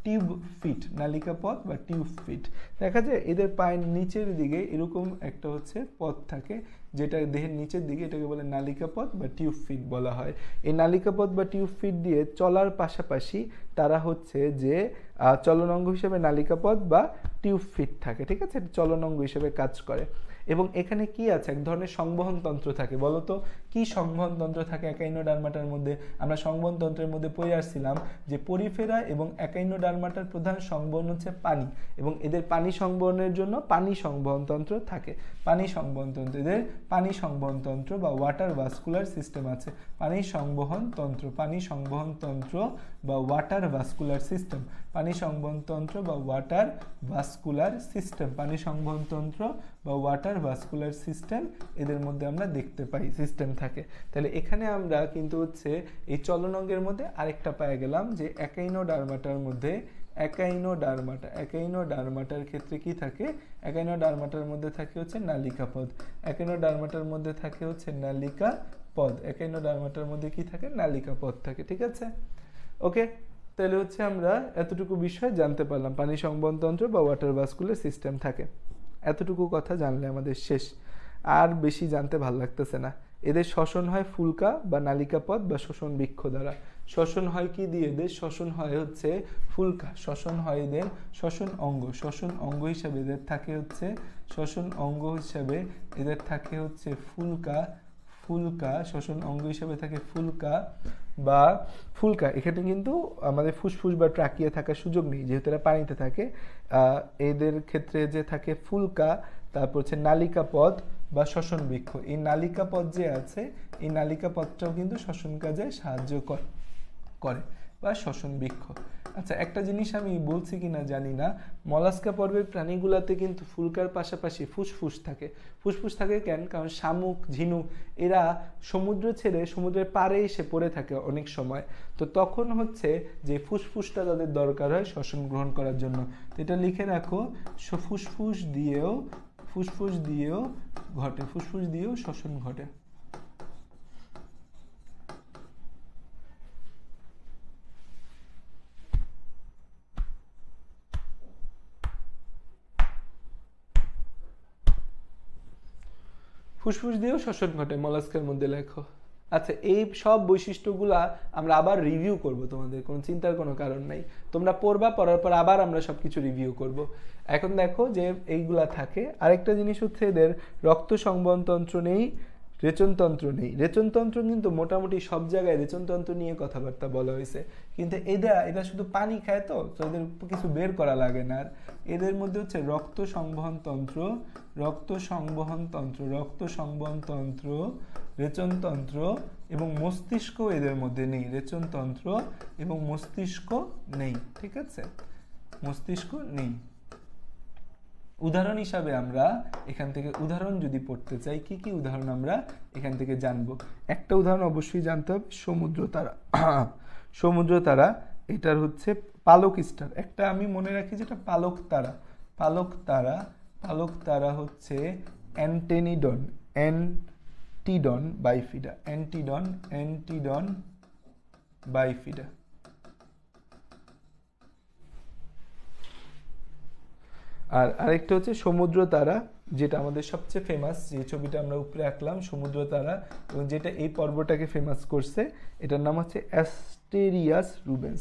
টিউব ফিট, নালিকা পথ বা টিউব ফিট। দেখা যায় এদের পায়ের নিচের দিকে এরকম একটা হচ্ছে পথ থাকে, যেটা দেহের নিচের দিকে, এটাকে বলে নালিকা পথ বা টিউব ফিট বলা হয়। এই নালিকা পথ বা টিউব ফিট দিয়ে চলার পাশাপাশি তারা হচ্ছে যে চলনাঙ্গ হিসেবে নালিকা পথ বা টিউব ফিট থাকে, ঠিক আছে, চলনাঙ্গ হিসেবে কাজ করে। এবং এখানে কি আছে, এক ধরনের সংবহন তন্ত্র থাকে। বলতো কি সংবহন তন্ত্র থাকে একাইনোডার্মাটার মধ্যে? আমরা সংবহন তন্ত্রের মধ্যে পড়ে আসছিলাম যে পরিফেরা এবং একাইনোডার্মাটার প্রধান সংবহন হচ্ছে পানি, এবং এদের পানি সংবহনের জন্য পানি সংবহন তন্ত্র থাকে। পানি সংবহন তন্ত্র, এদের পানি সংবহন তন্ত্র বা ওয়াটার ভাস্কুলার সিস্টেম আছে। পানি সংবহন তন্ত্র, পানি সংবহন তন্ত্র বা ওয়াটার ভাস্কুলার সিস্টেম, পানি সংবহন তন্ত্র বা ওয়াটার ভাস্কুলার সিস্টেম, পানি সংবহন তন্ত্র বা ওয়াটার ভাস্কুলার সিস্টেম, এদের মধ্যে আমরা দেখতে পাই সিস্টেম থাকে। তাহলে এখানে আমরা কিন্তু হচ্ছে এই চলনাঙ্গের মধ্যে আরেকটা পেয়ে গেলাম যে একাইনোডার্মাটার মধ্যে, একাইনোডার্মাটা, একাইনোডার্মাটার ক্ষেত্রে কি থাকে, একাইনোডার্মাটার মধ্যে থাকে হচ্ছে নালিকা পথ, একাইনোডার্মাটার মধ্যে থাকে হচ্ছে নালিকা পথ, একাইনোডার্মাটার মধ্যে কি থাকে, নালিকা পথ থাকে, ঠিক আছে। ওকে, তাহলে হচ্ছে আমরা এতটুকু বিষয় জানতে পারলাম, পানি সংবহন তন্ত্র বা ওয়াটার ভাস্কুলার সিস্টেম থাকে। এতটুকু কথা জানলে আমাদের শেষ, আর বেশি জানতে ভাল লাগতেছে না। এদের শ্বসন হয় ফুলকা বা নালিকা পথ বা শ্বসন বৃক্ষ দ্বারা। শ্বসন হয় কি দিয়ে? এদের শ্বসন হয় হচ্ছে ফুলকা, শ্বসন হয় এদের শ্বসন অঙ্গ, শ্বসন অঙ্গ হিসাবে এদের থাকে হচ্ছে, শ্বসন অঙ্গ হিসাবে এদের থাকে হচ্ছে ফুলকা, ফুলকা শ্বসন অঙ্গ হিসাবে থাকে ফুলকা বা ফুলকা। এখানে কিন্তু আমাদের ফুসফুস বা ট্রাকিয়া থাকার সুযোগ নেই, যেহেতু এরা পানিতে থাকে। এদের ক্ষেত্রে যে থাকে ফুলকা, তারপর হচ্ছে নালিকা পথ বা শ্বসন বৃক্ষ। এই নালিকা পথ যে আছে, এই নালিকা পথটাও কিন্তু শ্বসন কাজে সাহায্য করে বা শ্বসন বৃক্ষ। আচ্ছা, একটা জিনিস আমি বলছি কিনা জানি না, মলাস্কা পর্বের প্রাণীগুলাতে কিন্তু ফুলকার পাশাপাশি ফুসফুস থাকে। ফুসফুস থাকে কেন? কারণ শামুক, ঝিনুক এরা সমুদ্র ছেড়ে সমুদ্রের পাড়ে এসে পড়ে থাকে অনেক সময়, তো তখন হচ্ছে যে ফুসফুসটা তাদের দরকার হয় শ্বসন গ্রহণ করার জন্য। তো এটা লিখে রাখো, ফুসফুস দিয়েও ফুসফুস দিয়েও ঘটে, ফুসফুস দিয়েও শ্বসন ঘটে। ফুসফুস দিয়েও শ্বসন ঘটে মলাস্কার মধ্যে লেখো। আচ্ছা, এই সব বৈশিষ্ট্যগুলা আমরা আবার রিভিউ করব, তোমাদের কোনো চিন্তার কোনো কারণ নাই। তোমরা পড়বা, পড়ার পর আবার আমরা সবকিছু রিভিউ করব। এখন দেখো যে এইগুলা থাকে। আরেকটা জিনিস হচ্ছে এদের রক্ত সংবহন তন্ত্র নেই, রেচনতন্ত্র নেই। রেচনতন্ত্র কিন্তু মোটামুটি সব জায়গায় রেচনতন্ত্র নিয়ে কথাবার্তা বলা হয়েছে, কিন্তু এদের এরা শুধু পানি খায়, তো এদের কিছু বের করা লাগে না। আর এদের মধ্যে হচ্ছে রক্ত সংবহন তন্ত্র, রক্ত সংবহন তন্ত্র, রক্ত সংবহন তন্ত্র, রেচনতন্ত্র এবং মস্তিষ্ক এদের মধ্যে নেই। রেচনতন্ত্র এবং মস্তিষ্ক নেই, ঠিক আছে, মস্তিষ্ক নেই। উদাহরণ হিসাবে আমরা এখান থেকে উদাহরণ যদি পড়তে চাই, কি কি উদাহরণ আমরা এখান থেকে জানবো? একটা উদাহরণ অবশ্যই জানতে হবে, সমুদ্র তারা। সমুদ্র তারা, এটার হচ্ছে পালক স্টার। একটা আমি মনে রাখি যেটা পালক তারা, পালক তারা, পালক তারা হচ্ছে অ্যান্টেনিডন, অ্যান্টিডন বাইফিডা, অ্যান্টিডন, অ্যান্টিডন বাইফিডা। আর আরেকটা হচ্ছে সমুদ্র তারা, যেটা আমাদের সবচেয়ে ফেমাস, যে ছবিটা আমরা উপরে আঁকলাম সমুদ্র তারা, এবং যেটা এই পর্বটাকে ফেমাস করছে, এটার নাম হচ্ছে অ্যাস্টেরিয়াস রুবেন্স,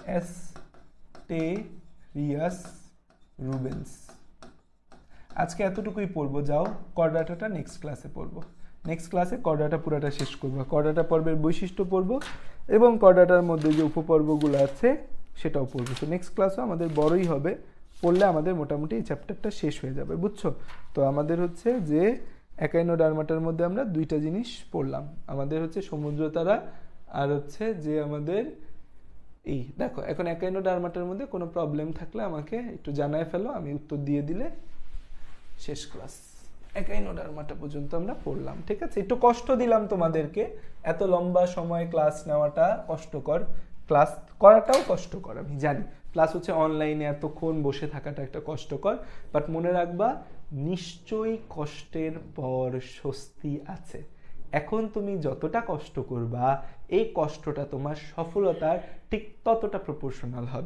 অ্যাস্টেরিয়াস রুবেন্স। আজকে এতটুকুই পড়বো, যাও কর্ডাটাটা নেক্সট ক্লাসে পড়বো। নেক্সট ক্লাসে কর্ডাটা পুরাটা শেষ করবো, কর্ডাটা পর্বের বৈশিষ্ট্য পড়বো এবং কর্ডাটার মধ্যে যে উপপর্বগুলো আছে সেটাও পড়বো। তো নেক্সট ক্লাসও আমাদের বড়ই হবে, পড়লে আমাদের মোটামুটি এই চ্যাপ্টারটা শেষ হয়ে যাবে, বুঝছো? তো আমাদের হচ্ছে যে একাইনোডার্মাটার মধ্যে আমরা দুইটা জিনিস পড়লাম, আমাদের হচ্ছে সমুদ্র তারা আর হচ্ছে যে আমাদের এই দেখো। এখন একাইনোডার্মাটার মধ্যে কোনো প্রবলেম থাকলে আমাকে একটু জানায় ফেলো, আমি উত্তর দিয়ে দিলে শেষ ক্লাস। একাইনোডার্মাটা পর্যন্ত আমরা পড়লাম, ঠিক আছে? একটু কষ্ট দিলাম তোমাদেরকে, এত লম্বা সময় ক্লাস নেওয়াটা কষ্টকর, ক্লাস করাটাও কষ্টকর আমি জানি, প্লাস হচ্ছে অনলাইনে এতক্ষণ বসে থাকাটা একটা কষ্টকর, বাট মনে রাখবা নিশ্চয়ই কষ্টের পর স্বস্তি আছে। এখন তুমি যতটা কষ্ট করবা, এই কষ্টটা তোমার সফলতার ঠিক ততটা প্রপোর্শনাল হবে।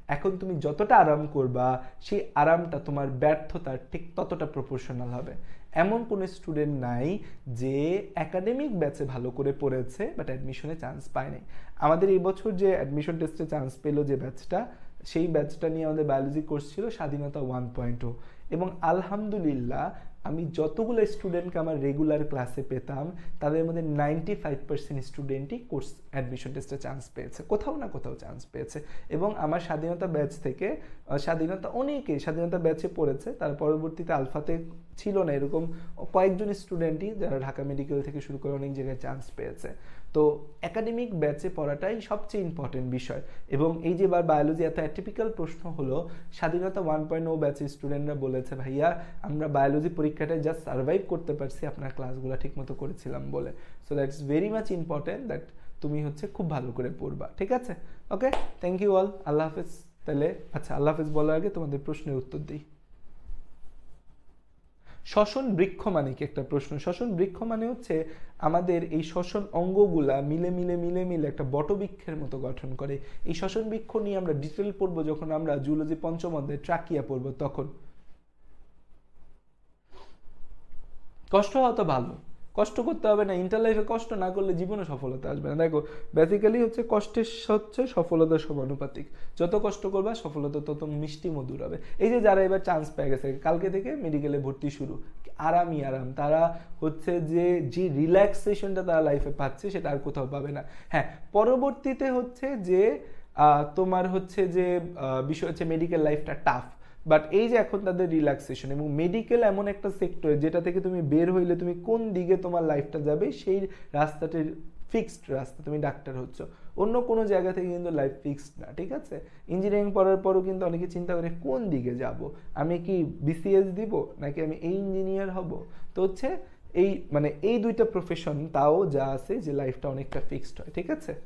এখন তুমি যতটা আরাম করবা সেই আরামটা তোমার ব্যর্থতার ঠিক ততটা প্রপোর্শনাল হবে। এমন কোনো স্টুডেন্ট নাই যে একাডেমিক ব্যাচে ভালো করে পড়েছে বাট অ্যাডমিশনে চান্স পায় নাই। আমাদের এই বছর যে অ্যাডমিশন টেস্টে চান্স পেলো যে ব্যাচটা, সেই ব্যাচটা নিয়ে আমাদের বায়োলজি কোর্স ছিল স্বাধীনতা ওয়ান পয়েন্ট ও, এবং আলহামদুলিল্লাহ আমি যতগুলো স্টুডেন্টকে আমার রেগুলার ক্লাসে পেতাম তাদের মধ্যে নাইনটি ফাইভ পার্সেন্ট স্টুডেন্টই কোর্স অ্যাডমিশন টেস্টে চান্স পেয়েছে, কোথাও না কোথাও চান্স পেয়েছে। এবং আমার স্বাধীনতা ব্যাচ থেকে স্বাধীনতা অনেকেই স্বাধীনতা ব্যাচে পড়েছে, তার পরবর্তীতে আলফাতে ছিল না এরকম কয়েকজন স্টুডেন্টই যারা ঢাকা মেডিকেল থেকে শুরু করে অনেক জায়গায় চান্স পেয়েছে। তো একাডেমিক ব্যাচে পড়াটাই সবচেয়ে ইম্পর্টেন্ট বিষয়। এবং এই যে বার বায়োলজি এত অ্যাটিপিক্যাল প্রশ্ন হলো, স্বাধীনতা ওয়ান পয়েন্ট ও ব্যাচের স্টুডেন্টরা বলেছে ভাইয়া আমরা বায়োলজি পরীক্ষাটায় জাস্ট সার্ভাইভ করতে পারছি আপনার ক্লাসগুলো ঠিক মতো করেছিলাম বলে। So that's very much important that তুমি হচ্ছে খুব ভালো করে পড়বা, ঠিক আছে? ওকে, থ্যাংক ইউ অল, আল্লাহ হাফেজ। তাহলে আচ্ছা, আল্লাহ হাফেজ বলার আগে তোমাদের প্রশ্নের উত্তর দিই। শ্বসন বৃক্ষ মানে কি একটা প্রশ্ন। শ্বসন বৃক্ষ মানে হচ্ছে আমাদের এই শ্বসন অঙ্গগুলা মিলে মিলে মিলে মিলে একটা বটবৃক্ষের মতো গঠন করে। এই শ্বসন বৃক্ষ নিয়ে আমরা ডিটেল পড়বো যখন আমরা জুলজি পঞ্চম অধ্যায়ে ট্রাকিয়া পড়বো তখন। কষ্ট হওয়া তো ভালো, কষ্ট করতে হবে না, ইন্টার লাইফে কষ্ট না করলে জীবনে সফলতা আসবে না। দেখো বেসিক্যালি হচ্ছে কষ্টের হচ্ছে সফলতার সমানুপাতিক, যত কষ্ট করবা সফলতা তত মিষ্টি মধুর হবে। এই যে যারা এবার চান্স পেয়ে গেছে, কালকে থেকে মেডিকেলে ভর্তি শুরু, আরামই আরাম, তারা হচ্ছে যে যে রিল্যাক্সেশনটা তারা লাইফে পাচ্ছে সেটা আর কোথাও পাবে না। হ্যাঁ, পরবর্তীতে হচ্ছে যে তোমার হচ্ছে যে বিষয় হচ্ছে মেডিকেল লাইফটা টাফ, বাট এই যে এখন তাদের রিল্যাক্সেশন, এবং মেডিকেল এমন একটা সেক্টর যেটা থেকে তুমি বের হইলে তুমি কোন দিকে তোমার লাইফটা যাবে সেই রাস্তাটি ফিক্সড রাস্তা, তুমি ডাক্তার হচ্ছ, অন্য কোনো জায়গা থেকে কিন্তু লাইফ ফিক্সড না, ঠিক আছে? ইঞ্জিনিয়ারিং পড়ার পরও কিন্তু অনেকে চিন্তা করে কোন দিকে যাব, আমি কি বিসিএস দিব নাকি আমি এই ইঞ্জিনিয়ার হব। তো হচ্ছে এই মানে এই দুইটা প্রফেশন তাও যা আছে যে লাইফটা অনেকটা ফিক্সড হয়, ঠিক আছে?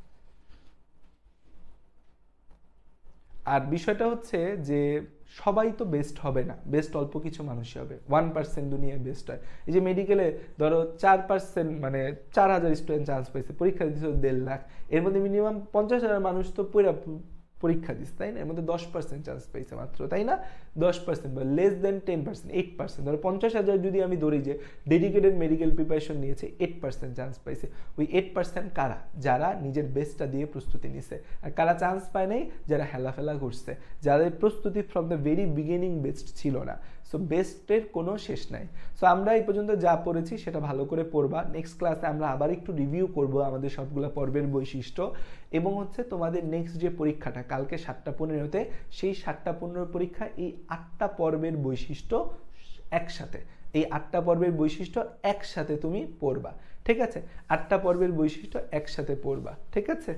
আর বিষয়টা হচ্ছে যে সবাই তো বেস্ট হবে না, বেস্ট অল্প কিছু মানুষই হবে, ওয়ান পার্সেন্ট দুনিয়ায় বেস্ট হয়। এই যে মেডিকেলে ধরো চার পার্সেন্ট মানে চার হাজার স্টুডেন্ট চান্স পাইছে, পরীক্ষা দিচ্ছে দেড় লাখ, এর মধ্যে মিনিমাম পঞ্চাশ হাজার মানুষ তো পুরা পরীক্ষা দিচ্ছে, তাই না? এর মধ্যে দশ পার্সেন্ট চান্স পাইছে মাত্র, তাই না? দশ পার্সেন্ট বা less than ten percent, eight percent, ধরো পঞ্চাশ হাজার যদি আমি ধরি যে ডেডিকেটেড মেডিকেল প্রিপারেশন নিয়েছে, এইট পার্সেন্ট চান্স পাইছে। ওই এইট পার্সেন্ট কারা? যারা নিজের বেস্টটা দিয়ে প্রস্তুতি নিছে। আর কারা চান্স পায় নাই? যারা হেলাফেলা করছে, যাদের প্রস্তুতি from the very beginning best ছিল না। সো বেস্টের কোনো শেষ নাই। সো আমরা এই পর্যন্ত যা পড়েছি সেটা ভালো করে পড়বা। নেক্সট ক্লাসে আমরা আবার একটু রিভিউ করব আমাদের সবগুলো পর্বের বৈশিষ্ট্য, এবং হচ্ছে তোমাদের নেক্সট যে পরীক্ষাটা কালকে সাতটা পনেরোতে, সেই সাতটা পনেরো পরীক্ষা এই আটটা পর্বের বৈশিষ্ট্য একসাথে, এই আটটা পর্বের বৈশিষ্ট্য একসাথে তুমি পড়বা, ঠিক আছে? আটটা পর্বের বৈশিষ্ট্য একসাথে পড়বা, ঠিক আছে?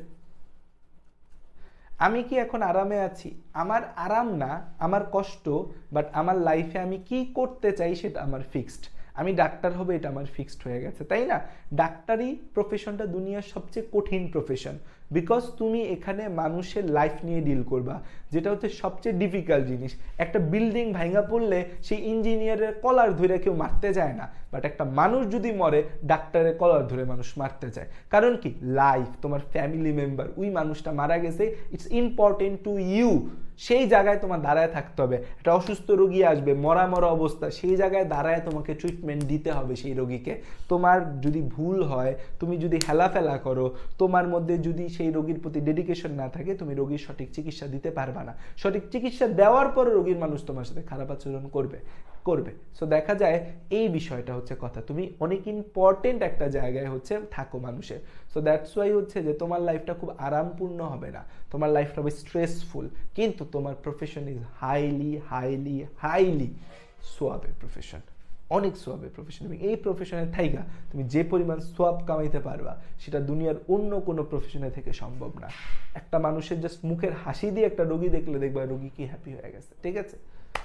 আমি কি এখন আরামে আছি? আমার আরাম না, আমার কষ্ট, বাট আমার লাইফে আমি কি করতে চাই সেটা আমার ফিক্সড। আমি ডাক্তার হব এটা আমার ফিক্সড হয়ে গেছে, তাই না? ডাক্তারি প্রফেশনটা দুনিয়ার সবচেয়ে কঠিন প্রফেশন, বিকজ তুমি এখানে মানুষের লাইফ নিয়ে ডিল করবা, যেটা হচ্ছে সবচেয়ে ডিফিকাল্ট জিনিস। একটা বিল্ডিং ভাঙা পড়লে সেই ইঞ্জিনিয়ারের কলার ধরে কেউ মারতে যায় না, বাট একটা মানুষ যদি মরে ডাক্তারের কলার ধরে মানুষ মারতে যায়। কারণ কি? লাইফ, তোমার ফ্যামিলি মেম্বার, ওই মানুষটা মারা গেছে, ইটস ইম্পর্টেন্ট টু ইউ। সেই জায়গায় তোমার দাঁড়ায় থাকতে হবে। একটা অসুস্থ রোগী আসবে মরা মরা অবস্থা, সেই জায়গায় দাঁড়ায় তোমাকে ট্রিটমেন্ট দিতে হবে সেই রোগীকে। তোমার যদি ভুল হয়, তুমি যদি হেলাফেলা করো, তোমার মধ্যে যদি সেই রোগীর প্রতি ডেডিকেশন না থাকে, তুমি রোগীর সঠিক চিকিৎসা দিতে পারবে না। সঠিক চিকিৎসা দেওয়ার পরে রোগীর মানুষ তোমার সাথে খারাপ আচরণ করবে করবে সো দেখা যায় এই বিষয়টা হচ্ছে কথা, তুমি অনেক ইম্পর্টেন্ট একটা জায়গায় হচ্ছে থাকো মানুষের। সো দ্যাটস ওয়াই হচ্ছে যে তোমার লাইফটা খুব আরামপূর্ণ হবে না, তোমার লাইফটা হবে স্ট্রেসফুল, কিন্তু তোমার profession is highly highly highly সোয়াবের প্রফেশন, অনেক সোয়াবের প্রফেশন। এবং এই প্রফেশনের থাইকা তুমি যে পরিমাণ সোয়াব কামাইতে পারবা সেটা দুনিয়ার অন্য কোনো প্রফেশনে থেকে সম্ভব না। একটা মানুষের জাস্ট মুখের হাসি দিয়ে একটা রোগী দেখলে দেখবা রোগী কি হ্যাপি হয়ে গেছে, ঠিক আছে?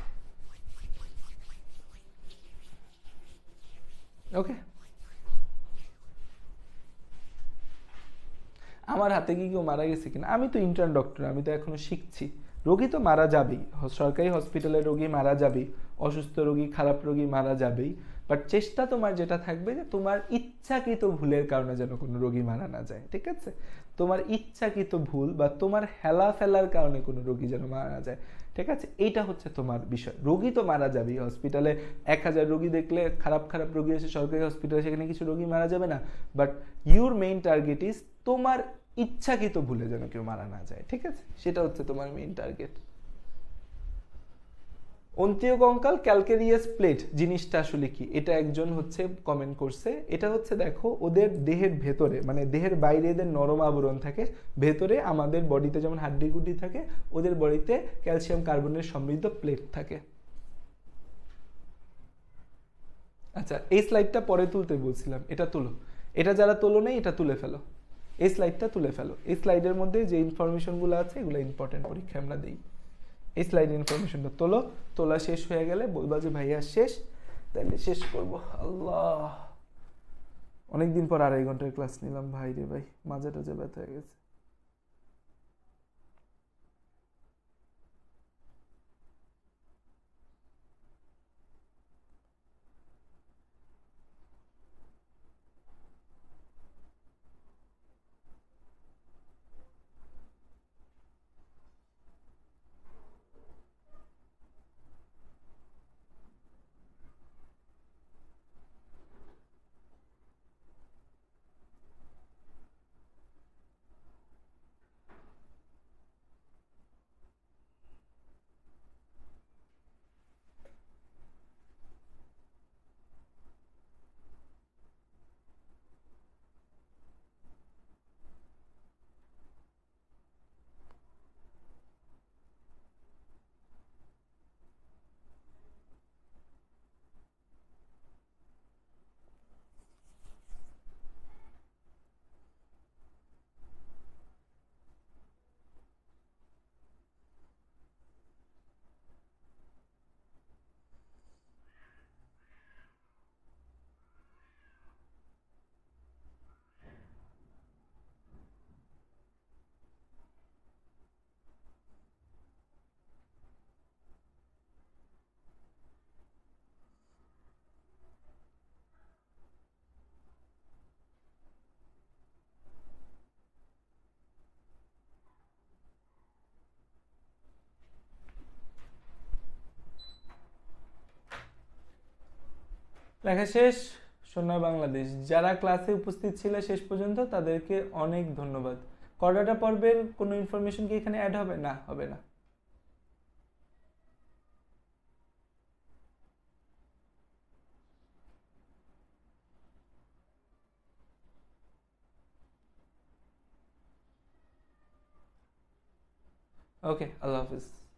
ওকে, আমার হাতে কি কেউ মারা গেছে কিনা, আমি তো ইন্টার্ন ডক্টর, আমি তো এখনো শিখছি। রোগী তো মারা যাবেই, সরকারি হসপিটালে রোগী মারা যাবেই, অসুস্থ রোগী খারাপ রোগী মারা যাবেই, বাট চেষ্টা তোমার যেটা থাকবে যে তোমার ইচ্ছাকৃত ভুলের কারণে যেন কোনো রোগী মারা না যায়, ঠিক আছে? তোমার ইচ্ছাকৃত ভুল বা তোমার হেলা ফেলার কারণে কোনো রোগী যেন মারা না যায়, ঠিক আছে? এইটা হচ্ছে তোমার বিষয়। রোগী তো মারা যাবেই, হসপিটালে এক হাজার রোগী দেখলে, খারাপ খারাপ রোগী আছে সরকারি হসপিটালে, সেখানে কিছু রোগী মারা যাবে না, but your main target is তোমার ইচ্ছাকৃত ভুলে যেন কেউ মারা না যায়, ঠিক আছে? সেটা হচ্ছে তোমার মেইন টার্গেট। অন্ত্রীয় কঙ্কাল ক্যালকেরিয়াস প্লেট জিনিসটা আসলে কি, এটা একজন হচ্ছে কমেন্ট করছে। এটা হচ্ছে দেখো ওদের দেহের ভেতরে, মানে দেহের বাইরে এদের নরম আবরণ থাকে, ভেতরে আমাদের বডিতে যেমন হাড্ডি গুড্ডি থাকে, ওদের বডিতে ক্যালসিয়াম কার্বনের সমৃদ্ধ প্লেট থাকে। আচ্ছা, এই স্লাইডটা পরে তুলতে বলছিলাম, এটা তুলো। এটা যারা তোলো নেই এটা তুলে ফেলো, এই স্লাইডটা তুলে ফেলো। এই স্লাইডের মধ্যে যে ইনফরমেশনগুলো আছে এগুলো ইম্পর্টেন্ট, পরীক্ষায় আমরা দিই। এই স্লাইড ইনফরমেশনটা তোলো, তোলা শেষ হয়ে গেলে বলবা যে ভাইয়া শেষ, তাহলে শেষ করব। আল্লাহ, অনেকদিন পর আড়াই ঘন্টার ক্লাস নিলাম ভাই রে ভাই, মাজা টাজা ব্যথা হয়ে গেছে। লেখা শেষ। সোনা বাংলাদেশ, যারা ক্লাসে উপস্থিত ছিল শেষ পর্যন্ত তাদেরকে অনেক ধন্যবাদ। কর্ডাটা পর্বের কোনো ইনফরমেশন কি এখানে অ্যাড হবে? না, হবে না। ওকে, আল্লাহ হাফিজ।